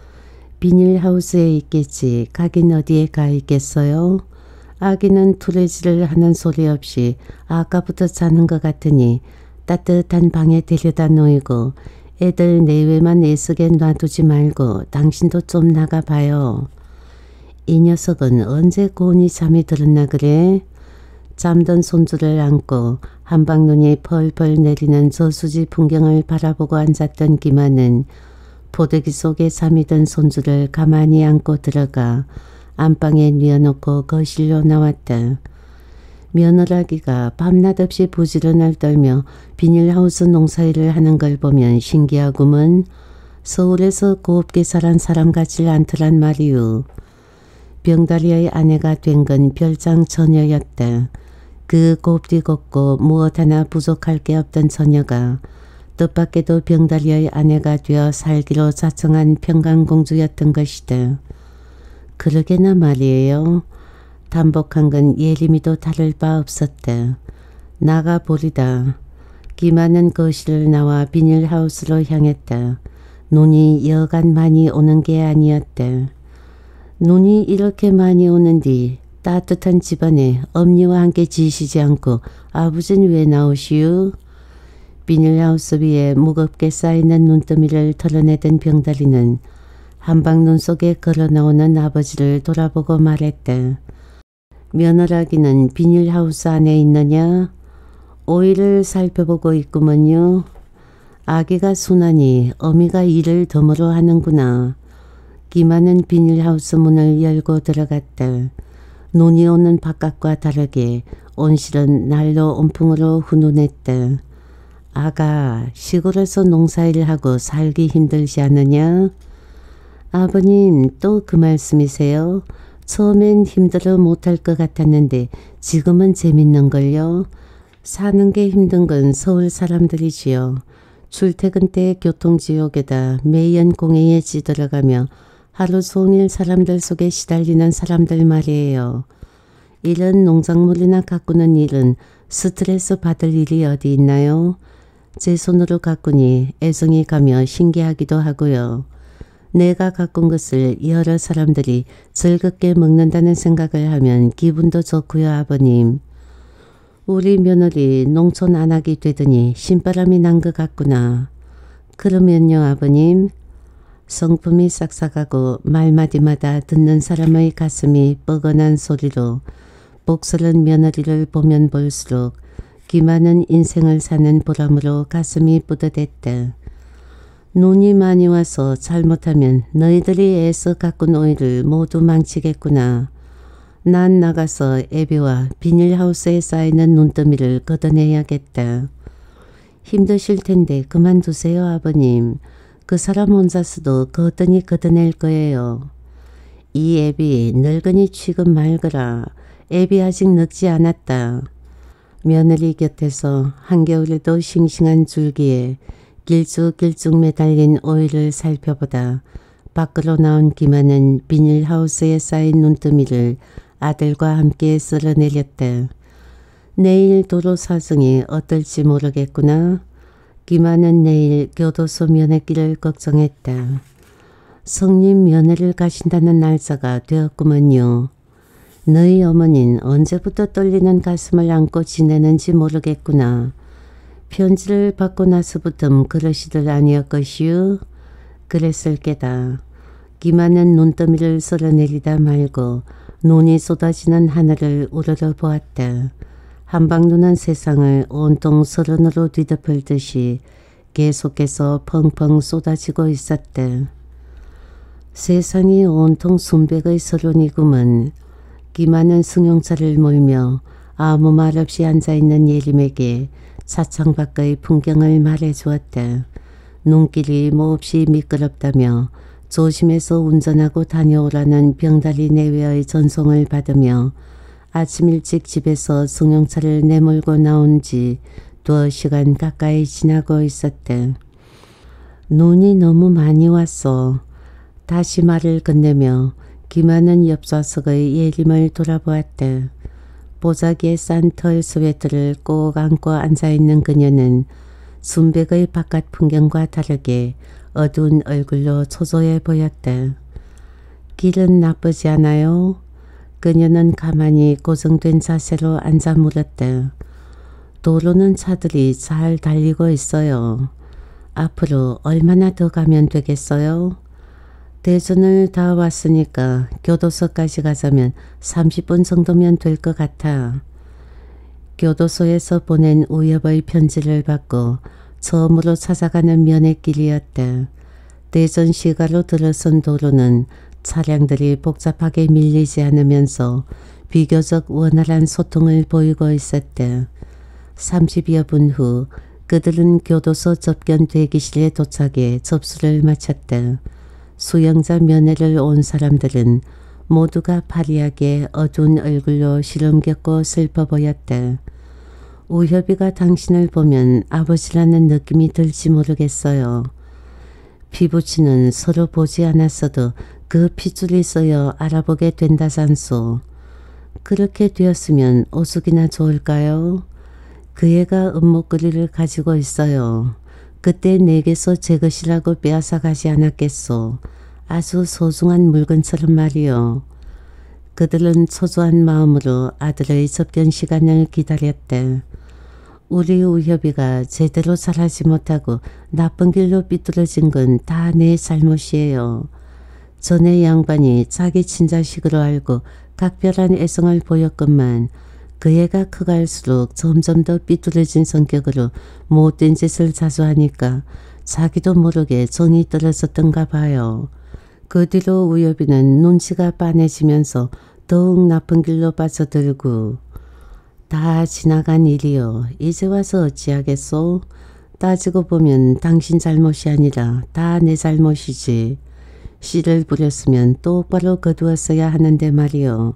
비닐하우스에 있겠지 가긴 어디에 가 있겠어요? 아기는 투레지를 하는 소리 없이 아까부터 자는 것 같으니 따뜻한 방에 데려다 놓이고 애들 내외만 애쓰게 놔두지 말고 당신도 좀 나가봐요. 이 녀석은 언제 고운히 잠이 들었나 그래? 잠든 손주를 안고 한방눈이 펄펄 내리는 저수지 풍경을 바라보고 앉았던 기만은 포대기 속에 잠이 든 손주를 가만히 안고 들어가 안방에 뉘어놓고 거실로 나왔다. 며느라기가 밤낮 없이 부지런을 떨며 비닐하우스 농사일을 하는 걸 보면 신기하구먼. 서울에서 곱게 자란 사람 같질 않더란 말이유. 병다리의 아내가 된 건 별장 처녀였다. 그 곱디 곱고 무엇 하나 부족할 게 없던 처녀가 뜻밖에도 병다리의 아내가 되어 살기로 자청한 평강공주였던 것이다. 그러게나 말이에요. 담복한 건 예림이도 다를 바 없었다. 나가보리다. 기만은 거실을 나와 비닐하우스로 향했다. 눈이 여간 많이 오는 게 아니었다. 눈이 이렇게 많이 오는디 따뜻한 집안에 엄니와 함께 지시지 않고 아버진 왜 나오시오? 비닐하우스 위에 무겁게 쌓이는 눈더미를 털어내던 병다리는 한방눈 속에 걸어나오는 아버지를 돌아보고 말했다. 며느라기는 비닐하우스 안에 있느냐? 오이를 살펴보고 있구먼요. 아기가 순하니 어미가 일을 덤으로 하는구나. 기만은 비닐하우스 문을 열고 들어갔다. 눈이 오는 바깥과 다르게 온실은 난로 온풍으로 훈훈했다. 아가, 시골에서 농사일을 하고 살기 힘들지 않느냐? 아버님, 또 그 말씀이세요? 처음엔 힘들어 못할 것 같았는데 지금은 재밌는걸요. 사는 게 힘든 건 서울 사람들이지요. 출퇴근 때 교통지옥에다 매연 공해에 찌들어가며 하루 종일 사람들 속에 시달리는 사람들 말이에요. 이런 농작물이나 가꾸는 일은 스트레스 받을 일이 어디 있나요? 제 손으로 가꾸니 애정이 가며 신기하기도 하고요. 내가 가꾼 것을 여러 사람들이 즐겁게 먹는다는 생각을 하면 기분도 좋고요, 아버님. 우리 며느리 농촌 안 하게 되더니 신바람이 난 것 같구나. 그러면요, 아버님. 성품이 싹싹하고 말마디마다 듣는 사람의 가슴이 뻐근한 소리로 복스런 며느리를 보면 볼수록 기만은 인생을 사는 보람으로 가슴이 뿌듯했다. 눈이 많이 와서 잘못하면 너희들이 애써 가꾼 오이를 모두 망치겠구나. 난 나가서 애비와 비닐하우스에 쌓이는 눈더미를 걷어내야겠다. 힘드실 텐데 그만두세요 아버님. 그 사람 혼자서도 거뜬히 걷어낼 거예요. 이 애비 늙은이 취급 말거라. 애비 아직 늙지 않았다. 며느리 곁에서 한겨울에도 싱싱한 줄기에 길쭉길쭉 매달린 오이를 살펴보다 밖으로 나온 기만은 비닐하우스에 쌓인 눈더미를 아들과 함께 쓸어내렸다. 내일 도로 사정이 어떨지 모르겠구나. 기만은 내일 교도소 면회길을 걱정했다. 성님 면회를 가신다는 날짜가 되었구먼요. 너희 어머니는 언제부터 떨리는 가슴을 안고 지내는지 모르겠구나. 편지를 받고 나서부터 그러시들 아니었것이유. 그랬을 게다. 기만은 눈더미를 쓸어내리다 말고 눈이 쏟아지는 하늘을 우러러 보았다. 한방눈은 세상을 온통 서른으로 뒤덮을 듯이 계속해서 펑펑 쏟아지고 있었다. 세상이 온통 순백의 서른이구먼. 기만은 승용차를 몰며 아무 말 없이 앉아있는 예림에게 차창 밖의 풍경을 말해주었다. 눈길이 몹시 미끄럽다며 조심해서 운전하고 다녀오라는 병다리 내외의 전송을 받으며 아침 일찍 집에서 승용차를 내몰고 나온 지 2시간 가까이 지나고 있었다. 눈이 너무 많이 왔어. 다시 말을 끝내며 기만은 옆좌석의 예림을 돌아보았다. 보자기에 싼 털 스웨터를 꼭 안고 앉아있는 그녀는 순백의 바깥 풍경과 다르게 어두운 얼굴로 초조해 보였다. 길은 나쁘지 않아요? 그녀는 가만히 고정된 자세로 앉아 물었다. 도로는 차들이 잘 달리고 있어요. 앞으로 얼마나 더 가면 되겠어요? 대전을 다 왔으니까 교도소까지 가자면 30분 정도면 될 것 같아. 교도소에서 보낸 우엽의 편지를 받고 처음으로 찾아가는 면회길이었다. 대전시가로 들어선 도로는 차량들이 복잡하게 밀리지 않으면서 비교적 원활한 소통을 보이고 있었다. 30여 분 후 그들은 교도소 접견 대기실에 도착해 접수를 마쳤다. 수영자 면회를 온 사람들은 모두가 파리하게 어두운 얼굴로 시름겹고 슬퍼 보였다. 우협이가 당신을 보면 아버지라는 느낌이 들지 모르겠어요. 피부치는 서로 보지 않았어도 그 핏줄이 써여 알아보게 된다잖소. 그렇게 되었으면 오숙이나 좋을까요? 그 애가 은목걸이를 가지고 있어요. 그때 내게서 제 것이라고 빼앗아 가지 않았겠소. 아주 소중한 물건처럼 말이요. 그들은 초조한 마음으로 아들의 접견 시간을 기다렸다. 우리 우협이가 제대로 잘하지 못하고 나쁜 길로 삐뚤어진 건 다 내 잘못이에요. 전에 양반이 자기 친자식으로 알고 각별한 애성을 보였건만 그 애가 커갈수록 점점 더 삐뚤어진 성격으로 못된 짓을 자주 하니까 자기도 모르게 정이 떨어졌던가 봐요. 그 뒤로 우엽이는 눈치가 빤해지면서 더욱 나쁜 길로 빠져들고 다 지나간 일이요. 이제 와서 어찌하겠소? 따지고 보면 당신 잘못이 아니라 다 내 잘못이지. 씨를 부렸으면 똑바로 거두었어야 하는데 말이요.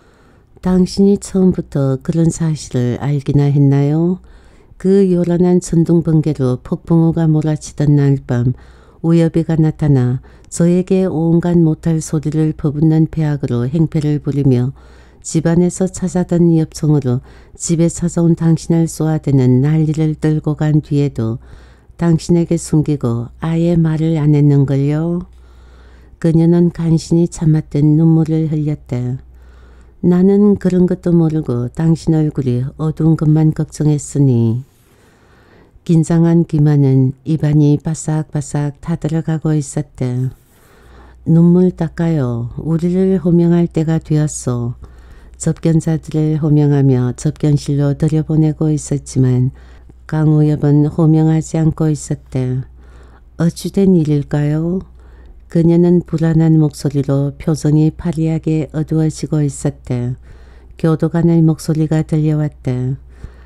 당신이 처음부터 그런 사실을 알기나 했나요? 그 요란한 천둥번개로 폭풍우가 몰아치던 날 밤 우엽이가 나타나 저에게 온갖 못할 소리를 퍼붓는 배악으로 행패를 부리며 집안에서 찾아던 엽총으로 집에 찾아온 당신을 쏘아대는 난리를 떨고 간 뒤에도 당신에게 숨기고 아예 말을 안 했는걸요. 그녀는 간신히 참았던 눈물을 흘렸다. 나는 그런 것도 모르고 당신 얼굴이 어두운 것만 걱정했으니. 긴장한 귀만은 입안이 바싹바싹 타들어가고 있었다. 눈물 닦아요. 우리를 호명할 때가 되었소. 접견자들을 호명하며 접견실로 들여보내고 있었지만 강우엽은 호명하지 않고 있었대. 어찌된 일일까요? 그녀는 불안한 목소리로 표정이 파리하게 어두워지고 있었대. 교도관의 목소리가 들려왔대.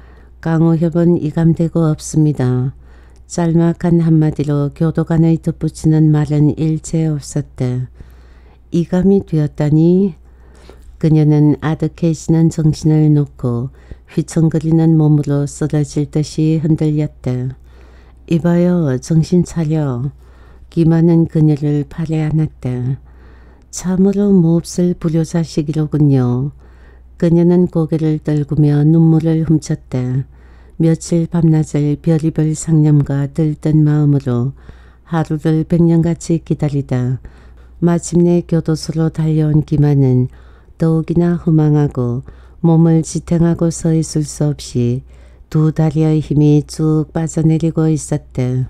강우엽은 이감되고 없습니다. 짤막한 한마디로 교도관의 덧붙이는 말은 일체 없었대. 이감이 되었다니? 그녀는 아득해지는 정신을 놓고 휘청거리는 몸으로 쓰러질 듯이 흔들렸대. 이봐요, 정신 차려. 기만은 그녀를 팔에 안았대. 참으로 몹쓸 불효자식이로군요. 그녀는 고개를 떨구며 눈물을 훔쳤대. 며칠 밤낮을 별의별 상념과 들뜬 마음으로 하루를 백년같이 기다리다 마침내 교도소로 달려온 기만은 더욱이나 허망하고 몸을 지탱하고 서 있을 수 없이 두 다리의 힘이 쭉 빠져내리고 있었대.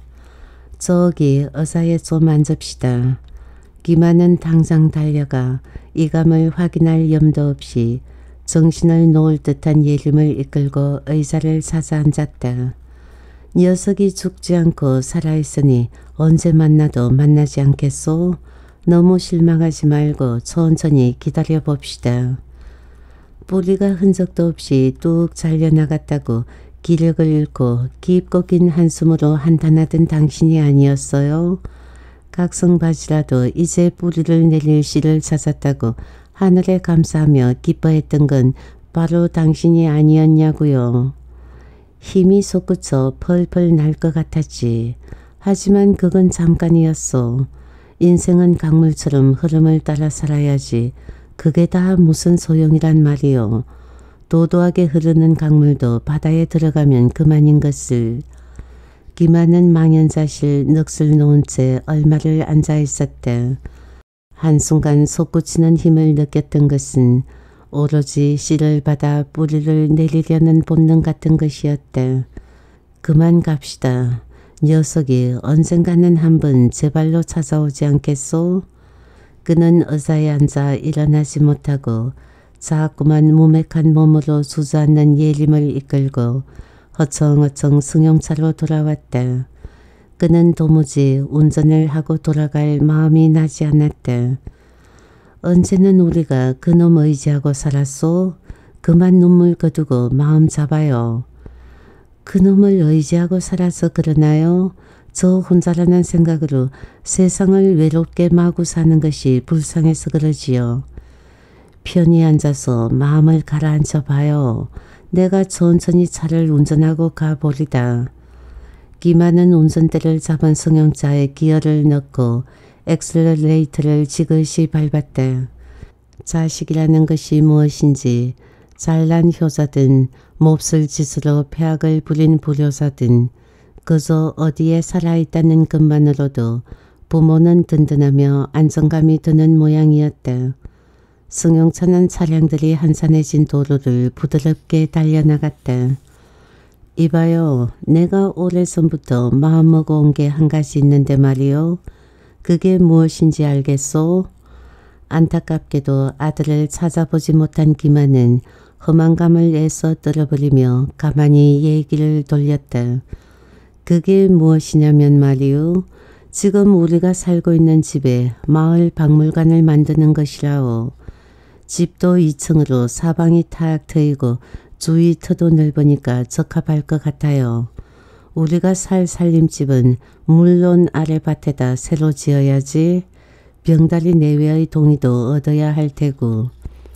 저기 의자에 좀 앉읍시다. 기만은 당장 달려가 이감을 확인할 염도 없이 정신을 놓을 듯한 예림을 이끌고 의자를 찾아 앉았다. 녀석이 죽지 않고 살아있으니 언제 만나도 만나지 않겠소? 너무 실망하지 말고 천천히 기다려 봅시다. 뿌리가 흔적도 없이 뚝 잘려나갔다고 기력을 잃고 깊고 긴 한숨으로 한탄하던 당신이 아니었어요? 각성바지라도 이제 뿌리를 내릴 씨를 찾았다고 하늘에 감사하며 기뻐했던 건 바로 당신이 아니었냐고요. 힘이 솟구쳐 펄펄 날 것 같았지. 하지만 그건 잠깐이었어. 인생은 강물처럼 흐름을 따라 살아야지. 그게 다 무슨 소용이란 말이요. 도도하게 흐르는 강물도 바다에 들어가면 그만인 것을. 기만은 망연자실 넋을 놓은 채 얼마를 앉아 있었대. 한순간 솟구치는 힘을 느꼈던 것은 오로지 씨를 받아 뿌리를 내리려는 본능 같은 것이었대. 그만 갑시다. 녀석이 언젠가는 한번 제 발로 찾아오지 않겠소? 그는 의자에 앉아 일어나지 못하고 자꾸만 무맥한 몸으로 주저앉는 예림을 이끌고 허청허청 승용차로 돌아왔다. 그는 도무지 운전을 하고 돌아갈 마음이 나지 않았다. 언제는 우리가 그놈 의지하고 살았소? 그만 눈물 거두고 마음 잡아요. 그놈을 의지하고 살아서 그러나요? 저 혼자라는 생각으로 세상을 외롭게 마구 사는 것이 불쌍해서 그러지요. 편히 앉아서 마음을 가라앉혀 봐요. 내가 천천히 차를 운전하고 가보리다. 기만은 운전대를 잡은 승용차에 기어를 넣고 엑셀러레이터를 지그시 밟았다. 자식이라는 것이 무엇인지 잘난 효자든 몹쓸 짓으로 폐악을 부린 불효자든 그저 어디에 살아있다는 것만으로도 부모는 든든하며 안정감이 드는 모양이었다. 승용차는 차량들이 한산해진 도로를 부드럽게 달려나갔다. 이봐요. 내가 오래전부터 마음먹어 온 게 한 가지 있는데 말이요. 그게 무엇인지 알겠소? 안타깝게도 아들을 찾아보지 못한 기만은 허망감을 애써 떨어버리며 가만히 얘기를 돌렸다. 그게 무엇이냐면 말이요. 지금 우리가 살고 있는 집에 마을 박물관을 만드는 것이라오. 집도 2층으로 사방이 탁 트이고 주위 터도 넓으니까 적합할 것 같아요. 우리가 살 살림집은 물론 아래밭에다 새로 지어야지. 병다리 내외의 동의도 얻어야 할 테고.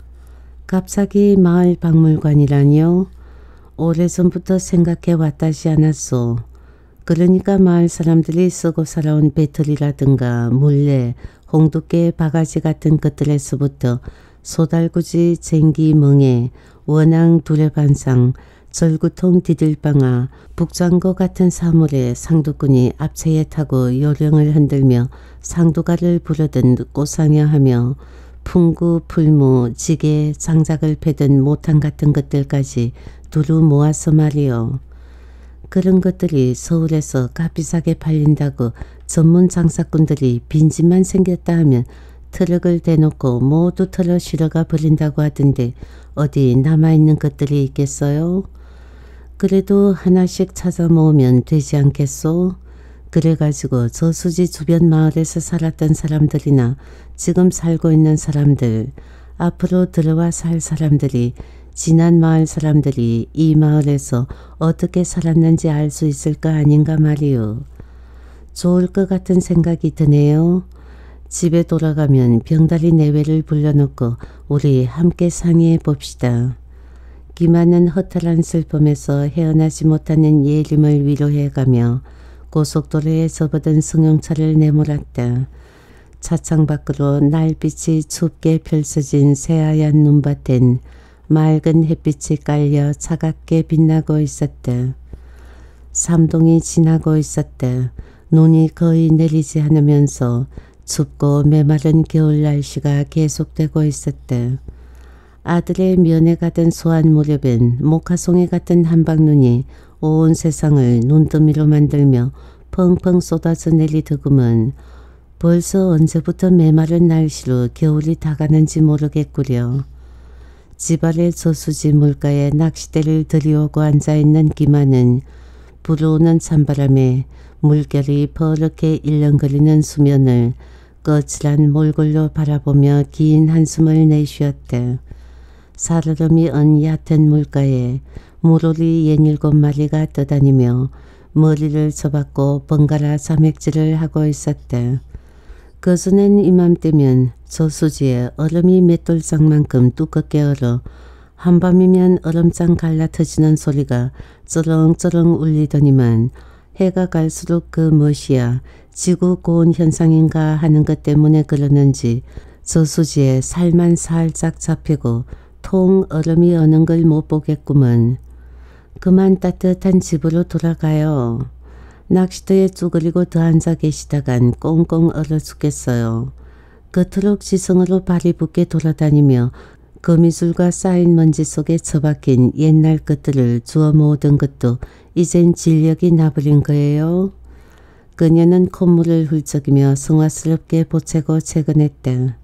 갑자기 마을 박물관이라니요? 오래전부터 생각해 왔다지 않았소. 그러니까 마을 사람들이 쓰고 살아온 배틀이라든가 물레, 홍두깨, 바가지 같은 것들에서부터 소달구지, 쟁기, 멍에, 원앙, 두레반상, 절구통, 디들방아, 북장고 같은 사물에 상도꾼이 앞채에 타고 요령을 흔들며 상도가를 부르든 꽃상여하며 풍구, 풀무, 지게, 장작을 패든 모탕 같은 것들까지 두루 모아서 말이요. 그런 것들이 서울에서 값비싸게 팔린다고 전문 장사꾼들이 빈집만 생겼다 하면 트럭을 대놓고 모두 털어 실어가 버린다고 하던데 어디 남아있는 것들이 있겠어요? 그래도 하나씩 찾아 모으면 되지 않겠소? 그래가지고 저수지 주변 마을에서 살았던 사람들이나 지금 살고 있는 사람들, 앞으로 들어와 살 사람들이, 지난 마을 사람들이 이 마을에서 어떻게 살았는지 알 수 있을까 아닌가 말이요. 좋을 것 같은 생각이 드네요. 집에 돌아가면 병다리 내외를 불러놓고 우리 함께 상의해 봅시다. 기만은 허탈한 슬픔에서 헤어나지 못하는 예림을 위로해가며 고속도로에 접어든 승용차를 내몰았다. 차창 밖으로 날빛이 춥게 펼쳐진 새하얀 눈밭엔 맑은 햇빛이 깔려 차갑게 빛나고 있었다. 삼동이 지나고 있었다. 눈이 거의 내리지 않으면서 춥고 메마른 겨울 날씨가 계속되고 있었다. 아들의 면회 가던 소한 무렵엔 목화송이 같은 한방눈이 온 세상을 눈더미로 만들며 펑펑 쏟아져 내리더구먼. 벌써 언제부터 메마른 날씨로 겨울이 다가는지 모르겠구려. 집 아래 저수지 물가에 낚싯대를 들이오고 앉아있는 기만은 불어오는 찬바람에 물결이 버럭게 일렁거리는 수면을 거칠한 몰골로 바라보며 긴 한숨을 내쉬었다. 살얼음이 언 얕은 물가에 물오리 67마리가 떠다니며 머리를 쳐박고 번갈아 자맥질을 하고 있었다. 거수는 이맘때면 저수지에 얼음이 맷돌장만큼 두껍게 얼어 한밤이면 얼음장 갈라터지는 소리가 쩌렁쩌렁 울리더니만 해가 갈수록 그 무엇이야 지구 고온 현상인가 하는 것 때문에 그러는지 저수지에 살만 살짝 잡히고 통 얼음이 어는 걸 못 보겠구먼. 그만 따뜻한 집으로 돌아가요. 낚시터에 쭈그리고 더 앉아 계시다간 꽁꽁 얼어 죽겠어요. 그토록 지성으로 발이 붓게 돌아다니며 거미줄과 쌓인 먼지 속에 처박힌 옛날 것들을 주워 모으던 것도 이젠 진력이 나버린 거예요. 그녀는 콧물을 훌쩍이며 성화스럽게 보채고 채근했다.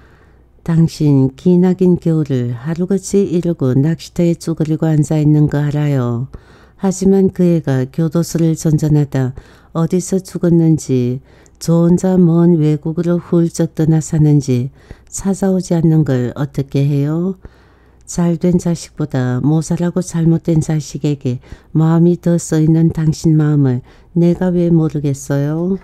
당신 기나긴 겨울을 하루같이 이러고 낚시터에 쭈그리고 앉아있는 거 알아요. 하지만 그 애가 교도소를 전전하다 어디서 죽었는지 저 혼자 먼 외국으로 훌쩍 떠나 사는지 찾아오지 않는 걸 어떻게 해요? 잘된 자식보다 모자라고 잘못된 자식에게 마음이 더 써있는 당신 마음을 내가 왜 모르겠어요?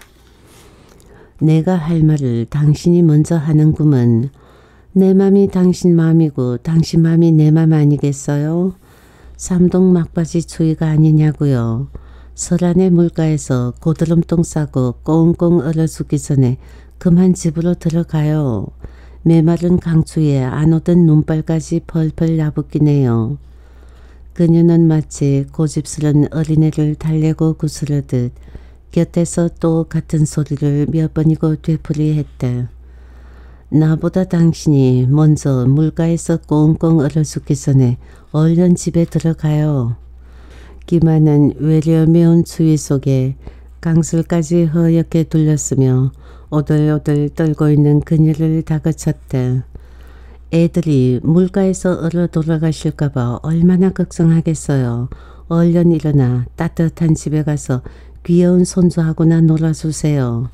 내가 할 말을 당신이 먼저 하는구먼. 내 맘이 당신 마음이고 당신 마음이 내 맘 아니겠어요? 삼동 막바지 추위가 아니냐고요. 설안의 물가에서 고드름똥 싸고 꽁꽁 얼어 죽기 전에 그만 집으로 들어가요. 메마른 강추위에 안 오던 눈발까지 펄펄 나붓기네요. 그녀는 마치 고집스런 어린애를 달래고 구스르듯 곁에서 또 같은 소리를 몇 번이고 되풀이했다. 나보다 당신이 먼저 물가에서 꽁꽁 얼어 죽기 전에 얼른 집에 들어가요. 기만은 외려 매운 추위 속에 강술까지 허옇게 둘렸으며 오들오들 떨고 있는 그녀를 다그쳤다. 애들이 물가에서 얼어 돌아가실까봐 얼마나 걱정하겠어요. 얼른 일어나 따뜻한 집에 가서 귀여운 손주하고나 놀아주세요.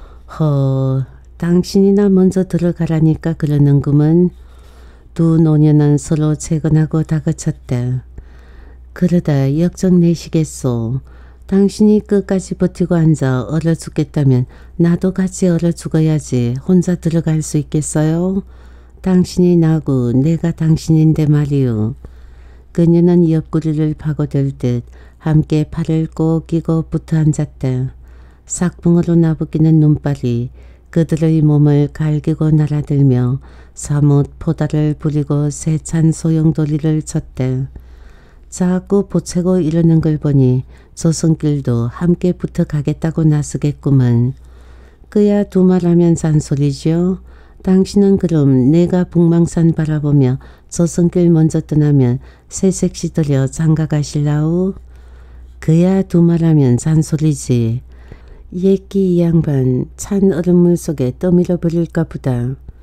당신이나 먼저 들어가라니까 그러는구먼. 두 노년은 서로 채근하고 다그쳤다. 그러다 역정내시겠소. 당신이 끝까지 버티고 앉아 얼어 죽겠다면 나도 같이 얼어 죽어야지 혼자 들어갈 수 있겠어요? 당신이 나고 내가 당신인데 말이요. 그녀는 옆구리를 파고들 듯 함께 팔을 꼭 끼고 붙어 앉았다. 삭붕으로 나부끼는 눈발이 그들의 몸을 갈기고 날아들며 사뭇 포다를 부리고 세찬 소용돌이를 쳤다. 자꾸 보채고 이러는 걸 보니 조선길도 함께 붙어 가겠다고 나서겠구먼. 그야 두말하면 잔소리죠. 당신은 그럼 내가 북망산 바라보며 조선길 먼저 떠나면 새색시 들여 장가가실라우? 그야 두말하면 잔소리지. 예끼 이 양반 찬 얼음물 속에 떠밀어 버릴까 보다.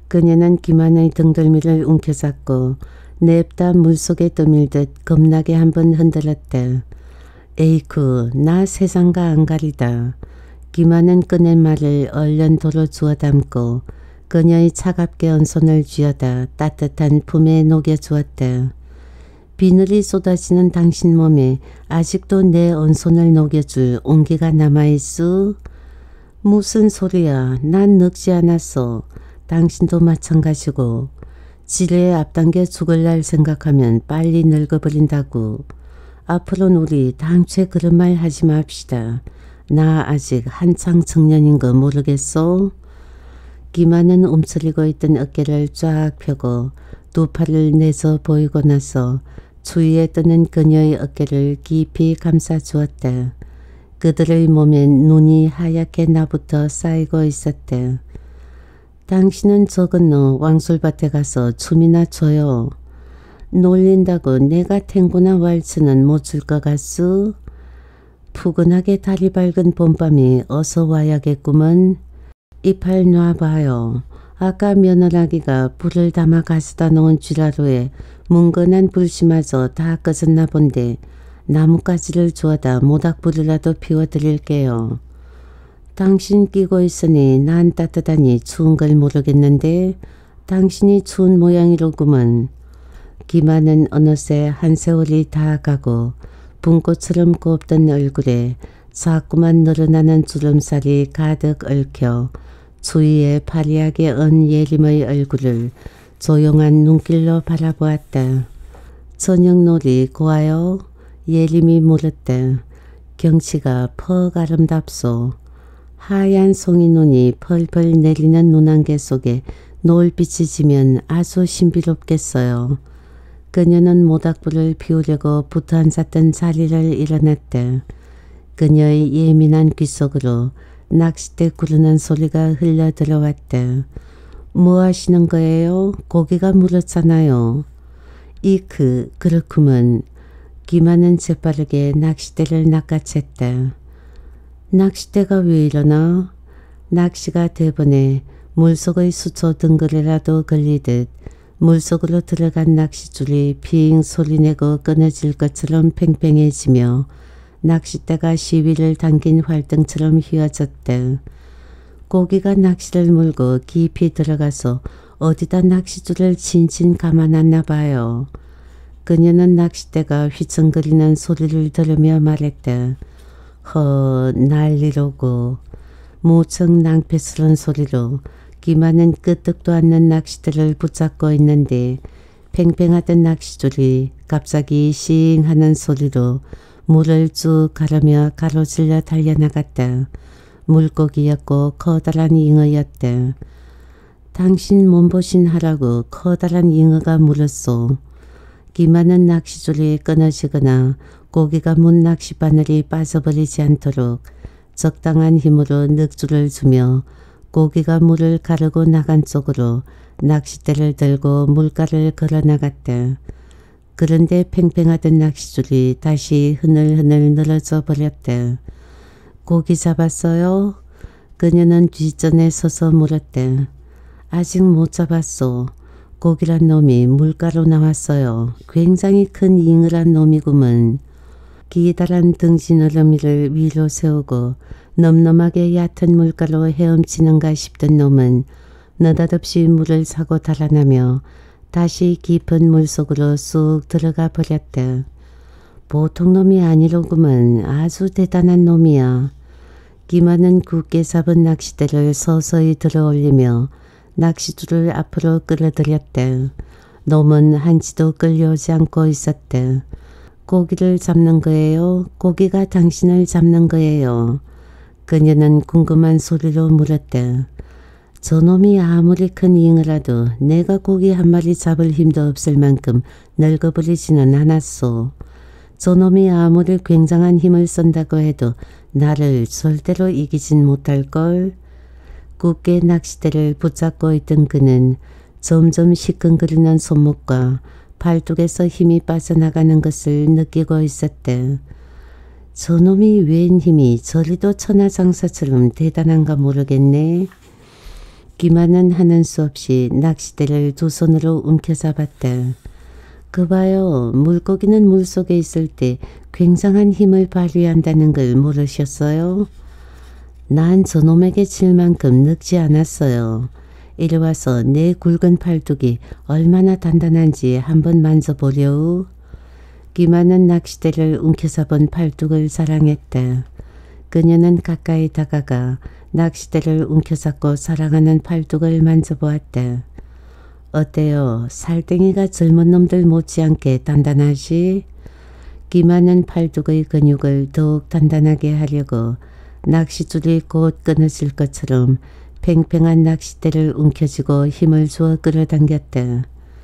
그녀는 기만의 등덜미를 움켜잡고 냅다 물속에 떠밀듯 겁나게 한번 흔들었다. 에이쿠, 나 세상과 안 가리다. 기만은 꺼낸 말을 얼른 도로 주워 담고 그녀의 차갑게 언 손을 쥐어다 따뜻한 품에 녹여주었다. 비늘이 쏟아지는 당신 몸에 아직도 내 언손을 녹여줄 온기가 남아있수? 무슨 소리야. 난 늙지 않았어. 당신도 마찬가지고. 지뢰에 앞당겨 죽을 날 생각하면 빨리 늙어버린다고. 앞으로는 우리 당최 그런 말 하지 맙시다. 나 아직 한창 청년인 거 모르겠소? 기만은 움츠리고 있던 어깨를 쫙 펴고 두 팔을 내서 보이고 나서 추위에 뜨는 그녀의 어깨를 깊이 감싸주었다. 그들의 몸엔 눈이 하얗게 나부터 쌓이고 있었다. 당신은 저 건너 왕술밭에 가서 춤이나 춰요. 놀린다고 내가 탱고나 왈츠는 못 줄 것 같수? 푸근하게 달이 밝은 봄밤이 어서 와야겠구먼. 이팔 놔봐요. 아까 며느라기가 불을 담아 가져다 놓은 쥐라로에 뭉건한 불씨마저 다 꺼졌나 본데 나뭇가지를 주워다 모닥불이라도 피워드릴게요. 당신 끼고 있으니 난 따뜻하니 추운 걸 모르겠는데 당신이 추운 모양이로구먼. 기만은 어느새 한 세월이 다 가고 분꽃처럼 곱던 얼굴에 자꾸만 늘어나는 주름살이 가득 얽혀 추위에 파리하게 언 예림의 얼굴을 조용한 눈길로 바라보았다. 저녁놀이 고와요? 예림이 물었다. 경치가 퍽 아름답소. 하얀 송이눈이 펄펄 내리는 눈안개 속에 노을빛이 지면 아주 신비롭겠어요. 그녀는 모닥불을 피우려고 붙어앉았던 자리를 일어났다. 그녀의 예민한 귀 속으로 낚싯대 구르는 소리가 흘러 들어왔다. 뭐 하시는 거예요? 고기가 물었잖아요. 그렇구먼. 기만은 재빠르게 낚싯대를 낚아챘다. 낚싯대가 왜 이러나? 낚시가 대번에 물속의 수초 등글에라도 걸리듯 물속으로 들어간 낚싯줄이 핑 소리내고 끊어질 것처럼 팽팽해지며 낚싯대가 시위를 당긴 활등처럼 휘어졌다. 고기가 낚시를 물고 깊이 들어가서 어디다 낚싯줄을 진진 감아놨나 봐요. 그녀는 낚싯대가 휘청거리는 소리를 들으며 말했다. 난리로고. 무척 낭패스러운 소리로 기만은 끄떡도 않는 낚싯대를 붙잡고 있는데 팽팽하던 낚싯줄이 갑자기 싱 하는 소리로 물을 쭉 가르며 가로질러 달려나갔다. 물고기였고 커다란 잉어였다. 당신 몸보신 하라고 커다란 잉어가 물었소. 기만은 낚싯줄이 끊어지거나 고기가 문 낚싯바늘이 빠져버리지 않도록 적당한 힘으로 늑줄을 주며 고기가 물을 가르고 나간 쪽으로 낚싯대를 들고 물가를 걸어 나갔다. 그런데 팽팽하던 낚싯줄이 다시 흐늘흐늘 늘어져 버렸다. 고기 잡았어요? 그녀는 뒷전에 서서 물었다. 아직 못 잡았소. 고기란 놈이 물가로 나왔어요. 굉장히 큰 잉어란 놈이구먼. 기다란 등지느러미를 위로 세우고 넘넘하게 얕은 물가로 헤엄치는가 싶던 놈은 느닷없이 물을 차고 달아나며 다시 깊은 물속으로 쑥 들어가 버렸다. 보통 놈이 아니로구먼. 아주 대단한 놈이야. 기만은 굳게 잡은 낚싯대를 서서히 들어올리며 낚싯줄을 앞으로 끌어들였다. 놈은 한치도 끌려오지 않고 있었다. 고기를 잡는 거예요? 고기가 당신을 잡는 거예요? 그녀는 궁금한 소리로 물었다. 저놈이 아무리 큰 잉어라도 내가 고기 한 마리 잡을 힘도 없을 만큼 늙어버리지는 않았소. 저놈이 아무리 굉장한 힘을 쓴다고 해도 나를 절대로 이기진 못할걸. 굳게 낚싯대를 붙잡고 있던 그는 점점 시큰거리는 손목과 팔뚝에서 힘이 빠져나가는 것을 느끼고 있었다. 저놈이 웬 힘이 저리도 천하장사처럼 대단한가 모르겠네. 기만은 하는 수 없이 낚싯대를 두 손으로 움켜잡았다. 그 봐요. 물고기는 물속에 있을 때 굉장한 힘을 발휘한다는 걸 모르셨어요? 난 저놈에게 질 만큼 늙지 않았어요. 이리 와서 내 굵은 팔뚝이 얼마나 단단한지 한번 만져보려우. 기만은 낚싯대를 움켜잡은 팔뚝을 자랑했다. 그녀는 가까이 다가가 낚싯대를 움켜잡고 사랑하는 팔뚝을 만져보았다. 어때요? 살덩이가 젊은 놈들 못지않게 단단하지? 기만은 팔뚝의 근육을 더욱 단단하게 하려고 낚싯줄이 곧 끊어질 것처럼 팽팽한 낚싯대를 움켜쥐고 힘을 주어 끌어당겼다.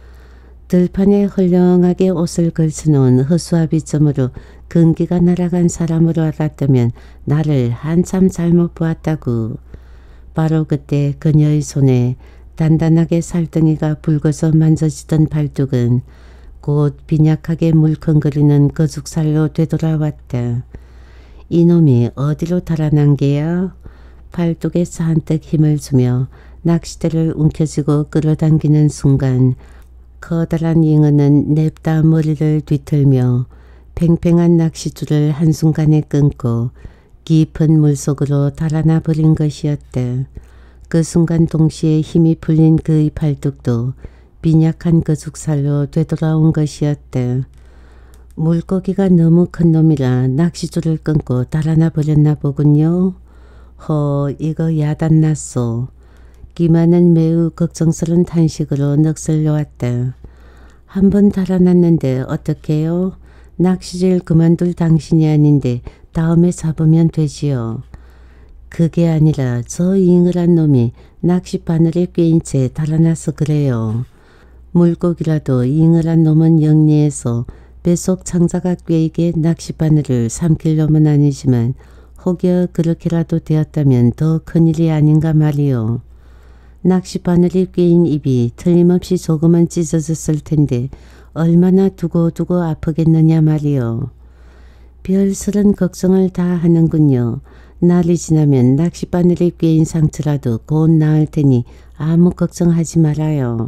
들판에 헐렁하게 옷을 걸쳐놓은 허수아비점으로 근기가 날아간 사람으로 알았다면 나를 한참 잘못 보았다고. 바로 그때 그녀의 손에 단단하게 살덩이가 붉어서 만져지던 발뚝은 곧 빈약하게 물컹거리는 거죽살로 되돌아왔다. 이놈이 어디로 달아난 게야? 팔뚝에 잔뜩 힘을 주며 낚싯대를 움켜쥐고 끌어당기는 순간 커다란 잉어는 냅다 머리를 뒤틀며 팽팽한 낚싯줄을 한순간에 끊고 깊은 물속으로 달아나 버린 것이었다. 그 순간 동시에 힘이 풀린 그의 팔뚝도 빈약한 거죽살로 되돌아온 것이었다. 물고기가 너무 큰 놈이라 낚싯줄을 끊고 달아나 버렸나 보군요. 이거 야단났소. 기만은 매우 걱정스러운 탄식으로 넋을 놓았다. 한번 달아났는데 어떡해요? 낚시질 그만둘 당신이 아닌데 다음에 잡으면 되지요. 그게 아니라 저 잉을한 놈이 낚싯바늘에 꿰인 채 달아나서 그래요. 물고기라도 잉을한 놈은 영리해서 뱃속 창자가 꿰이게 낚싯바늘을 삼킬 놈은 아니지만 혹여 그렇게라도 되었다면 더 큰일이 아닌가 말이요. 낚싯바늘이 꿰인 입이 틀림없이 조금은 찢어졌을 텐데 얼마나 두고두고 아프겠느냐 말이요. 별스런 걱정을 다 하는군요. 날이 지나면 낚싯바늘이 꿰인 상처라도 곧 나을 테니 아무 걱정하지 말아요.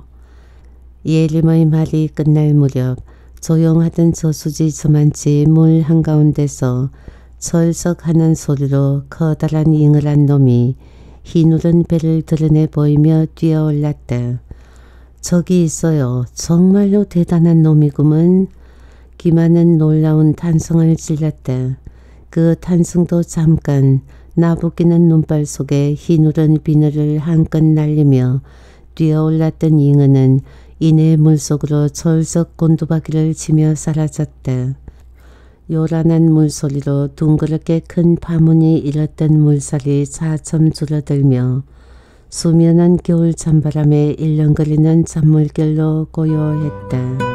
예림의 말이 끝날 무렵 조용하던 저수지 저만치 물 한가운데서 철썩하는 소리로 커다란 잉을한 놈이 희누른 배를 드러내 보이며 뛰어올랐다. 저기 있어요. 정말로 대단한 놈이구먼. 기만은 놀라운 탄성을 질렀다. 그 탄성도 잠깐 나부끼는 눈발 속에 희누른 비늘을 한껏 날리며 뛰어올랐던 잉어는 이내 물속으로 철썩 곤두박이를 치며 사라졌다. 요란한 물소리로 둥그렇게 큰 파문이 일었던 물살이 차츰 줄어들며 수면한 겨울 찬바람에 일렁거리는 잔물결로 고요했다.